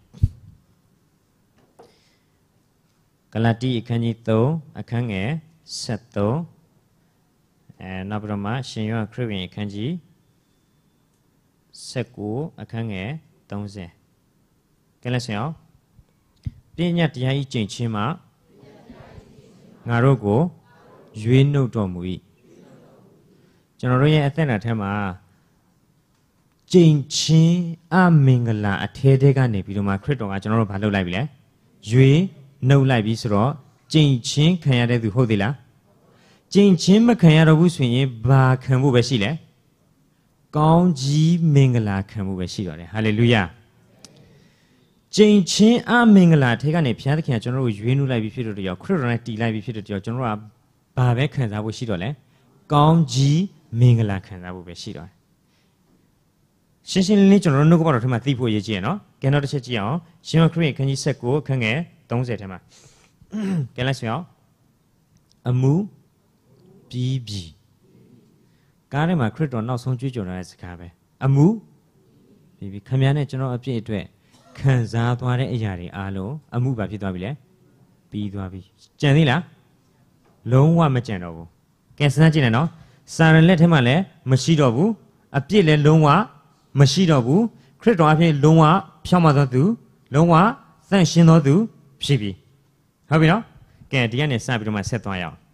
ဂလာတိအခန်းကြီး၃အခန်းငယ်၁၃အဲနောက်ပြီးတော့မှရှင်ယောဟန်ခရစ်ဝင်အခန်းကြီး၁၉အခန်းငယ်၃၀ကဲလက်ဆင်အောင်ပညာတရားဤကျင့်ခြင်းမှာငါတို့ကိုရွေးနှုတ်တော်မူ၏ကျွန်တော်တို့ရဲ့အသက်တာထဲမှာကျင့်ခြင်းအမင်္ဂလာအထဲထဲကနေပြီးတော့မှခရစ်တော်ကကျွန်တော်တို့ဘာလုပ်လိုက်ပြီလဲရွေးနှုတ်လိုက်ပြီဆိုတော့ကျင့်ခြင်းခံရတဲ့သူဟုတ်သေးလားကျင့်ခြင်းမခံရတော့ဘူးဆိုရင်ဘာခံဖို့ပဲရှိလဲကောင်းကြီးမင်္ဂလာခံဖို့ပဲရှိတော့တယ်ဟာလေလုယာကျင့်ခြင်းအမင်္ဂလာထဲကနေဘုရားသခင်ကကျွန်တော်တို့ရွေးနှုတ်လိုက်ပြီဖြစ်တဲ့ကြောင့်ခရစ်တော်နဲ့တည်လိုက်ပြီဖြစ်တဲ့ကြောင့်ကျွန်တော်တို့ကဘာပဲခံစားဖို့ရှိတော့လဲကောင်းကြီးမင်္ဂလာခံစားဖို့ပဲရှိတော့တယ်ရှင်းရှင်းလင်းလင်းကျွန်တော်တို့နှုတ်ကပတော်ထဲမှာသိဖို့ရည်ကြည့်ရနော်ကဲနောက်တစ်ချက်ကြည့်အောင်ရှင်ယောဟန်ခရစ်အခန်းကြီး၁၉အခန်းငယ်၃၀ထဲမှာကဲလိုက်ဆိုအောင်အမှုပြီးပြီကားထဲမှာခရစ်တော်နောက်ဆုံးကြွေးကြော်တဲ့စကားပဲအမှုပြီးပြီခမည်းနဲ့ကျွန်တော်အပြည့်အတွက်ခံစားသွားတဲ့အရာတွေအားလုံးအမှုပါဖြစ်သွားပြီလေပြီးသွားပြီကြံသေးလားလုံးဝမကြံတော့ဘူးကဲစဉ်းစားကြည့်နေနော်စာရန်လက်ထဲမှာလည်းမရှိတော့ဘူးအပြည့်လည်းလုံးဝမရှိတော့ဘူးခရစ်တော်အဖြစ်လုံးဝဖြောင့်မသောသူလုံးဝသန့်ရှင်းသောသူဖြစ်ပြီဟုတ်ပြီနော်ကဲဒီကနေစပြီးတော့မှဆက်သွားရအောင်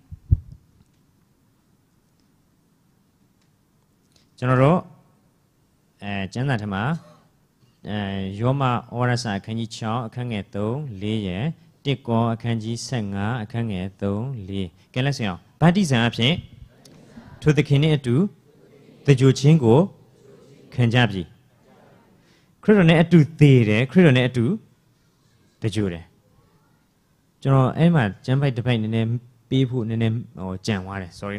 ကျွန်တော်တို့အဲကျမ်းစာထဲမှာအဲယောမဩဝါဒစာအခန်းကြီး၆အခန်းငယ်၃ ၄ရယ်တစ်ကောအခန်းကြီး၁၅အခန်းငယ်၃ ၄ကဲလက်စင်အောင်ဗတ္တိဇံအဖြစ်ထိုသခင်နှင့်အတူတကြိုချင်းကိုခံကြပြီခရစ်တော်နဲ့အတူသေတယ်ခရစ်တော်နဲ့အတူတကြိုတယ်ကျွန်တော်အဲ့မှာကျမ်းပိုက်တစ်ပိုက်နည်းနည်းပေးဖို့နည်းနည်းဟိုကြံသွားတယ် sorry နော်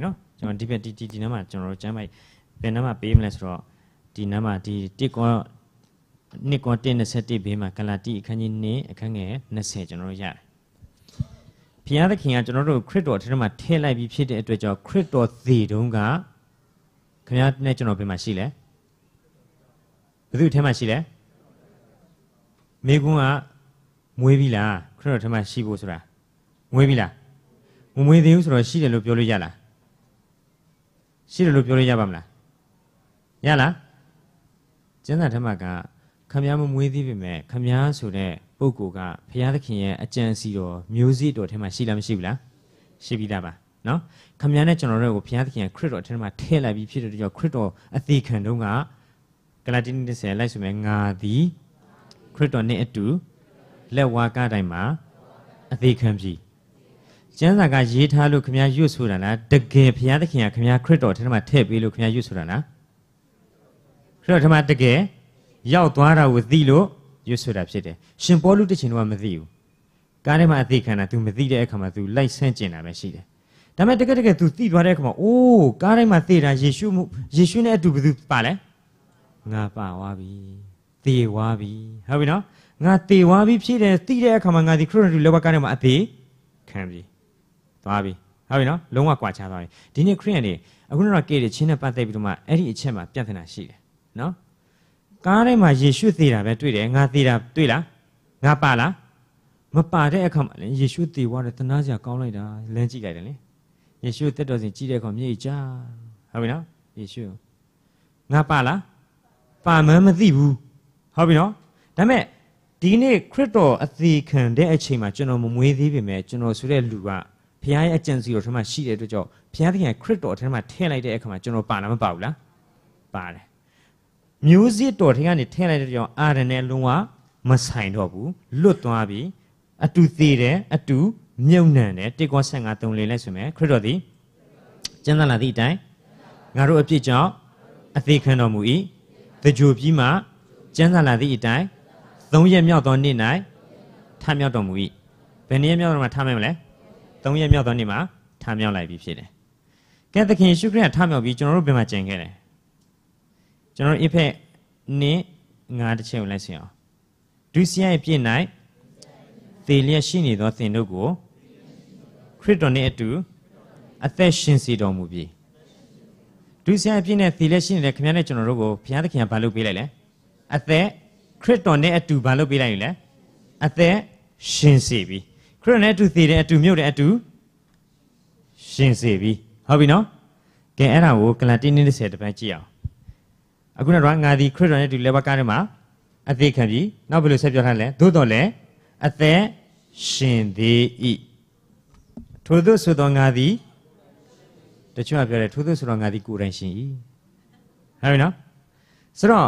ကျွန်တော်ဒီဘက်ဒီဒီဒီနားမှာကျွန်တော်တို့ကျမ်းပိုက်ဘယ်နားမှာပေးမလဲဆိုတော့ဒီနားမှာဒီတစ်ကောနှစ်ကောတစ်နှစ်ဆက်တစ်ဘေးမှာဂလာတိအခန်းကြီးနှစ်အခန်းငယ်နှစ်ဆယ်ကျွန်တော်တို့ရတယ်ဘုရားသခင်ကကျွန်တော်တို့ခရစ်တော်ထဲမှာထည့်လိုက်ပြီးဖြစ်တဲ့အတွက်ကြောင့်ခရစ်တော်သေတုံးကခင်ဗျားနဲ့ကျွန်တော်ဘယ်မှာရှိလဲဘယ်သူထဲမှာရှိလဲမိကွန်းကမွေးပြီလားခရစ်တော်ထဲမှာရှိဖို့ဆိုတာမွေးပြီလားမမွေးသေးဘူးဆိုတော့ရှိတယ်လို့ပြောလို့ရလားရှိတယ်လို့ပြောလို့ရပါမလားရလားကျမ်းစာထဲမှာကခမည်းမမွေးသေးပေမဲ့ခမည်းဆိုတဲ့ပုဂ္ဂိုလ်ကဘုရားသခင်ရဲ့အကြံစီတော်မျိုးစေ့တော်ထဲမှာရှိလားမရှိဘူးလားရှိပြီးသားပါနော်ခမည်းနဲ့ကျွန်တော်တို့ကိုဘုရားသခင်ခရစ်တော်ထဲမှာထည့်လိုက်ပြီးဖြစ်တဲ့ကြောင့်ခရစ်တော်အသေးခံတုန်းကဂလာတိတစ်ဆယ်လိုက်ဆိုမယ်ငါသည်ခရစ်တော်နဲ့အတူလက်ဝါးကားတိုင်းမှာအသေးခံပြီကျမ်းစာကရေးထားလို့ခမည်းရွတ်ဆိုတာလားတကယ်ဘုရားသခင်ကခမည်းခရစ်တော်ထဲမှာထည့်ပေးလို့ခမည်းရွတ်ဆိုတာလားခရစ်တော်ထဲမှာတကယ်ရောက်သွားတာကိုသိလို့ရွတ်ဆိုတာဖြစ်တယ်ရှင်ပေါလုတစ်ချိန်တော့မသိဘူးကားထဲမှာအသေးခံတာ तू မသိတဲ့အခါမှာ तू လိုက်ဆန့်ကျင်တာပဲရှိတယ်ဒါပေမဲ့တကယ်တကယ် तू သိသွားတဲ့အခါမှာအိုးကားထဲမှာသိတာယေရှုယေရှုနဲ့အတူဘယ်သူပါလဲငါပါသွားပြီသေသွားပြီဟုတ်ပြီနော်ငါသေသွားပြီဖြစ်တယ်သိတဲ့အခါမှာငါဒီခရစ်တော်လက်ဝါးကားထဲမှာအသေးခံပြီသွားပြီဟုတ်ပြီနော်လုံးဝကွာခြားသွားပြီဒီနေ့ခရစ်ယာန်တွေအခုတော့ကေတဲ့ချင်းနဲ့ပတ်သက်ပြီးတော့မှအဲ့ဒီအချက်မှာပြဿနာရှိတယ်နော်ကားထဲမှာယေရှုသေတာပဲတွေ့တယ်ငါသေတာတွေ့လားငါပါလားမပါတဲ့အခါမှာလေယေရှုသေသွားတယ်သနာစရာကောင်းလိုက်တာလမ်းကြည့်လိုက်တယ်လေယေရှုတက်တော်စဉ်ကြည့်တဲ့အခါမြေကြီးကြားဟုတ်ပြီနော်ယေရှုငါပါလားပါမှန်းမသိဘူးဟုတ်ပြီနော်ဒါပေမဲ့ဒီနေ့ခရစ်တော်အသေးခံတဲ့အချိန်မှာကျွန်တော်မမွေးသေးပေမဲ့ကျွန်တော်ဆိုတဲ့လူကဘုရားရဲ့အကြံစီတော်ထဲမှာရှိတဲ့အတွက်ကြောင့်ဘုရားသခင်ခရစ်တော်ထဲမှာထည့်လိုက်တဲ့အခါမှာကျွန်တော်ပါလားမပါဘူးလားပါတယ်မျိုးစေ့တော်ထဲကနေထည့်လိုက်တဲ့ကြောင့်အာရနဲ့လုံးဝမဆိုင်တော့ဘူးလွတ်သွားပြီအတူသေးတယ်အတူမြုပ်နှံတယ်တစ်ကောဆယ်ငါသုံးလေးလိုက်ဆိုမယ်ခရစ်တော်သည်ကျမ်းစာလာသည့်အတိုင်းငါတို့အပြစ်ကြောင့်အသေးခံတော်မူ၏တကြိုပြီးမှကျမ်းစာလာသည့်အတိုင်းသုံးရက်မြောက်သောနေ့၌ထမြောက်တော်မူ၏ဘယ်နေ့မြောက်တော့မှထမြောက်မလဲသုံးရက်မြောက်သောနေ့မှာထမြောက်လိုက်ပြီဖြစ်တယ်ကဲသခင်ယေရှုခရစ်ကထမြောက်ပြီးကျွန်တော်တို့ဘယ်မှာကြံခဲ့လဲကျွန်တော်တို့အဖက်နေ့ငါတစ်ချက်ကိုလိုက်စင်အောင်ဒုစရိုက်ပြည့်၌သေလျက်ရှိနေသောသင်တို့ကိုခရစ်တော်နှင့်အတူအသက်ရှင်စေတော်မူပြီဒုစရိုက်ပြည့်နဲ့သေလျက်ရှိနေတဲ့ခင်ဗျားနဲ့ကျွန်တော်တို့ကိုဘုရားသခင်ကဘာလုပ်ပေးလိုက်လဲအသက်ခရစ်တော်နဲ့အတူဘာလုပ်ပေးလိုက်လဲအသက်ရှင်စေပြီခရစ်တော်နဲ့အတူသေတယ်အတူမြုပ်တယ်အတူရှင်စေပြီဟုတ်ပြီနော်ကဲအဲ့ဒါကိုဂလာတိနှစ်ဆယ်တပတ်ကြည့်အောင်အခုတော့ငါဒီခရစ်တော်နဲ့အတူလက်ဝါးကားထဲမှာအသေးခံပြီနောက်ဘယ်လိုဆက်ပြောထားလဲသို့တော်လည်းအသက်ရှင်သေး၏ထို့သောဆိုသောငါသည်တချို့ကပြောတယ်ထို့သောဆိုသောငါသည်ကိုယ်တိုင်ရှင်၏ဟုတ်ပြီနော်ဆိုတော့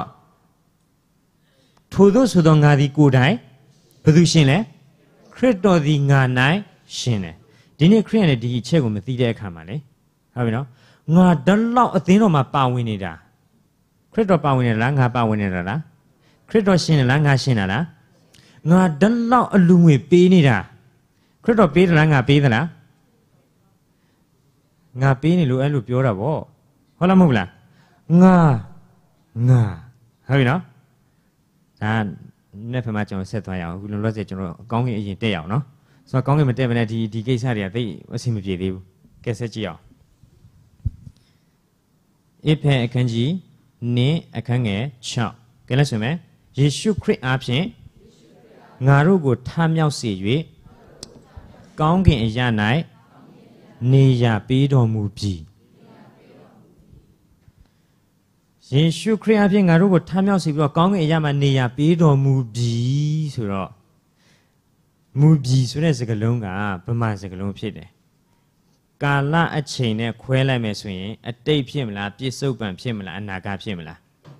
ထို့သောဆိုသောငါသည်ကိုယ်တိုင်ဘယ်သူရှင်လဲခရစ်တော်သည်ငါ၌ရှင်တယ်ဒီနေ့ခရစ်ယာန်ရဲ့ဒီအချက်ကိုမသိတဲ့အခါမှာလေဟုတ်ပြီနော်ငါတလောက်အသင်းတော်မှာပါဝင်နေတာခရစ်တော်ပါဝင်နေလားငါပါဝင်နေတာလားခရစ်တော်ရှင်နေလားငါရှင်တာလားငါတလောက်အလူငွေပေးနေတာခရစ်တော်ပေးတယ်လားငါပေးသလားငါပေးနေလို့အဲ့လိုပြောတာဗောဟုတ်လားမဟုတ်လားငါငါဟုတ်ပြီနော်ဒါနေ့ဖက်မှာကျွန်တော်ဆက်သွားရအောင်အခုလောလောဆယ်ကျွန်တော်အကောင်းကြီးအရင်တက်ရအောင်နော်ဆိုတော့ကောင်းကြီးမတက်ဘဲနဲ့ဒီဒီကိစ္စတွေကသိအဆင်မပြေသေးဘူးကဲဆက်ကြည့်အောင်အဖက်အခန်းကြီးနင်းအခန်းငယ်၆ကဲလက်ဆိုမယ်ယေရှုခရစ်အားဖြင့်ငါတို့ကိုထမြောက်စေ၍ကောင်းကင်အရာ၌နေရာပေးတော်မူပြီယေရှုခရစ်အားဖြင့်ငါတို့ကိုထမြောက်စေပြီးတော့ကောင်းကင်အရာမှာနေရာပေးတော်မူပြီဆိုတော့မူပြီဆိုတဲ့စကားလုံးကဗမာစကားလုံးဖြစ်တယ်ကာလအချိန်နဲ့ခွဲလိုက်မယ်ဆိုရင်အတိတ်ဖြစ်မလားပြစ္ဆုတ်ပံဖြစ်မလားအနာဂတ်ဖြစ်မလား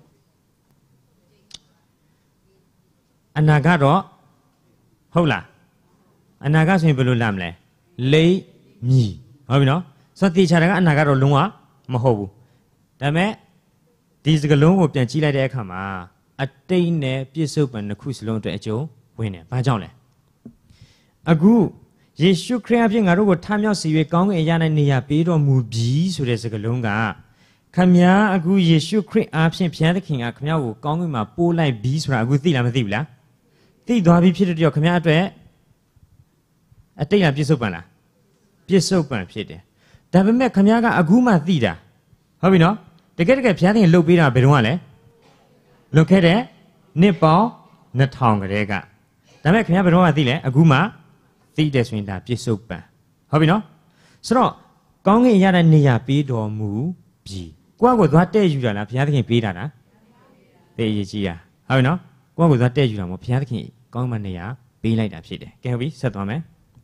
အနာဂတ်တော့ဟုတ်လားအနာဂတ်ဆိုရင်ဘယ်လိုလာမလဲလိမ့်မည်ဟုတ်ပြီနော်ဆိုတော့တေချာတာကအနာဂတ်တော့လုံးဝမဟုတ်ဘူးဒါပေမဲ့ဒီစကားလုံးကိုပြန်ကြည့်လိုက်တဲ့အခါမှာအတိတ်နဲ့ပြစ္ဆုတ်ပံနှစ်ခုစလုံးအတွက်အကျုံးဝင်တယ်ဘာကြောင့်လဲအခုယေရှုခရစ်အဖြစ်ငါတို့ကိုထမြောက်စေ၍ကောင်းကင်အရာ၌နေရာပေးတော်မူပြီဆိုတဲ့စကားလုံးကခမည်းအခုယေရှုခရစ်အားဖြင့်ဘုရားသခင်ကခမည်းကိုကောင်းကင်မှာပို့လိုက်ပြီဆိုတာအခုသိလားမသိဘူးလားသိသွားပြီဖြစ်တဲ့ကြောင့်ခမည်းအတွက်အတိတ်ကပြစ္ဆုတ်ပံလားပြစ္ဆုတ်ပံဖြစ်တယ်ဒါပေမဲ့ခမည်းကအခုမှသိတာဟုတ်ပြီနော်တကယ်တကယ်ဘုရားသခင်လှုပ်ပေးတာဘယ်တော့မှလဲလွတ်ခဲ့တဲ့နှစ်ပေါင်းနှစ်ထောင်ကလေးကဒါပေမဲ့ခမည်းဘယ်တော့မှသိလဲအခုမှသိတယ်ဆိုရင်ဒါပြစ္ဆုတ်ပံဟုတ်ပြီနော်ဆိုတော့ကောင်းကင်ရတဲ့နေရာပေးတော်မူပြီကိုယ့်ကိုယ်သွားတဲ့ယူတာလားဘုရားသခင်ပေးတာလားသိရကြီးတာဟုတ်ပြီနော်ကိုယ့်ကိုယ်သွားတဲ့ယူတာမဟုတ်ဘုရားသခင်ကောင်းကင်နေရာပေးလိုက်တာဖြစ်တယ်ကဲဟုတ်ပြီဆက်သွားမယ်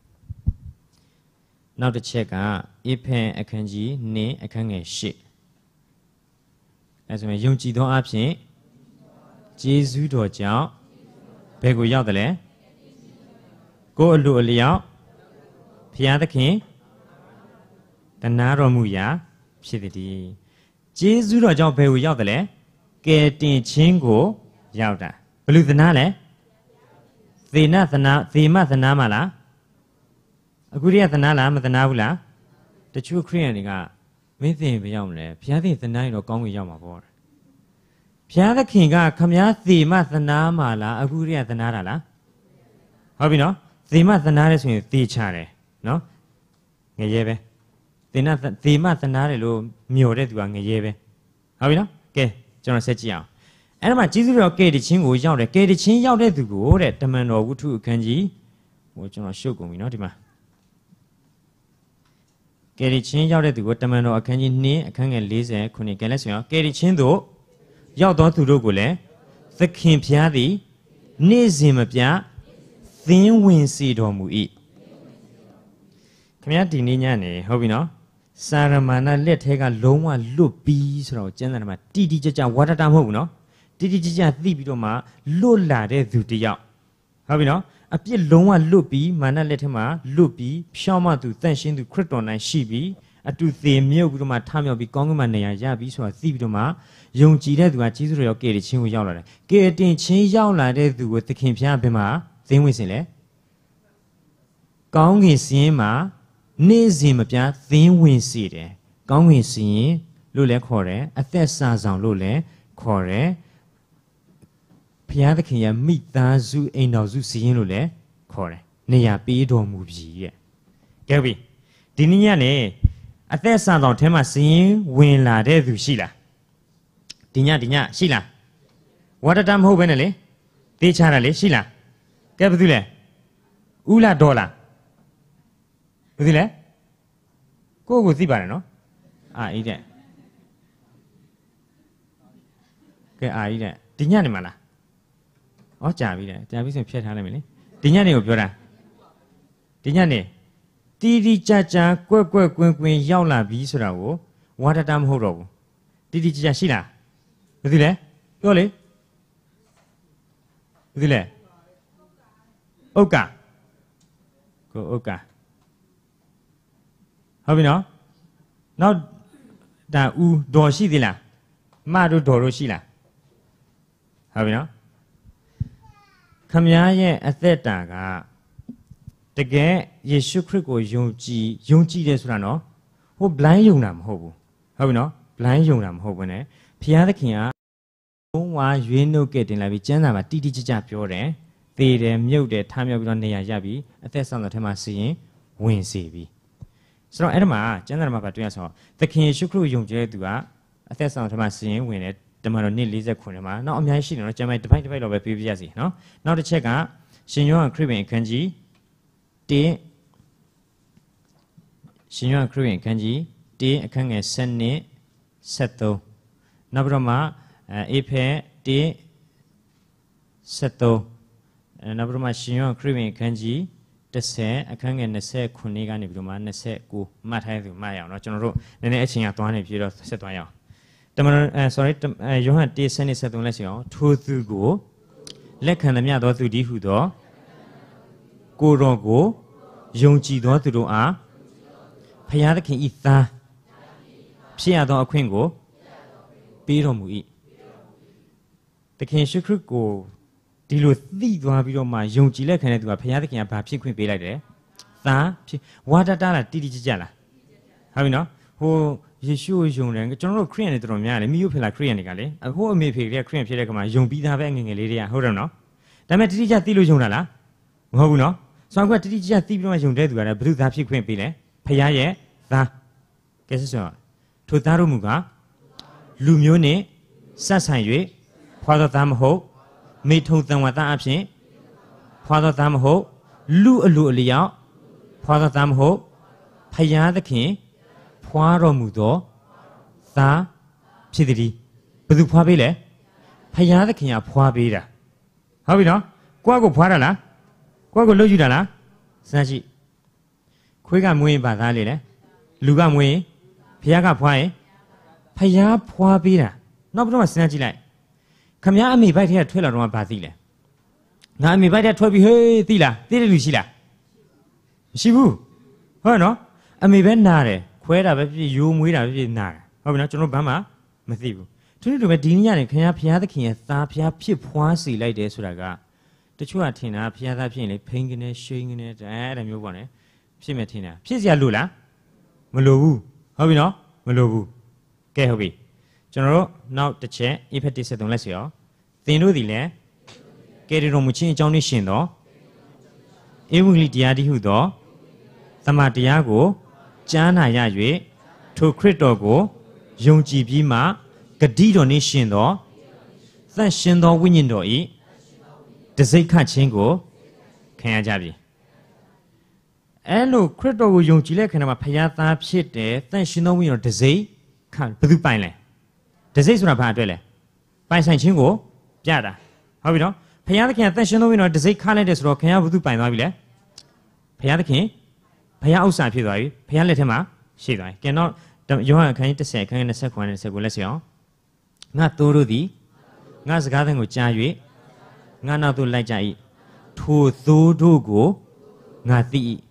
နောက်တစ်ချက်ကအေဖန်အခန်းကြီးနှစ်အခန်းငယ်ရှစ်အဲဆိုရင်ယုံကြည်သောအဖြစ်ကျေးဇူးတော်ကြောင့်ဘယ်ကိုရောက်တယ်လဲကိုယ်အလိုအလျောက်ဘုရားသခင်တနာတော်မူရာဖြစ်သည်ကျေးဇူးတော်ကြောင့်ဘယ်ကိုရောက်တယ်လဲကယ်တင်ခြင်းကိုရောက်တာဘယ်လိုသနာလဲသေနသနာသေမသနာမလားအခုတည်းကသနာလားမသနာဘူးလားတချို့ခရိယန်တွေကမင်းသိရင်ဘယ်ရောက်မလဲဘုရားသခင်သနာရင်တော့ကောင်းကင်ရောက်မှာပေါ့ဘုရားသခင်ကခမည်းသေမသနာမှာလားအခုတည်းကသနာတာလားဟုတ်ပြီနော်သေမသနာရဲဆိုရင်သေချတယ်နော်ငရဲပဲသေနသေမသနာတယ်လို့မျောတဲ့သူကငရဲပဲဟုတ်ပြီနော်ကဲကျွန်တော်ဆက်ကြည့်အောင်အဲ့ဒါမှကျေးဇူးတော်ကဲတခြင်းကိုရောက်တယ်ကဲတခြင်းရောက်တဲ့သူကိုတဲ့တမန်တော်ဝုထုအခန်းကြီးဟိုကျွန်တော်ရှုပ်ကုန်ပြီနော်ဒီမှာကဲတခြင်းရောက်တဲ့သူကိုတမန်တော်အခန်းကြီးနှစ်အခန်းငယ်၄၀ခုနှစ်ကဲလက်ဆိုရင်ကဲတခြင်းတို့ရောက်သောသူတို့ကိုလည်းသခင်ဖျားသည်နေ့စဉ်မပြတ်သင်းဝင်စေတော်မူ၏ခင်ဗျားဒီနေ့ညနေဟုတ်ပြီနော်စာရမဏလက်ထဲကလုံးဝလွတ်ပြီးဆိုတော့ကျမ်းစာထဲမှာတိတိကျကျဝါဒတာမဟုတ်ဘူးနော်တိတိကျကျသိပြီးတော့မှလွတ်လာတဲ့သူတယောက်ဟုတ်ပြီနော်အပြစ်လုံးဝလွတ်ပြီးမာနလက်ထဲမှာလွတ်ပြီးဖြောင်းမသူတန့်ရှင်းသူခရစ်တော်၌ရှိပြီးအတူသေးမြုပ်ပြီးတော့မှထမြောက်ပြီးကောင်းကင်မှာနေရာရပြီးဆိုတာသိပြီးတော့မှယုံကြည်တဲ့သူကကျေးဇူးတော်ရောကယ်တင်ခြင်းကိုရောက်လာတယ်ကယ်တင်ခြင်းရောက်လာတဲ့သူကိုသခင်ဖျားဘယ်မှာသင်းဝင်စင်လဲကောင်းကင်စင်မှာနေ့စဉ်မပြတ်သင်းဝင်စေတယ်ကောင်းကင်စင်လို့လည်းခေါ်တယ်အသက်စာဆောင်လို့လည်းခေါ်တယ်ဘုရားသခင်ရဲ့မိသားစုအိမ်တော်စုစည်ရင်လို့လည်းခေါ်တယ်နေရာပေးတော်မူပြီတဲ့ကဲပြီဒီနေ့ညနေအသက်စာဆောင်ထဲမှာစည်ရင်ဝင်လာတဲ့သူရှိလားဒီညဒီညရှိလားဝါဒတာမဟုတ်ဘဲနဲ့လေသေချာတာလေရှိလားကဲဘာသူလဲဥလာဒေါ်လာဘာသူလဲကိုယ့်ကိုသိပါတယ်နော်အာအေးတဲ့ကဲအာအေးတဲ့ဒီညနေမှာလားဩကြာပြီတဲ့ကြာပြီဆိုဖြတ်ထားလိုက်မယ်လေဒီညနေကိုပြောတာဒီညနေတီတီကြကြကွက်ကွက်ကွင်းကွင်းရောက်လာပြီဆိုတာကိုဝါဒတာမဟုတ်တော့ဘူးတီတီကြကြရှိလားဘာသူလဲပြောလေဘာသူလဲဥက္ကာကိုဥက္ကာဟုတ်ပြီနော်နောက်ဒါဦးဒေါ်ရှိသေးလားမတို့ဒေါ်တို့ရှိလားဟုတ်ပြီနော်ခမည်းရဲ့အသက်တာကတကယ်ယေရှုခရစ်ကိုယုံကြည်ယုံကြည်တယ်ဆိုတာနော်ဟို blind ယုံတာမဟုတ်ဘူးဟုတ်ပြီနော် blind ယုံတာမဟုတ်ဘူးねဘုရားသခင်ကဘုံဝါရွေးနှုတ်ကဲ့တင်လိုက်ပြီးကျမ်းစာမှာတိတိကျကျပြောတယ်သေတယ်မြုပ်တယ်ထားမြောက်ပြီးတော့နေရာရပြီးအသက်ဆောင်တဲ့ထဲမှာစီရင်ဝင်စေပြီဆိုတော့အဲ့ဒါမှာကျမ်းစာမှာတွေ့ရဆိုတော့သခင်ယေရှုခရစ်ကိုယုံကြည်တဲ့သူကအသက်ဆောင်တဲ့ထဲမှာစီရင်ဝင်တယ်တမန်တော်နှစ်၄၀ခုထဲမှာနောက်အများကြီးရှိတယ်နော်ကျမ်းပိုင်းတစ်ပိုင်းတစ်ပိုင်းတော့ပဲပြပြရစီနော်နောက်တစ်ချက်ကရှင်ယောဟန်ခရစ်ဝင်အခန်းကြီး၁ရှင်ယောဟန်ခရစ်ဝင်အခန်းကြီး၁အခန်းငယ်၁၂ ၁၃နောက်ပြီးတော့မှအေဖဲ၁ ၁၃အဲနောက်ပြီးတော့မှရှင်ယောဟန်ခရစ်ဝင်အခန်းကြီး၁၀အခန်းငယ်၂၉ကနေပြီးတော့မှ၂၉မှတ်ထားသူမှတ်ရအောင်နော်ကျွန်တော်တို့နည်းနည်းအချိန်ကသွားနေပြီတော့ဆက်သွားရအောင်တမန်တော်အဲ sorry ယောဟန်၁ ၁၂ ၁၃လက်ရှိအောင်ထိုသူကိုလက်ခံသမျှသောသူဒီဟုသောကိုတော်ကိုယုံကြည်သောသူတို့အားဖျားသခင်ဤသားဖြစ်ရသောအခွင့်ကိုပေးတော်မူ၏သခင်ရှုခရစ်ကိုဒီလိုသိသွားပြီးတော့မှယုံကြည်လက်ခံတဲ့သူကဖျားသခင်ကဘာဖြစ်ခွင့်ပေးလိုက်တယ်သသားဖြစ်ဝါဒတာလားတိတိကျကျလားဟုတ်ပြီနော်ဟိုယေရှုကိုယုံတယ်ကျွန်တော်တို့ခရစ်ယာန်တွေတော်တော်များတယ်မိယုဖေလာခရစ်ယာန်တွေကလေအခုအမေဖေတွေကခရစ်ယာန်ဖြစ်တဲ့ကမှာယုံပြီးသားပဲငငယ်လေးတွေကဟုတ်တယ်နော်ဒါပေမဲ့တိတိကျသိလို့ယုံတာလားမဟုတ်ဘူးနော်ဆိုတော့ကတိတိကျကျသိပြီးမှယုံတဲ့သူကလည်းဘုသူသားဖြစ်ခွင့်ပေးတယ်ဖခင်ရဲ့သားကဲဆိုတော့ထိုသားတို့မူကလူမျိုးနဲ့ဆက်ဆံ၍ဖွာသောသားမဟုတ်မိထုံတန်ဝါသားအဖြစ်ဖွာသောသားမဟုတ်လူအလူအလျောက်ဖွာသောသားမဟုတ်ဖခင်သခင်ဖွာတော်မူသောသားဖြစ်သည်ဘယ်သူဖွာပေးလဲဖခင်သခင်ကဖွာပေးတာဟုတ်ပြီနော်ကိုယ့်ကိုဖွာတာလားကိုယ့်ကိုလှုပ်ယူတာလားစမ်းကြည့်ခွေးကမွေးရင်ဘာသားလေလဲလူကမွေးရင်ဖခင်ကဖွာရင်ဖခင်ဖွာပေးတာနောက်ပြီးတော့စမ်းကြည့်လိုက်ခမည်းအမိဘိုက်ထဲကထွက်လာတော့ဘာသိလဲငါအမိဘိုက်ထဲထွက်ပြီးဟေးသိလားသိတယ်လူရှိလားမရှိဘူးဟုတ်နော်အမိပဲနာတယ်ခွဲတာပဲဖြစ်ရိုးမွေးတာပဲဖြစ်နာတယ်ဟုတ်ပြီနော်ကျွန်တော်ဘာမှမသိဘူးသူတို့ပဲဒီနေ့ညနေခင်ဗျားဖျားသခင်ရဲ့သားဖျားဖြစ်ဖွားစီလိုက်တယ်ဆိုတာကတချို့ကထင်တာဖျားသားဖြစ်ရင်လေဖိန်ကနေရှိန်ကနေအဲအဲ့ဒါမျိုးပေါ့လေဖြစ်မယ်ထင်တာဖြစ်စရာလိုလားမလိုဘူးဟုတ်ပြီနော်မလိုဘူးကဲဟုတ်ပြီကျွန်တော်တို့နောက်တစ်ချက် effective ဆက်သုံးလိုက်စီရောသင်တို့ဒီလေကဲရတော်မူခြင်းအကြောင်းနဲ့ရှင်သောဧဝံဂေလိတရားတိဟုသောသမတရားကိုကြားနာရ၍ထိုခရစ်တော်ကိုယုံကြည်ပြီးမှဂတိတော်နှင့်ရှင်သောသန့်ရှင်သောဝိညာဉ်တော်၏တစိတ်ခတ်ခြင်းကိုခံရကြပြီအဲလိုခရစ်တော်ကိုယုံကြည်တဲ့ခန္ဓာမှာဖခင်သားဖြစ်တယ်သန့်ရှင်သောဝိညာဉ်တော်တစိတ်ခတ်ဘယ်သူပိုင်လဲတစိတ်ဆိုတာဘာအတွက်လဲပိုင်ဆိုင်ခြင်းကိုပြတာဟုတ်ပြီနော်ဖခင်သခင်သန့်ရှင်သောဝိညာဉ်တော်တစိတ်ခတ်လိုက်တယ်ဆိုတော့ခင်ဗျားဘယ်သူပိုင်သွားပြီလဲဖခင်သခင်ဖခင်ဥစ္စာဖြစ်သွားပြီဖခင်လက်ထဲမှာရှိသွားပြီကဲတော့ယောဟန်အခန်းကြီးတစ်ဆယ်အခန်းကြီး၂၉နဲ့၂၉လက်စီအောင်ငါတို့တို့သည်ငါစကားသံကိုကြား၍ငါနောက်သို့လိုက်ကြ၏ထိုသို့တို့ကိုငါသိ၏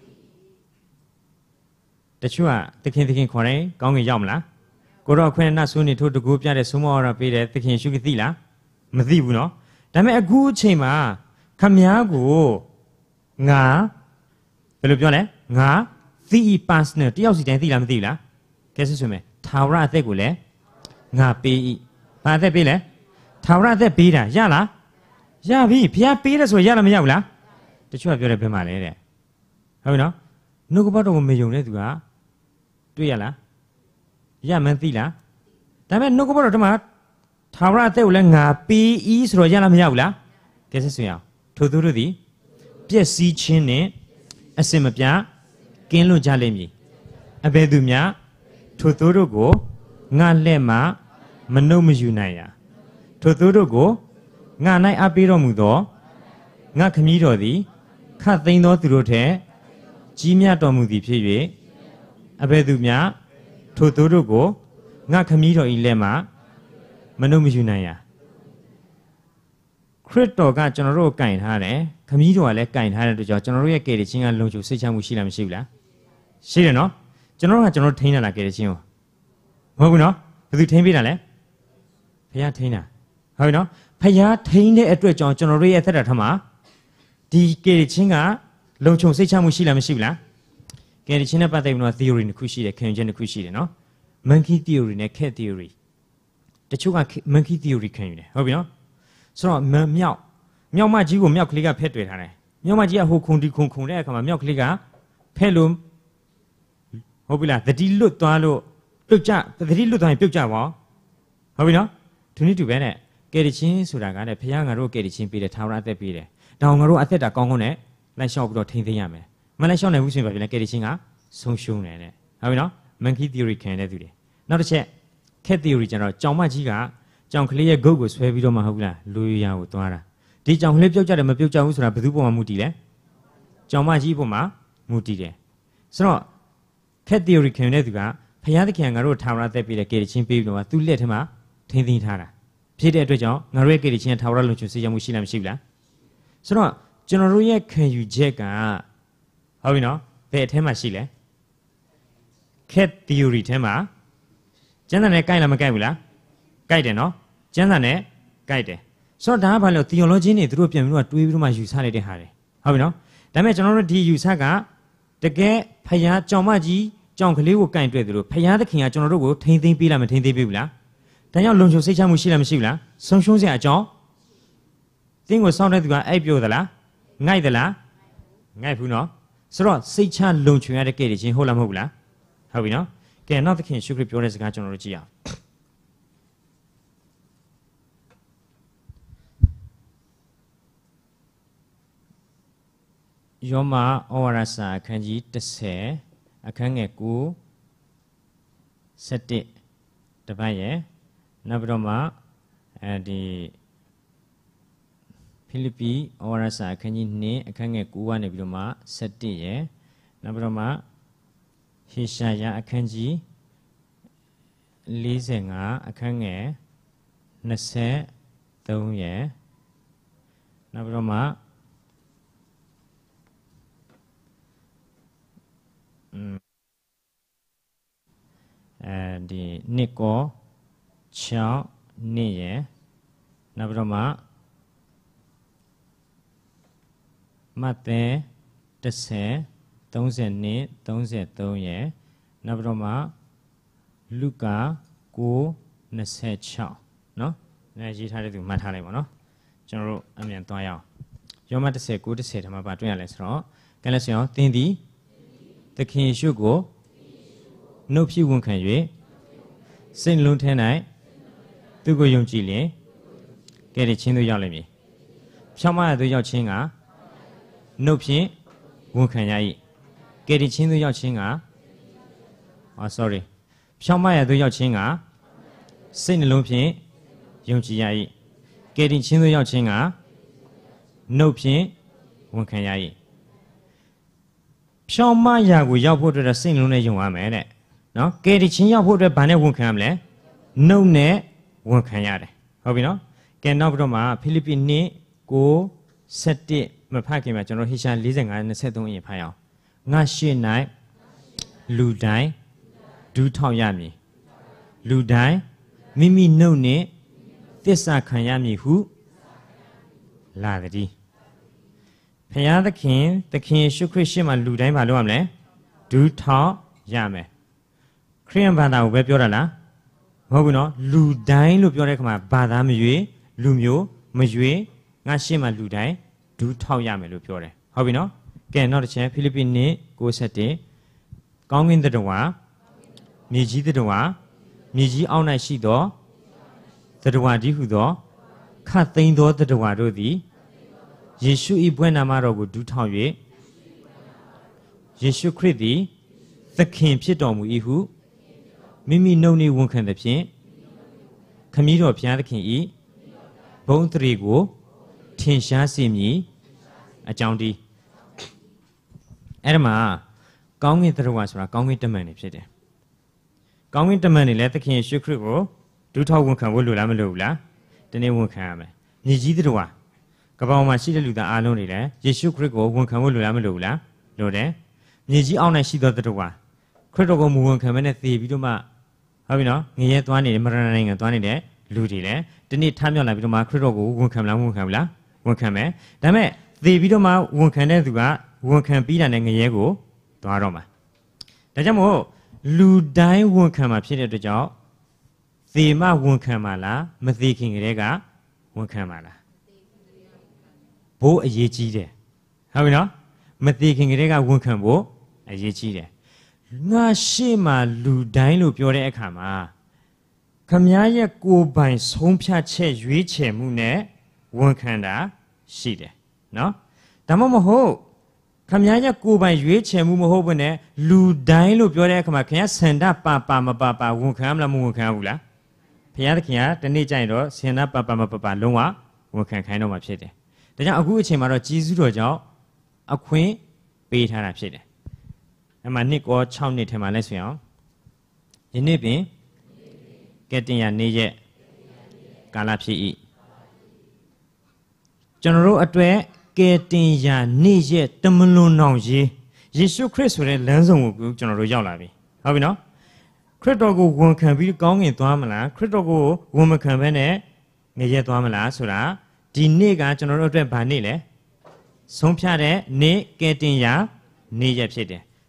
တချို့ကသခင်သခင်ခေါ်တယ်ကောင်းကင်ရောက်မလားကိုတော့ခွင့်နဲ့ဆုနေထို့တကူပြတဲ့ဆုမောရပေးတယ်သခင်ရှုကသိလားမသိဘူးနော်ဒါပေမဲ့အခုအချိန်မှာခမည်းကိုငါဘယ်လိုပြောလဲငါသိ၏ personal တယောက်စီတိုင်းသိလားမသိဘူးလားကဲဆွဆွမယ်ထာဝရအသက်ကိုလည်းငါပေး၏ဘာအသက်ပေးလဲထာဝရအသက်ပေးတာရလားရပြီဘုရားပေးတယ်ဆိုရလားမရဘူးလားတချို့ကပြောတယ်ဘယ်မှာလဲတဲ့ဟုတ်ပြီနော်နှုတ်ကပတ်တော်ကိုမယုံတဲ့သူကတွေ့ရလားရမှန်းသိလားဒါပေမဲ့နှုတ်ကပတ်တော်တမထာဝရအသက်ကိုလည်းငါပေး၏ဆိုတော့ရလားမရဘူးလားကဲဆက်ဆွေအောင်ထိုသူတို့သည်ပျက်စီးခြင်းနဲ့အစင်မပြကင်းလွတ်ကြလိမ့်မည်အဘယ်သူများထိုသူတို့ကိုငါလက်မှမနှုတ်မယူနိုင်ရထိုသူတို့ကိုငါ၌အပ်ပေးတော်မူသောငါခမည်းတော်သည်ခတ်သိမ်းသောသူတို့ထက်ကြီးမြတ်တော်မူသည်ဖြစ်၍အဘယ်သူများထိုသူတို့ကိုငါခမည်းတော်၏လက်မှမနှုတ်မယူနိုင်ရခရစ်တော်ကကျွန်တော်တို့ကိုကင်ထားတယ်ခမည်းတော်ကလည်းကင်ထားတဲ့အတွက်ကြောင့်ကျွန်တော်တို့ရဲ့ကယ်တင်ခြင်းကလုံခြုံစိတ်ချမှုရှိလားမရှိဘူးလားရှိတယ်နော်ကျွန်တော်တို့ကကျွန်တော်တို့ထိန်းတာလားကယ်တင်ခြင်းကိုမဟုတ်ဘူးနော်ဘယ်သူထိန်းပေးတာလဲဖခင်ထိန်းတာဟုတ်ပြီနော်ဖခင်ထိန်းတဲ့အတွက်ကြောင့်ကျွန်တော်တို့ရဲ့အသက်တာထမှာဒီကယ်တင်ခြင်းကလုံခြုံစိတ်ချမှုရှိလားမရှိဘူးလားကယ်တင်ခြင်းနဲ့ပတ်သက်ပြီးတော့ theory တစ်ခုရှိတယ်ခံယူချက်တစ်ခုရှိတယ်နော် monkey theory နဲ့ cat theory တချို့က monkey theory ခံယူတယ်ဟုတ်ပြီနော်ဆိုတော့မြောက်မြောက်မကြီးကိုမြောက်ကလေးကဖက်တွေ့ထားတယ်မြောက်မကြီးကဟိုခုန်ဒီခုန်ခုန်တဲ့အခါမှာမြောက်ကလေးကဖက်လို့ဟုတ်ပြီလားသတိလွတ်သွားလို့ပြုတ်ကြသတိလွတ်သွားရင်ပြုတ်ကြပါဟုတ်ပြီနော်ဒီနေ့တူပဲနဲ့ကယ်တင်ခြင်းဆိုတာကလည်းဘုရားငါတို့ကယ်တင်ခြင်းပေးတယ်ထာဝရအသက်ပေးတယ်ဒါအောင်ငါတို့အသက်တာကောင်းကောင်းနဲ့လိုက်လျှောက်ပြီးတော့ထိန်းသိမ်းရမယ်မလိုက်လျှောက်နိုင်ဘူးဆိုရင်ဘာဖြစ်လဲကယ်တင်ခြင်းကဆုံးရှုံးတယ်တဲ့ဟုတ်ပြီနော် monkey theory ခံတဲ့သူတွေနောက်တစ်ချက် cat theory ကျတော့ကြောင်မကြီးကကြောင်ကလေးရဲ့ဂုတ်ကိုဆွဲပြီးတော့မှဟုတ်လားလူရကိုသွားတာဒီကြောင်ကလေးပြုတ်ကြတယ်မပြုတ်ကြဘူးဆိုတာဘယ်သူပေါ်မှာမူတည်လဲကြောင်မကြီးပေါ်မှာမူတည်တယ်ဆိုတော့ cat theory ခံတဲ့သူကဘုရားသခင်ငါတို့ထာဝရသက်ပေးတဲ့ကယ်တင်ခြင်းပေးပြီးတော့သူ့လက်ထဲမှာထိန်းသိမ်းထားတာဖြစ်တဲ့အတွက်ကြောင့်ငါတို့ရဲ့ကယ်တင်ခြင်းထာဝရလုံခြုံစိတ်ချမှုရှိလားမရှိဘူးလားဆိုတော့ကျွန်တော်တို့ရဲ့ခံယူချက်ကဟုတ်ပြီနော်ဘယ်အထဲမှာရှိလဲ cat theory ထဲမှာကျမ်းစာနဲ့ကိုက်လားမကိုက်ဘူးလားကိုက်တယ်နော်ကျမ်းစာနဲ့ကိုက်တယ်ဆိုတော့ဒါကဘာလဲ theology နဲ့သူတို့ပြန်ပြီးတော့တွေးပြီးတော့မှယူဆလိုက်တဲ့ဟာတွေဟုတ်ပြီနော်ဒါပေမဲ့ကျွန်တော်တို့ဒီယူဆကတကယ်ဖယားကြောင်မကြီးကြောင်ကလေးကိုကင်တွေ့တယ်လို့ဖယားသခင်ကကျွန်တော်တို့ကိုထိမ့်သိမ်းပေးလာမထိမ့်သိမ်းပေးဘူးလားဒါကြောင့်လုံခြုံစိတ်ချမှုရှိလားမရှိဘူးလားဆုံးရှုံးစရာအကြောင်းသင်ကိုစောင့်တဲ့သူကအဲ့ပြောသလားငိုက်သလားငိုက်ဘူးနော်ဆိုတော့စိတ်ချလုံခြုံရတဲ့ကဲ့တည်းချင်းဟုတ်လားမဟုတ်ဘူးလားဟုတ်ပြီနော်ကဲနောက်သခင်ရှုခရစ်ပြောတဲ့စကားကျွန်တော်တို့ကြည့်အောင်ယောမဩဝါဒစာအခန်းကြီးtenအခန်းငယ်nine sevenတပတ်ရဲ့နောက်ပြီးတော့မှအဲဒီဖိလိပ္ပိဩဝါဒစာအခန်းကြီးtwoအခန်းငယ်nineကနေပြီးတော့မှsevenရဲ့နောက်ပြီးတော့မှဟေရှာယအခန်းကြီးforty-fiveအခန်းငယ်twenty-threeရဲ့နောက်ပြီးတော့မှအဲဒီနှစ်ကောsixနှစ်ရဲ့နောက်ပြီးတော့မှမဿဲten thirty-two thirty-threeရဲ့နောက်ပြီးတော့မှလုကာnine twenty-sixနော်အဲရေးထားတဲ့သူမှတ်ထားလိုက်ပါနော်ကျွန်တော်တို့အမြန်သွားရအောင်ယောမten nine tenထဲမှာပါတွေ့ရလဲဆိုတော့ကဲလက်စရောသင်သည်သခင်ယေရှုကိုနှုတ်ဖြစ်ဝန်ခံ၍စိတ်လုံးထဲ၌သူကိုယုံကြည်လျင်ကဲ့တဲ့ချင်းတို့ရောက်လိမ့်မည်ဖြောင်းမရသူရောက်ချင်းကနှုတ်ဖြင့်ဝန်ခံရ၏ကဲ့တဲ့ချင်းတို့ရောက်ချင်းကအော် sorry ဖြောင်းမရသူရောက်ချင်းကစိတ်နှလုံးဖြင့်ယုံကြည်ရ၏ကဲ့တဲ့ချင်းတို့ရောက်ချင်းကနှုတ်ဖြင့်ဝန်ခံရ၏ဖြောင်းမရာကိုရောက်ဖို့အတွက်စိတ်နှလုံးနဲ့ယုံရမယ်တဲ့နော်ကဲဒီချင်းရောက်ဖို့အတွက်ဘာနဲ့ဝန်ခံရမလဲနှုတ်နဲ့ဝန်ခံရတယ်ဟုတ်ပြီနော်ကဲနောက်ပြီးတော့မှဖိလိပ္ပိtwo nine sevenမဖတ်ခင်မှာကျွန်တော်ဟေရှာforty-five twenty-threeရင်ဖတ်ရအောင်ငါရှေ့၌လူတိုင်းဒူးထောက်ရမည်လူတိုင်းမိမိနှုတ်နဲ့သစ္စာခံရမည်ဟုလာသည်ဖယားသခင်သခင်ယေရှုခရစ်ရှေ့မှာလူတိုင်းမလုပ်ရမလဲဒူးထောက်ရမယ်ခရိယန်ဘာသာကိုပဲပြောတာလားမဟုတ်ဘူးနော်လူတိုင်းလို့ပြောတဲ့အခါမှာဘာသာမရွေးလူမျိုးမရွေးငါရှေ့မှာလူတိုင်းဒူးထောက်ရမယ်လို့ပြောတယ်ဟုတ်ပြီနော်ကဲနောက်တစ်ချက်ဖိလိပ္ပိtwo sevenကောင်းကင်တတော်ဝါမြေကြီးတတော်ဝါမြေကြီးအောက်၌ရှိသောတတော်ဝါဒီဟုသောခတ်သိမ်းသောတတော်ဝါတို့သည်ယေရှု၏ဘွဲ့နာမတော်ကိုဒူးထောက်၍ယေရှုခရစ်သည်သခင်ဖြစ်တော်မူ၏ဟုမိမိနှုတ်နှင့်ဝန်ခံသဖြင့်ခမည်းတော်ဘုရားသခင်၏ဘုန်းတရေကိုထင်ရှားစေမည်အကြောင်းဒီအဲ့ဒါမှာကောင်းကင်တတော်ဝါဆိုတာကောင်းကင်တမန်နေဖြစ်တယ်ကောင်းကင်တမန်နေလဲသခင်ယေရှုခရစ်ကိုဒူးထောက်ဝန်ခံဖို့လိုလားမလိုဘူးလားဒီနေ့ဝန်ခံရမယ်မြေကြီးတတော်ဝါကမ္ဘာမှာရှိတဲ့လူသားအားလုံးတွေလည်းယေရှုခရစ်ကိုဝန်ခံဖို့လိုလားမလိုဘူးလားလိုတယ်မြေကြီးအောက်၌ရှိသောတတော်ဝါခရစ်တော်ကိုမဝန်ခံမဲနဲ့သေပြီးတော့မှဟုတ်ပြီနော်ငရဲသွားနေတယ်မရဏနိုင်ငံသွားနေတဲ့လူတွေလည်းဒီနေ့ထမ်းမြောက်လာပြီးတော့မှခရစ်တော်ကိုဝန်ခံမလားဝန်ခံမလားဝန်ခံမယ်ဒါပေမဲ့သေပြီးတော့မှဝန်ခံတဲ့သူကဝန်ခံပြီးတာနဲ့ငရဲကိုသွားတော့မှာဒါကြောင့်မို့လူတိုင်းဝန်ခံမှာဖြစ်တဲ့အတွက်ကြောင့်သေမဝန်ခံမှာလားမသေခင်ကလေးကဝန်ခံမှာလားဘိုးအရေးကြီးတယ်ဟုတ်ပြီနော်မသေခင်ကလေးကဝန်ခံဖို့အရေးကြီးတယ်ငါရှေ့မှာလူတိုင်းလို့ပြောတဲ့အခါမှာခမည်းရဲ့ကိုယ်ပိုင်ဆုံးဖြတ်ချက်ရွေးချယ်မှုနဲ့ဝန်ခံတာရှိတယ်နော်ဒါမှမဟုတ်ခမည်းရဲ့ကိုယ်ပိုင်ရွေးချယ်မှုမဟုတ်ဘဲနဲ့လူတိုင်းလို့ပြောတဲ့အခါမှာခင်ဗျာစန္ဒပါပါမပါပါဝန်ခံမလားမဝန်ခံဘူးလားဘုရားသခင်ကတနေ့ကျရင်တော့စန္ဒပါပါမပါပါလုံးဝဝန်ခံခိုင်းတော့မှာဖြစ်တယ်ဒါကြောင့်အခုအချိန်မှာတော့ကြီးစုတော်ကြောင့်အခွင့်ပေးထားတာဖြစ်တယ်အမှနှစ်ကောsixနှစ်ထဲမှာလဲဆိုအောင်ယနေ့ပင်ကဲတင်ရနေ့ရက်ကာလဖြစ်၏ကျွန်တော်တို့အတွက်ကဲတင်ရနေ့ရက်တမလွန်အောင်ရေးယေရှုခရစ်ဆိုတဲ့လမ်းဆောင်ကိုကျွန်တော်တို့ရောက်လာပြီဟုတ်ပြီနော်ခရစ်တော်ကိုဝန်ခံပြီးကောင်းကင်သွားမလားခရစ်တော်ကိုဝန်မခံဘဲနဲ့ငရဲသွားမလားဆိုတာဒီနေ့ကကျွန်တော်တို့အတွက်ဗာနေ့လဲဆုံးဖြတ်တဲ့နေ့ကဲတင်ရနေ့ရက်ဖြစ်တယ်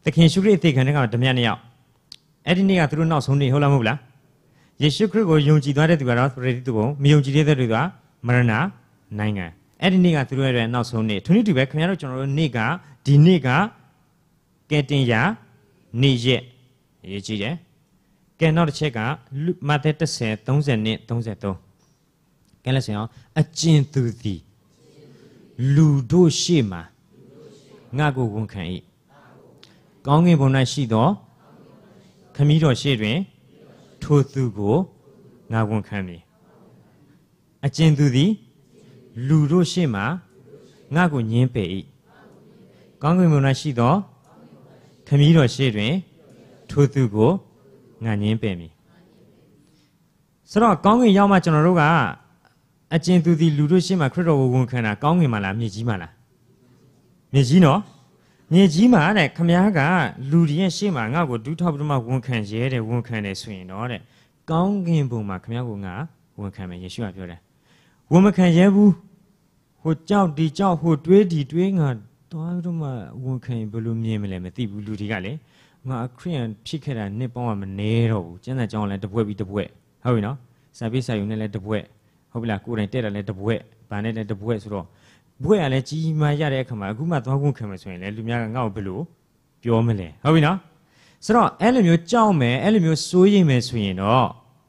တခင်ရှုခရစ်အသေးခံတဲ့ကဓမြနှစ်ယောက်အဲ့ဒီနေ့ကသူတို့နောက်ဆုံးနေ့ဟုတ်လားမဟုတ်လားယေရှုခရစ်ကိုယုံကြည်သွားတဲ့သူကတော့ပရိသတ်ဘုံမယုံကြည်တဲ့သူကမရဏနိုင်ငံအဲ့ဒီနေ့ကသူတို့ရဲ့နောက်ဆုံးနေ့ထိုနည်းတူပဲခင်ဗျားတို့ကျွန်တော်တို့နေ့ကဒီနေ့ကကဲတင်ရနေ့ရက်ရေးကြည့်တယ်ကဲနောက်တစ်ချက်ကမဿဲten thirtyနဲ့thirty-threeကဲလက်စင်အောင်အကျဉ်သူသည်လူတို့ရှေ့မှာငါကိုဝန်ခံ၏ကောင်းကင်ဘုံ၌ရှိသောခမည်းတော်ရှေ့တွင်ထိုသူကိုငါဝန်ခံမည်အကျဉ်သူသည်လူတို့ရှေ့မှာငါကိုညင်းပယ်၏ကောင်းကင်ဘုံ၌ရှိသောခမည်းတော်ရှေ့တွင်ထိုသူကိုငါညင်းပယ်မည်ဆိုတော့ကောင်းကင်ရောက်မှကျွန်တော်တို့ကအကျဉ်သူသည်လူတို့ရှေ့မှာခရစ်တော်ကိုဝန်ခံတာကောင်းကင်မှာလားမြေကြီးမှာလားမြေကြီးနော်မြေကြီးမှာတဲ့ခမည်းကလူတွေရဲ့ရှေ့မှာငါ့ကိုဒူးထောက်ပြီးမှဝန်ခံရဲတယ်ဝန်ခံတယ်ဆိုရင်တော့တဲ့ကောင်းကင်ဘုံမှာခမည်းကငါဝန်ခံမယ်ယေရှုကပြောတယ်ဝန်မခံရဲဘူးဟိုကြောက်ဒီကြောက်ဟိုတွေးဒီတွေးငါသွားပြီးတော့မှဝန်ခံဘယ်လိုမြင်မလဲမသိဘူးလူတွေကလေငါခရိယန်ဖြစ်ခဲ့တာနှစ်ပေါင်းကမနေတော့ဘူးကျမ်းစာကြောင်းလည်းတပွဲပြီးတပွဲဟုတ်ပြီနော်စာပေစာယူနဲ့လည်းတပွဲဟုတ်ပြီလားကိုယ်တိုင်တက်တယ်လည်းတပွဲဗာနဲ့လည်းတပွဲဆိုတော့ဘွဲ့ကလည်းကြီးမားရတဲ့အခါမှာအခုမှသွားခွင့်ခံမယ်ဆိုရင်လည်းလူများကငါ့ကိုဘယ်လိုပြောမလဲဟုတ်ပြီနော်ဆိုတော့အဲ့လိုမျိုးကြောက်မယ်အဲ့လိုမျိုးစိုးရိမ်မယ်ဆိုရင်တော့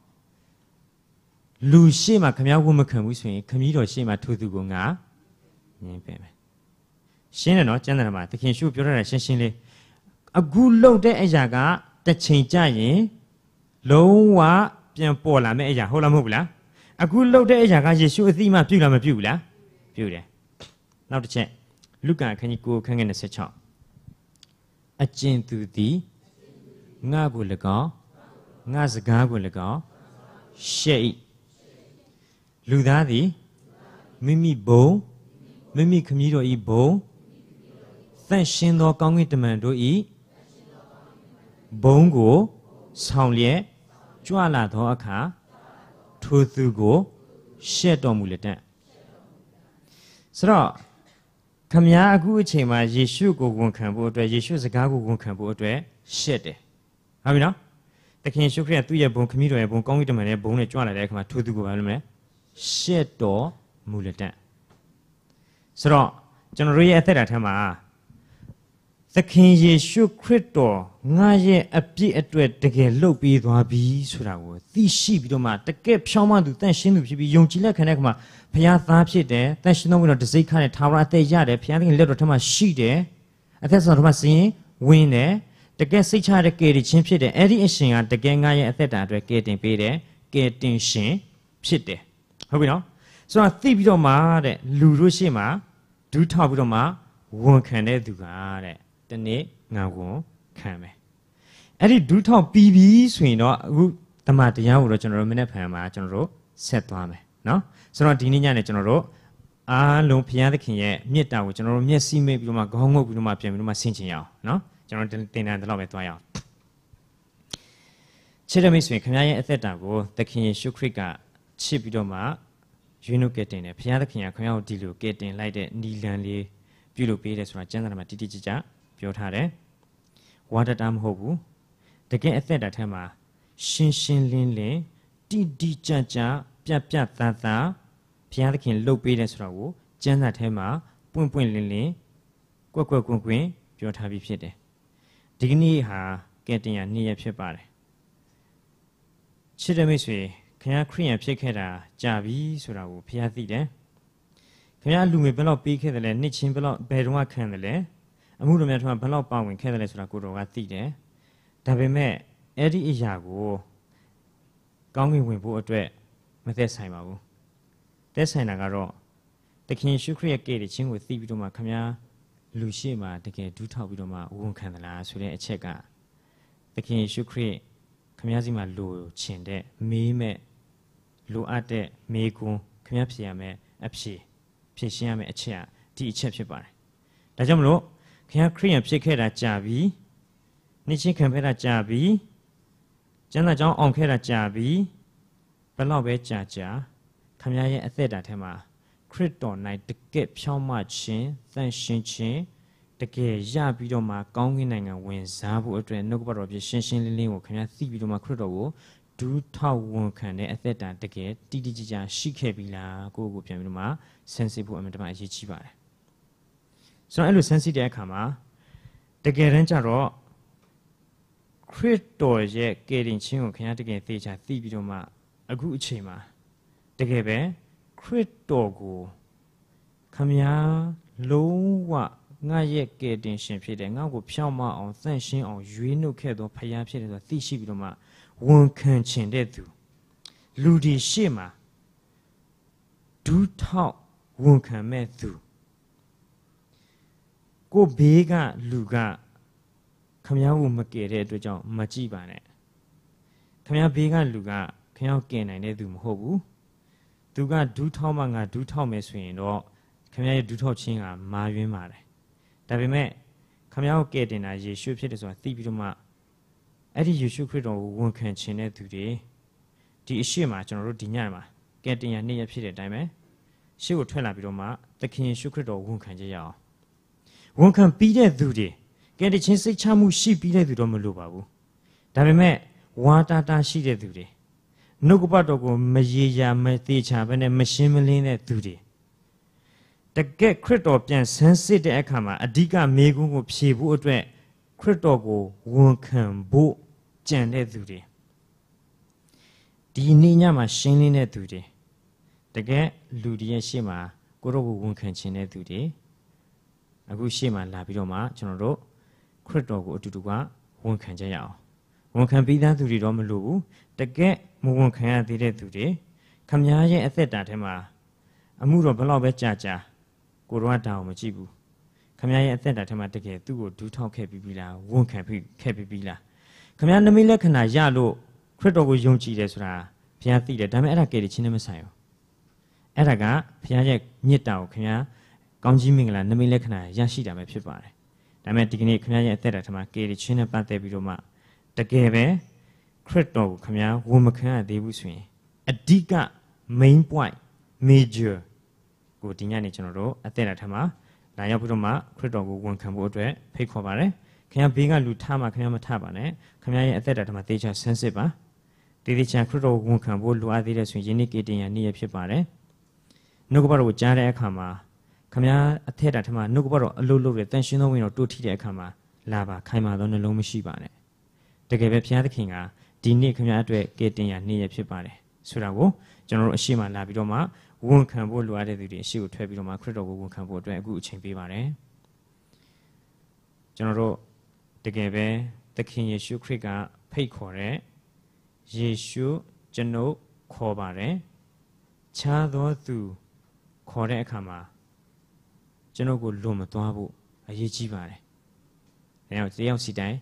လူရှေ့မှာခမည်းဝတ်မခံဘူးဆိုရင်ခမည်းတော်ရှေ့မှာထိုသူကိုငါညင်းပယ်မယ်ရှင်းတယ်နော်ကျမ်းစာမှာသခင်ရှုပြောရတာရှင်းရှင်းလေးအခုလှုပ်တဲ့အရာကတစ်ချိန်ကြရင်လုံးဝပြန်ပေါ်လာမယ့်အရာဟုတ်လားမဟုတ်ဘူးလားအခုလှုပ်တဲ့အရာကယေရှုအသိမှပြုလားမပြုဘူးလားပြုတယ်နောက်တစ်ချက်လုကာအခန်းကြီးnineခန်းငယ်twenty-sixအကျဉ်သူသည်ငါကို၎င်းငါစကားကို၎င်းရှက်၏လူသားသည်မိမိဘုံမိမိခမည်းတော်ဤဘုံသန့်ရှင်းသောကောင်းကင်တမန်တို့ဤဘုံကိုဆောင်လျက်ကြွလာသောအခါထိုသူကိုရှက်တော်မူလက်တံဆိုတော့ခမည်းအခုအချိန်မှာယေရှုကိုဝန်ခံဖို့အတွက်ယေရှုစကားကိုဝန်ခံဖို့အတွက်ရှက်တယ်ဟုတ်ပြီနော်သခင်ယေရှုခရစ်သူ့ရဲ့ဘုံခမည်းတော်ရဲ့ဘုံကောင်းကင်တမန်ရဲ့ဘုံနဲ့ကြွလာတဲ့အခါမှာထိုသူကိုဘာလုပ်မလဲရှက်တော်မူလက်တံဆိုတော့ကျွန်တော်တို့ရဲ့အသက်တာထဲမှာသခင်ယေရှုခရစ်တော်ငါရဲ့အပြစ်အတွက်တကယ်လှုပ်ပြီးသွားပြီဆိုတာကိုသိရှိပြီးတော့မှတကယ်ဖြောင်းမသူတန့်ရှင်းသူဖြစ်ပြီးယုံကြည်လက်ခံတဲ့အခါမှာဘုရားသားဖြစ်တယ်တန့်ရှင်းသောဝင်တော်တစိမ့်ခါနဲ့ထာဝရအသက်ရတယ်ဘုရားသခင်လက်တော်ထဲမှာရှိတယ်အသက်ဆောင်ထဲမှာစင်ဝင်တယ်တကယ်စိတ်ချတဲ့ကယ်တင်ခြင်းဖြစ်တယ်အဲ့ဒီအရှင်ကတကယ်ငါရဲ့အသက်တာအတွက်ကယ်တင်ပေးတယ်ကယ်တင်ရှင်ဖြစ်တယ်ဟုတ်ပြီနော်ဆိုတော့သိပြီးတော့မှတဲ့လူတို့ရှေ့မှာဒူးထောက်ပြီးတော့မှဝန်ခံတဲ့သူကတဲ့တနေ့ငါဝန်ခံမယ်အဲ့ဒီဒူးထောက်ပြီးပြီဆိုရင်တော့အခုဓမ္မတရားကိုတော့ကျွန်တော်တို့မနေ့ဖန်မှာကျွန်တော်တို့ဆက်သွားမယ်နော်ဆိုတော့ဒီနေ့ညနေကျွန်တော်တို့အားလုံးဘုရားသခင်ရဲ့မြတ်တာကိုကျွန်တော်တို့မျက်စိမိတ်ပြီးတော့မှခေါင်းငုပ်ပြီးတော့မှပြန်ပြီးတော့မှဆင်ခြင်ရအောင်နော်ကျွန်တော်တင်တန်တယ်လို့ပဲသွားရအောင်ချစ်တဲ့မိတ်ဆွေခင်ဗျားရဲ့အသက်တာကိုသခင်ယေရှုခရစ်ကချစ်ပြီးတော့မှရွေးနှုတ်ကယ်တင်တယ်ဘုရားသခင်ကခင်ဗျားကိုဒီလိုကယ်တင်လိုက်တဲ့နီလန်လေးပြုလုပ်ပေးတယ်ဆိုတာကျမ်းစာထဲမှာတိတိကျကျပြောထားတယ်ဝါဒတာမဟုတ်ဘူးတကယ်အသက်တာထဲမှာရှင်းရှင်းလင်းလင်းတိတိကျကျပြတ်ပြတ်သားသားဘုရားသခင်လုပ်ပေးတယ်ဆိုတာကိုကျမ်းစာထဲမှာပွင့်ပွင့်လင်းလင်းကွက်ကွက်ကွင်းကွင်းပြောထားပြီးဖြစ်တယ်ဒီကနေ့ဟာကယ်တင်ရနေ့ရက်ဖြစ်ပါတယ်ချစ်တဲ့မိတ်ဆွေခင်ဗျားခရိယန်ဖြစ်ခဲ့တာကြာပြီဆိုတာကိုဘုရားသိတယ်ခင်ဗျားလူငယ်ဘယ်လောက်ပေးခဲ့တယ်လဲနှစ်ချင်းဘယ်လောက်ဘယ်တော့ခံတယ်လဲအမှုတော်များထမဘယ်လောက်ပါဝင်ခဲ့တယ်လဲဆိုတာကိုတော်ကသိတယ်ဒါပေမဲ့အဲ့ဒီအရာကိုကောင်းကင်ဝင်ဖို့အတွက်မသက်ဆိုင်ပါဘူးသက်ဆိုင်တာကတော့သခင်ယေရှုခရစ်ရဲ့ကယ်တင်ခြင်းကိုသိပြီးတော့မှခင်ဗျားလူရှိမှတကယ်ဒူးထောက်ပြီးတော့မှဝန်ခံသလားဆိုတဲ့အချက်ကသခင်ယေရှုခရစ်ခင်ဗျားစီမှာလိုချင်တဲ့မေးမဲ့လိုအပ်တဲ့မေးခွန်းခင်ဗျားဖြေရမယ်အဖြေဖြေရှင်းရမယ်အချက်ဒီအချက်ဖြစ်ပါတယ်ဒါကြောင့်မလို့ခင်ဗျားခရိယန်ဖြစ်ခဲ့တာကြာပြီနှစ်ချင်းခံခဲ့တာကြာပြီကျမ်းစာကြောင်းအောင်ခဲ့တာကြာပြီဘယ်တော့ပဲကြာကြာခင်ဗျားရဲ့အသက်တာထဲမှာခရစ်တော်၌တကယ်ဖြောင်းမခြင်းသန့်ရှင်းခြင်းတကယ်ရပြီးတော့မှကောင်းကင်နိုင်ငံဝင်စားဖို့အတွက်နှုတ်ကပတ်တော်ပြရှင်းရှင်းလင်းလင်းကိုခင်ဗျာသိပြီးတော့မှခရစ်တော်ကိုဒူးထောက်ဝန်ခံတဲ့အသက်တာတကယ်တိတိကျကျရှိခဲ့ပြီလားကိုယ့်ကိုပြန်ပြီးတော့မှဆန်းစစ်ဖို့အမှန်တမ်းအရေးကြီးပါတယ်ဆိုတော့အဲ့လိုဆန်းစစ်တဲ့အခါမှာတကယ်တမ်းကျတော့ခရစ်တော်ရဲ့ကယ်တင်ခြင်းကိုခင်ဗျာတကယ်သိချာသိပြီးတော့မှအခုအချိန်မှာတကယ်ပဲခရစ်တော်ကိုခင်ဗျာလုံးဝငါရဲ့ကယ်တင်ရှင်ဖြစ်တယ်ငါ့ကိုဖြောင့်မအောင်သန့်ရှင်းအောင်ရွေးနှုတ်ခဲ့သောဖခင်ဖြစ်တယ်ဆိုတာသိရှိပြီးတော့မှဝန်ခံခြင်းတဲ့သူလူဒီရှေ့မှာဒူးထောက်ဝန်ခံမဲ့သူကိုဘေးကလူကခမည်းကိုမကယ်တဲ့အတွက်ကြောင့်မကြည့်ပါနဲ့ခမည်းဘေးကလူကခမည်းကယ်နိုင်တဲ့သူမဟုတ်ဘူးသူကဒူးထောက်မှငါဒူးထောက်မယ်ဆိုရင်တော့ခမည်းရဲ့ဒူးထောက်ခြင်းကမာယွင်းပါတယ်ဒါပေမဲ့ခမည်းကိုကယ်တင်တာယေရှုဖြစ်တယ်ဆိုတာသိပြီးတော့မှအဲ့ဒီယေရှုခရစ်တော်ကိုဝန်ခံခြင်းတဲ့သူတွေဒီအရှိမကျွန်တော်တို့ဒီညမှာကယ်တင်ရနေ့ရက်ဖြစ်တဲ့အတိုင်းပဲရှေ့ကိုထွက်လာပြီးတော့မှသခင်ယေရှုခရစ်တော်ဝန်ခံကြရအောင်ဝန်ခံပြီးတဲ့သူတွေကယ်တင်ခြင်းစိတ်ချမှုရှိပြီးတဲ့သူတော့မလို့ပါဘူးဒါပေမဲ့ဝါတာတာရှိတဲ့သူတွေနှုတ်ကပတ်တော်ကိုမရေရာမသေးချာဘဲနဲ့မရှင်းမလင်းတဲ့သူတွေတကယ်ခရစ်တော်ပြန်ဆန်းစစ်တဲ့အခါမှာအဓိကမေခွန်းကိုဖြေဖို့အတွက်ခရစ်တော်ကိုဝန်ခံဖို့ကြံတဲ့သူတွေဒီနေ့ညမှာရှင်းလင်းတဲ့သူတွေတကယ်လူတွေရဲ့ရှေ့မှာကိုရောကိုဝန်ခံခြင်းတဲ့သူတွေအခုရှေ့မှာလာပြီးတော့မှကျွန်တော်တို့ခရစ်တော်ကိုအတူတူကဝန်ခံကြရအောင်ဝန်ခံပြီးသားသူတွေတော့မလို့ဘူးတကယ်မဝန်ခံရသေးတဲ့သူတွေခမည်းရဲ့အသက်တာထဲမှာအမှုတော်ဘယ်လောက်ပဲကြာကြာကိုရောတောင်မကြည့်ဘူးခမည်းရဲ့အသက်တာထဲမှာတကယ်သူ့ကိုဒူးထောက်ခဲ့ပြီးပြီလားဝန်ခံပြီးခဲ့ပြီးပြီလားခမည်းနမိတ်လက္ခဏာရလို့ခရစ်တော်ကိုယုံကြည်တယ်ဆိုတာဘုရားသိတယ်ဒါပေမဲ့အဲ့ဒါကယ်တင်ခြင်းနဲ့မဆိုင်ဘူးအဲ့ဒါကဘုရားရဲ့မြတ်တာကိုခမည်းကောင်းကြီးမင်္ဂလာနမိတ်လက္ခဏာရရှိတာပဲဖြစ်ပါတယ်ဒါပေမဲ့ဒီကနေ့ခမည်းရဲ့အသက်တာထဲမှာကယ်တင်ခြင်းနဲ့ပတ်သက်ပြီးတော့မှတကယ်ပဲခရစ်တော်ကိုခမည်းဝန်မခံရသေးဘူးဆိုရင်အဓိက main point major ကိုဒီညနေကျွန်တော်တို့အသက်တာထဲမှာလာရောက်ပြီးတော့မှခရစ်တော်ကိုဝန်ခံဖို့အတွက်ဖိတ်ခေါ်ပါတယ်ခင်ဗျားဘေးကလူထားမှခင်ဗျားမထားပါနဲ့ခင်ဗျားရဲ့အသက်တာထဲမှာတေချာဆန်းစစ်ပါတေတေချာခရစ်တော်ကိုဝန်ခံဖို့လိုအပ်သေးတဲ့ဆိုရင်ယနေ့ကေတင်ရနေ့ရဖြစ်ပါတယ်နှုတ်ကပတ်တော်ကိုကြားတဲ့အခါမှာခင်ဗျားအသက်တာထဲမှာနှုတ်ကပတ်တော်အလုပ်လုပ်တဲ့တန်ရှင်းသောဝင်တော်တိုးထီတဲ့အခါမှာလာပါခိုင်မာသောနှလုံးမရှိပါနဲ့တကယ်ပဲဘုရားသခင်ကဒီနေ့ခင်ဗျားအတွက်ကေတင်ရနေ့ရဖြစ်ပါတယ်ဆိုတာကိုကျွန်တော်တို့အရှိမလာပြီးတော့မှဝန်ခံဖို့လိုအပ်တဲ့သူတွေအရှိကိုထွက်ပြီးတော့မှခရစ်တော်ကိုဝန်ခံဖို့အတွက်အခုအချိန်ပေးပါတယ်ကျွန်တော်တို့တကယ်ပဲသခင်ယေရှုခရစ်ကဖိတ်ခေါ်တဲ့ယေရှုကျွန်ုပ်ခေါ်ပါတယ်ခြားသောသူခေါ်တဲ့အခါမှာကျွန်ုပ်ကိုလွန်မသွားဖို့အရေးကြီးပါတယ်။ဒါကြောင့်တယောက်စီတိုင်း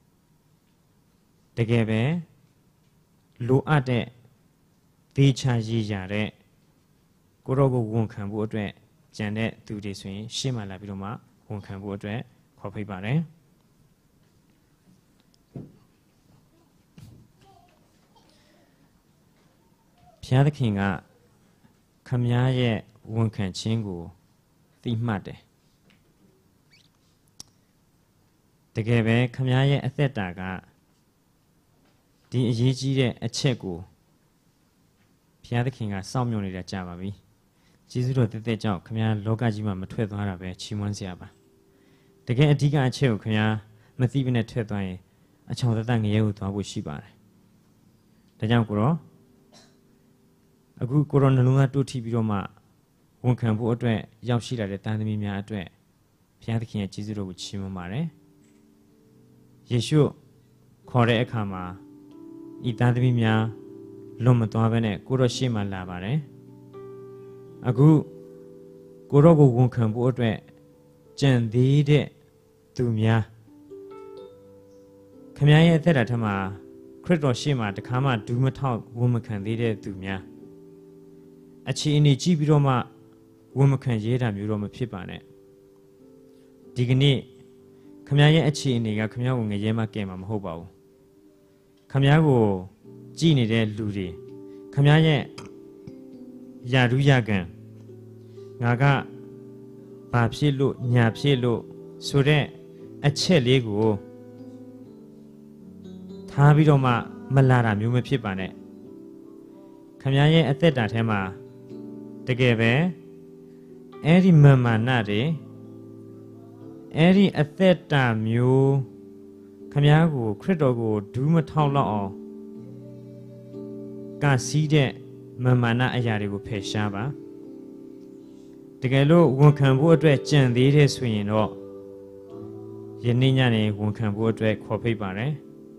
တကယ်ပဲလိုအပ်တဲ့သေချာရည်ရတဲ့ကိုရောကိုဝန်ခံဖို့အတွက်ကြံတဲ့သူတွေဆိုရင်ရှေ့မှာလာပြီးတော့မှဝန်ခံဖို့အတွက်ခေါ်ဖိတ်ပါတယ်။ဘုရားသခင်ကခမည်းရဲ့ဝန်ခံခြင်းကိုသိမှတ်တယ်တကယ်ပဲခမည်းရဲ့အသက်တာကဒီအရေးကြီးတဲ့အချက်ကိုဘုရားသခင်ကစောင့်မျှော်နေတာကြာပါပြီကျေးဇူးတော်တသက်ကြောင့်ခမည်းလောကကြီးမှာမထွက်သွားတာပဲချီးမွမ်းစရာပါတကယ်အဓိကအချက်ကိုခမည်းမသိဘဲနဲ့ထွက်သွားရင်အချောင်သက်သက်ငရဲကိုသွားဖို့ရှိပါတယ်ဒါကြောင့်ကိုရောအခုကိုရိုနာလုံးသားတိုးထီပြီးတော့မှဝန်ခံဖို့အတွက်ရောက်ရှိလာတဲ့တန်သမီးများအတွက်ဘုရားသခင်ရဲ့ကျေးဇူးတော်ကိုချီးမွမ်းပါတယ်။ယေရှုခေါ်တဲ့အခါမှာဤတန်သမီးများလွန်မသွားဘဲနဲ့ကိုရောရှေ့မှာလာပါတယ်။အခုကိုရောကိုဝန်ခံဖို့အတွက်ကြံသေးတဲ့သူများခမည်းရဲ့အသက်တာထက်မှာခရစ်တော်ရှေ့မှာတခါမှဒူးမထောက်ဝန်မခံသေးတဲ့သူများအခြေအနေကြည့်ပြီးတော့မှဝန်မခံရဲတာမျိုးတော့မဖြစ်ပါနဲ့ဒီကနေ့ခမည်းရဲ့အခြေအနေကခမည်းကိုငရဲမှကဲမှာမဟုတ်ပါဘူးခမည်းကိုကြည့်နေတဲ့လူတွေခမည်းရဲ့ယာရုယကံငါကဘာဖြစ်လို့ညာဖြစ်လို့ဆိုတဲ့အချက်လေးကိုထားပြီးတော့မှမလာတာမျိုးမဖြစ်ပါနဲ့ခမရဲ့အသက်တာထဲမှာတကယ်ပဲအဲ့ဒီမာမာနတွေအဲ့ဒီအသက်တာမျိုးခမကိုခရစ်တော်ကိုဒူးမထောက်လောက်အောင်ကစီးတဲ့မာမာနအရာတွေကိုဖယ်ရှားပါတကယ်လို့ဝန်ခံဖို့အတွက်ကြံသေးတဲ့ဆိုရင်တော့ယနေ့ညနေဝန်ခံဖို့အတွက်ခေါ်ဖိတ်ပါတယ်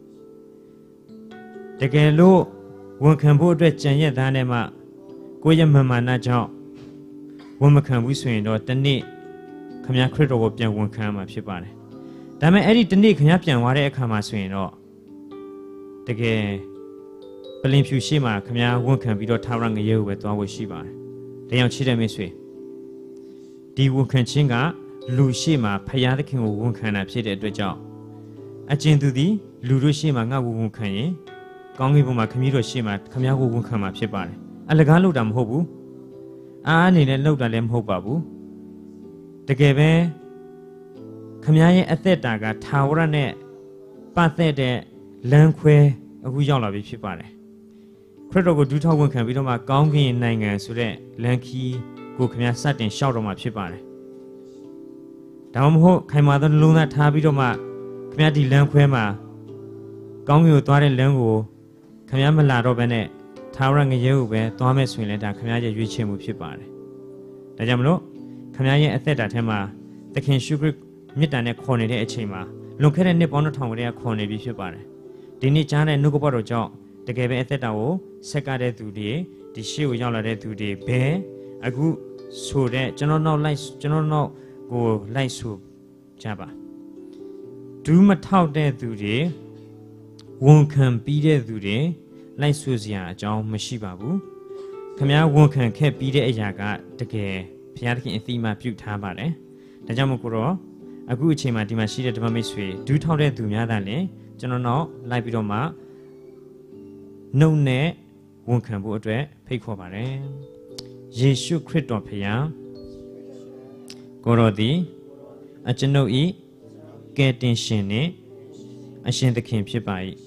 တကယ်လို့ဝန်ခံဖို့အတွက်ကြံရက်သားနဲ့မှကိုယ့်ရဲ့မာမာနကြောင့်ဝန်မခံဘူးဆိုရင်တော့တနေ့ခမခရစ်တော်ကိုပြန်ဝန်ခံမှာဖြစ်ပါတယ်ဒါပေမဲ့အဲ့ဒီတနေ့ခမပြန်သွားတဲ့အခါမှာဆိုရင်တော့တကယ်ပလင်ဖြူရှိမှခမဝန်ခံပြီးတော့ထာဝရငရဲကိုပဲသွားဖို့ရှိပါတယ်ဒါကြောင့်ချစ်တဲ့မိတ်ဆွေဒီဝန်ခံခြင်းကလူရှိမှဖယားသခင်ကိုဝန်ခံတာဖြစ်တဲ့အတွက်ကြောင့်အကျဉ်သူသည်လူတို့ရှိမှငါ့ကိုဝန်ခံရင်ကောင်းကင်ဘုံမှာခမည်းတော်ရှိမှခမည်းကိုဝန်ခံမှာဖြစ်ပါတယ်အလကားလုပ်တာမဟုတ်ဘူးအားအနေနဲ့လုပ်တာလည်းမဟုတ်ပါဘူးတကယ်ပဲခမည်းရဲ့အသက်တာကထာဝရနဲ့ပတ်သက်တဲ့လမ်းခွဲအခုရောက်လာပြီဖြစ်ပါတယ်ခရစ်တော်ကိုဒူးထောက်ဝန်ခံပြီးတော့မှကောင်းကင်နိုင်ငံဆိုတဲ့လမ်းခီးကိုခမည်းစတင်လျှောက်တော့မှာဖြစ်ပါတယ်ဒါမှမဟုတ်ခိုင်မာသောလုံးသားထားပြီးတော့မှခမည်းဒီလမ်းခွဲမှာကောင်းကင်ကိုသွားတဲ့လမ်းကိုခမည်းမလာတော့ဘဲနဲ့ထာဝရငရဲကိုပဲသွားမယ်ဆိုရင်လည်းဒါခမည်းရဲ့ရွေးချယ်မှုဖြစ်ပါတယ်ဒါကြောင့်မလို့ခမည်းရဲ့အသက်တာထဲမှာသခင်ရှုခရစ်မြတ်တန်နဲ့ခေါ်နေတဲ့အချိန်မှာလွန်ခဲ့တဲ့နှစ်ပေါင်းတစ်ထောင်ကလေးကခေါ်နေပြီဖြစ်ပါတယ်ဒီနေ့ကြားတဲ့နှုတ်ကပတ်တော်ကြောင့်တကယ်ပဲအသက်တာကိုဆက်ကတဲ့သူတွေဒီရှေ့ကိုရောက်လာတဲ့သူတွေဘယ်အခုဆိုတဲ့ကျွန်တော်နောက်လိုက်ကျွန်တော်နောက်ကိုလိုက်ဆိုကြပါဒူးမထောက်တဲ့သူတွေဝန်ခံပြီးတဲ့သူတွေလိုက်ဆိုစရာအကြောင်းမရှိပါဘူးခမည်းဝန်ခံခဲ့ပြီးတဲ့အရာကတကယ်ဘုရားသခင်အသိမှပြုထားပါတယ်ဒါကြောင့်မို့ကိုတော့အခုအချိန်မှာဒီမှာရှိတဲ့ဓမ္မမိတ်ဆွေဒူးထောက်တဲ့သူများသာလည်းကျွန်တော်တော့လိုက်ပြီးတော့မှနှုတ်နဲ့ဝန်ခံဖို့အတွက်ဖိတ်ခေါ်ပါတယ်ယေရှုခရစ်တော်ဖခင်ကိုတော်သည်အကျွန်ုပ်ဤကယ်တင်ရှင်နှင့်အရှင်သခင်ဖြစ်ပါ၏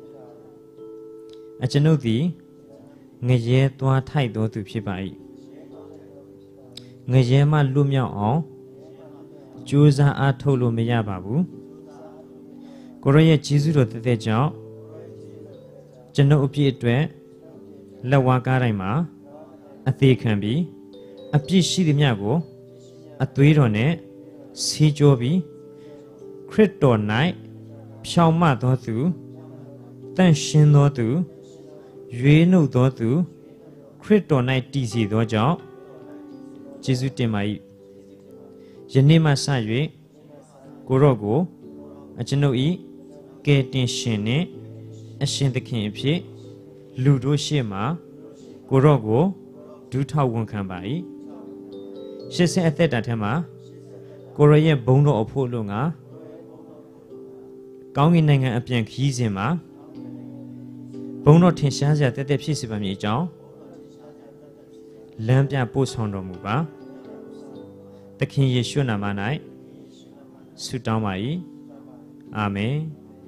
အကျွန်ုပ်သည်ငရဲသွားထိုက်သောသူဖြစ်ပါ၏ငရဲမှလွတ်မြောက်အောင်ကြိုးစားအားထုတ်လို့မရပါဘူးကိုရရဲ့ကျေးဇူးတော်တသက်ကြောင့်ကျွန်ုပ်အပြည့်အတွက်လက်ဝါးကားတိုင်းမှာအသေးခံပြီးအပြည့်ရှိသည်မြတ်ကိုအသွေးတော်နဲ့ဆေးကြောပြီးခရစ်တော်၌ဖြောင့်မသောသူတန့်ရှင်းသောသူရွေးနှုတ်သောသူခရစ်တော်၌တည်စီသောကြောင့်ယေရှုတင်ပါ၏ယနေ့မှစ၍ကိုရော့ကိုအကျွန်ုပ်၏ကယ်တင်ရှင်နှင့်အရှင်သခင်အဖြစ်လူတို့ရှေ့မှာကိုရော့ကိုဒူးထောက်ဝန်ခံပါ၏ရှစ်ဆယ်အသက်တာထဲမှာကိုရော့ရဲ့ဘုန်းတော်အဖို့လို့ငါကောင်းကင်နိုင်ငံအပြန်ခရီးစဉ်မှာဘုန်းတော်ထင်ရှားစရာတသက်ဖြစ်စေပါမည်အကြောင်းလမ်းပြပို့ဆောင်တော်မူပါသခင်ယေရှုနာမ၌ဆုတောင်းပါ၏အာမင်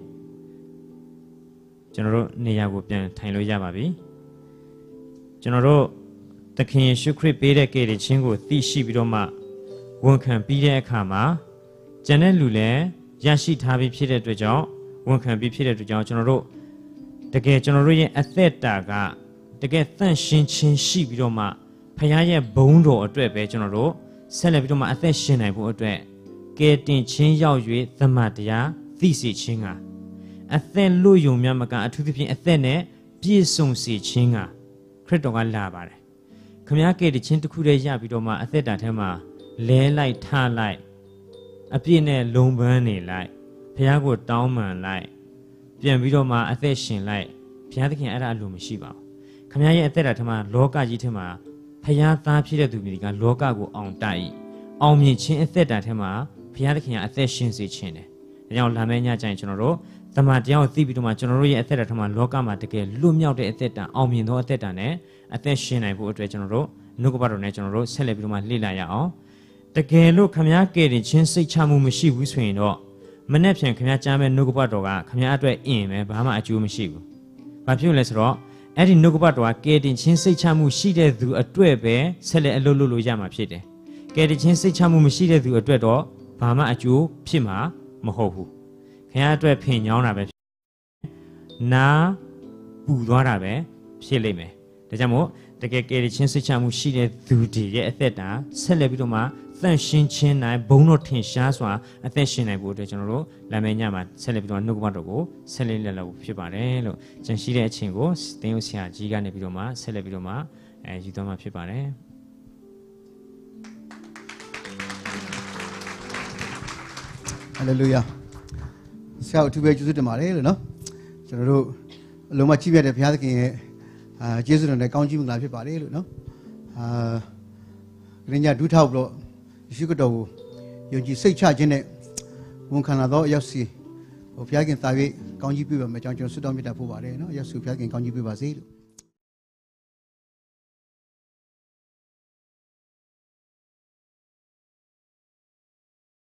ကျွန်တော်တို့နေရာကိုပြန်ထိုင်လို့ရပါပြီကျွန်တော်တို့သခင်ယေရှုခရစ်ပေးတဲ့ကယ်တင်ခြင်းကိုသိရှိပြီးတော့မှဝန်ခံပြီးတဲ့အခါမှာကျန်တဲ့လူလည်းရရှိထားပြီးဖြစ်တဲ့အတွက်ကြောင့်ဝန်ခံပြီးဖြစ်တဲ့အတွက်ကြောင့်ကျွန်တော်တို့တကယ်ကျွန်တော်တို့ရဲ့အသက်တာကတကယ်သန့်ရှင်းခြင်းရှိပြီးတော့မှဖခင်ရဲ့ဘုန်းတော်အတွက်ပဲကျွန်တော်တို့ဆက်လက်ပြီးတော့မှအသက်ရှင်နိုင်ဖို့အတွက်ကယ်တင်ခြင်းရောက်၍သမတရားသိစေခြင်းကအသက်လို့ယုံများမကအထူးသဖြင့်အသက်နဲ့ပြည့်စုံစေခြင်းကခရစ်တော်ကလာပါတယ်ခမည်းကယ်တင်ခြင်းတစ်ခုတည်းရပြီးတော့မှအသက်တာထဲမှာလဲလိုက်ထလိုက်အပြည့်နဲ့လုံပန်းနေလိုက်ဘုရားကိုတောင်းပန်လိုက်ပြန်ပြီးတော့မှအသက်ရှင်လိုက်ဘုရားသခင်အဲ့ဒါအလိုမရှိပါဘူးခမည်းရဲ့အသက်တာထဲမှာလောကကြီးထဲမှာဘုရားသားဖြစ်တဲ့သူတွေကလောကကိုအောင်တိုက်အောင်မြင်ခြင်းအသက်တာထဲမှာဘုရားသခင်ကအသက်ရှင်စေခြင်းတယ်ဒါကြောင့်လာမယ့်ညကျရင်ကျွန်တော်တို့တမန်တရားကိုသိပြီးတော့မှကျွန်တော်တို့ရဲ့အသက်တာထဲမှာလောကမှာတကယ်လွတ်မြောက်တဲ့အသက်တာအောင်မြင်သောအသက်တာနဲ့အသက်ရှင်နိုင်ဖို့အတွက်ကျွန်တော်တို့နှုတ်ကပတ်တော်နဲ့ကျွန်တော်တို့ဆက်လက်ပြီးတော့မှလေ့လာရအောင်တကယ်လို့ခမည်းကဲ့တင်ချင်းစိတ်ချမှုမရှိဘူးဆိုရင်တော့မနေ့ဖြန်ခမည်းကြားမဲ့နှုတ်ကပတ်တော်ကခမည်းအတွက်အင်ပဲဘာမှအကျိုးမရှိဘူး။ဘာဖြစ်လဲဆိုတော့အဲ့ဒီနှုတ်ကပတ်တော်ကကဲ့တင်ချင်းစိတ်ချမှုရှိတဲ့သူအတွက်ပဲဆက်လက်အလုပ်လုပ်လို့ရမှာဖြစ်တယ်။ကဲ့တင်ချင်းစိတ်ချမှုမရှိတဲ့သူအတွက်တော့ဘာမှအကျိုးဖြစ်မှာမဟုတ်ဘူး။ခမည်းအတွက်ဖင်ညောင်းတာပဲနာပူသွားတာပဲဖြစ်လိမ့်မယ်။ဒါကြောင့်မို့တကယ်ကယ်တင်ချင်းစိတ်ချမှုရှိတဲ့သူတွေရဲ့အသက်တာဆက်လက်ပြီးတော့မှသန့်ရှင်းခြင်းနိုင်ဘုံတော်ထင်ရှားစွာအသက်ရှင်နိုင်ဖို့အတွက်ကျွန်တော်တို့လမ်းမညမှာဆက်လက်ပြီးတော့နှုတ်ကပတ်တော်ကိုဆက်လက်လက်လို့ဖြစ်ပါတယ်လို့ကျန်ရှိတဲ့အချိန်ကိုသင်တို့ဆရာကြီးကနေပြီးတော့မှဆက်လက်ပြီးတော့မှအဲယူသွားမှာဖြစ်ပါတယ်ဟာလေလုယာဆရာအထူးပဲကျေးဇူးတင်ပါတယ်လို့နော်ကျွန်တော်တို့အလုံးမကြည့်ပြတဲ့ဘုရားသခင်ရဲ့အာကျေးဇူးတော်နဲ့ကောင်းချီးမင်္ဂလာဖြစ်ပါတယ်လို့နော်အာခရစ်ယာန်ဒုထောက်လို့ယေရှုခရစ်တော်ကိုယုံကြည်စိတ်ချခြင်းနဲ့ဝန်ခံလာတော့အရောက်စီဟိုဘုရားခင်သာ၍ကောင်းချီးပြုပါမယ်အကြောင်းကျွန်တော်ဆုတောင်းမြတ်တာပို့ပါတယ်နော်အရောက်စီဘုရားခင်ကောင်းချီးပြုပါစေလို့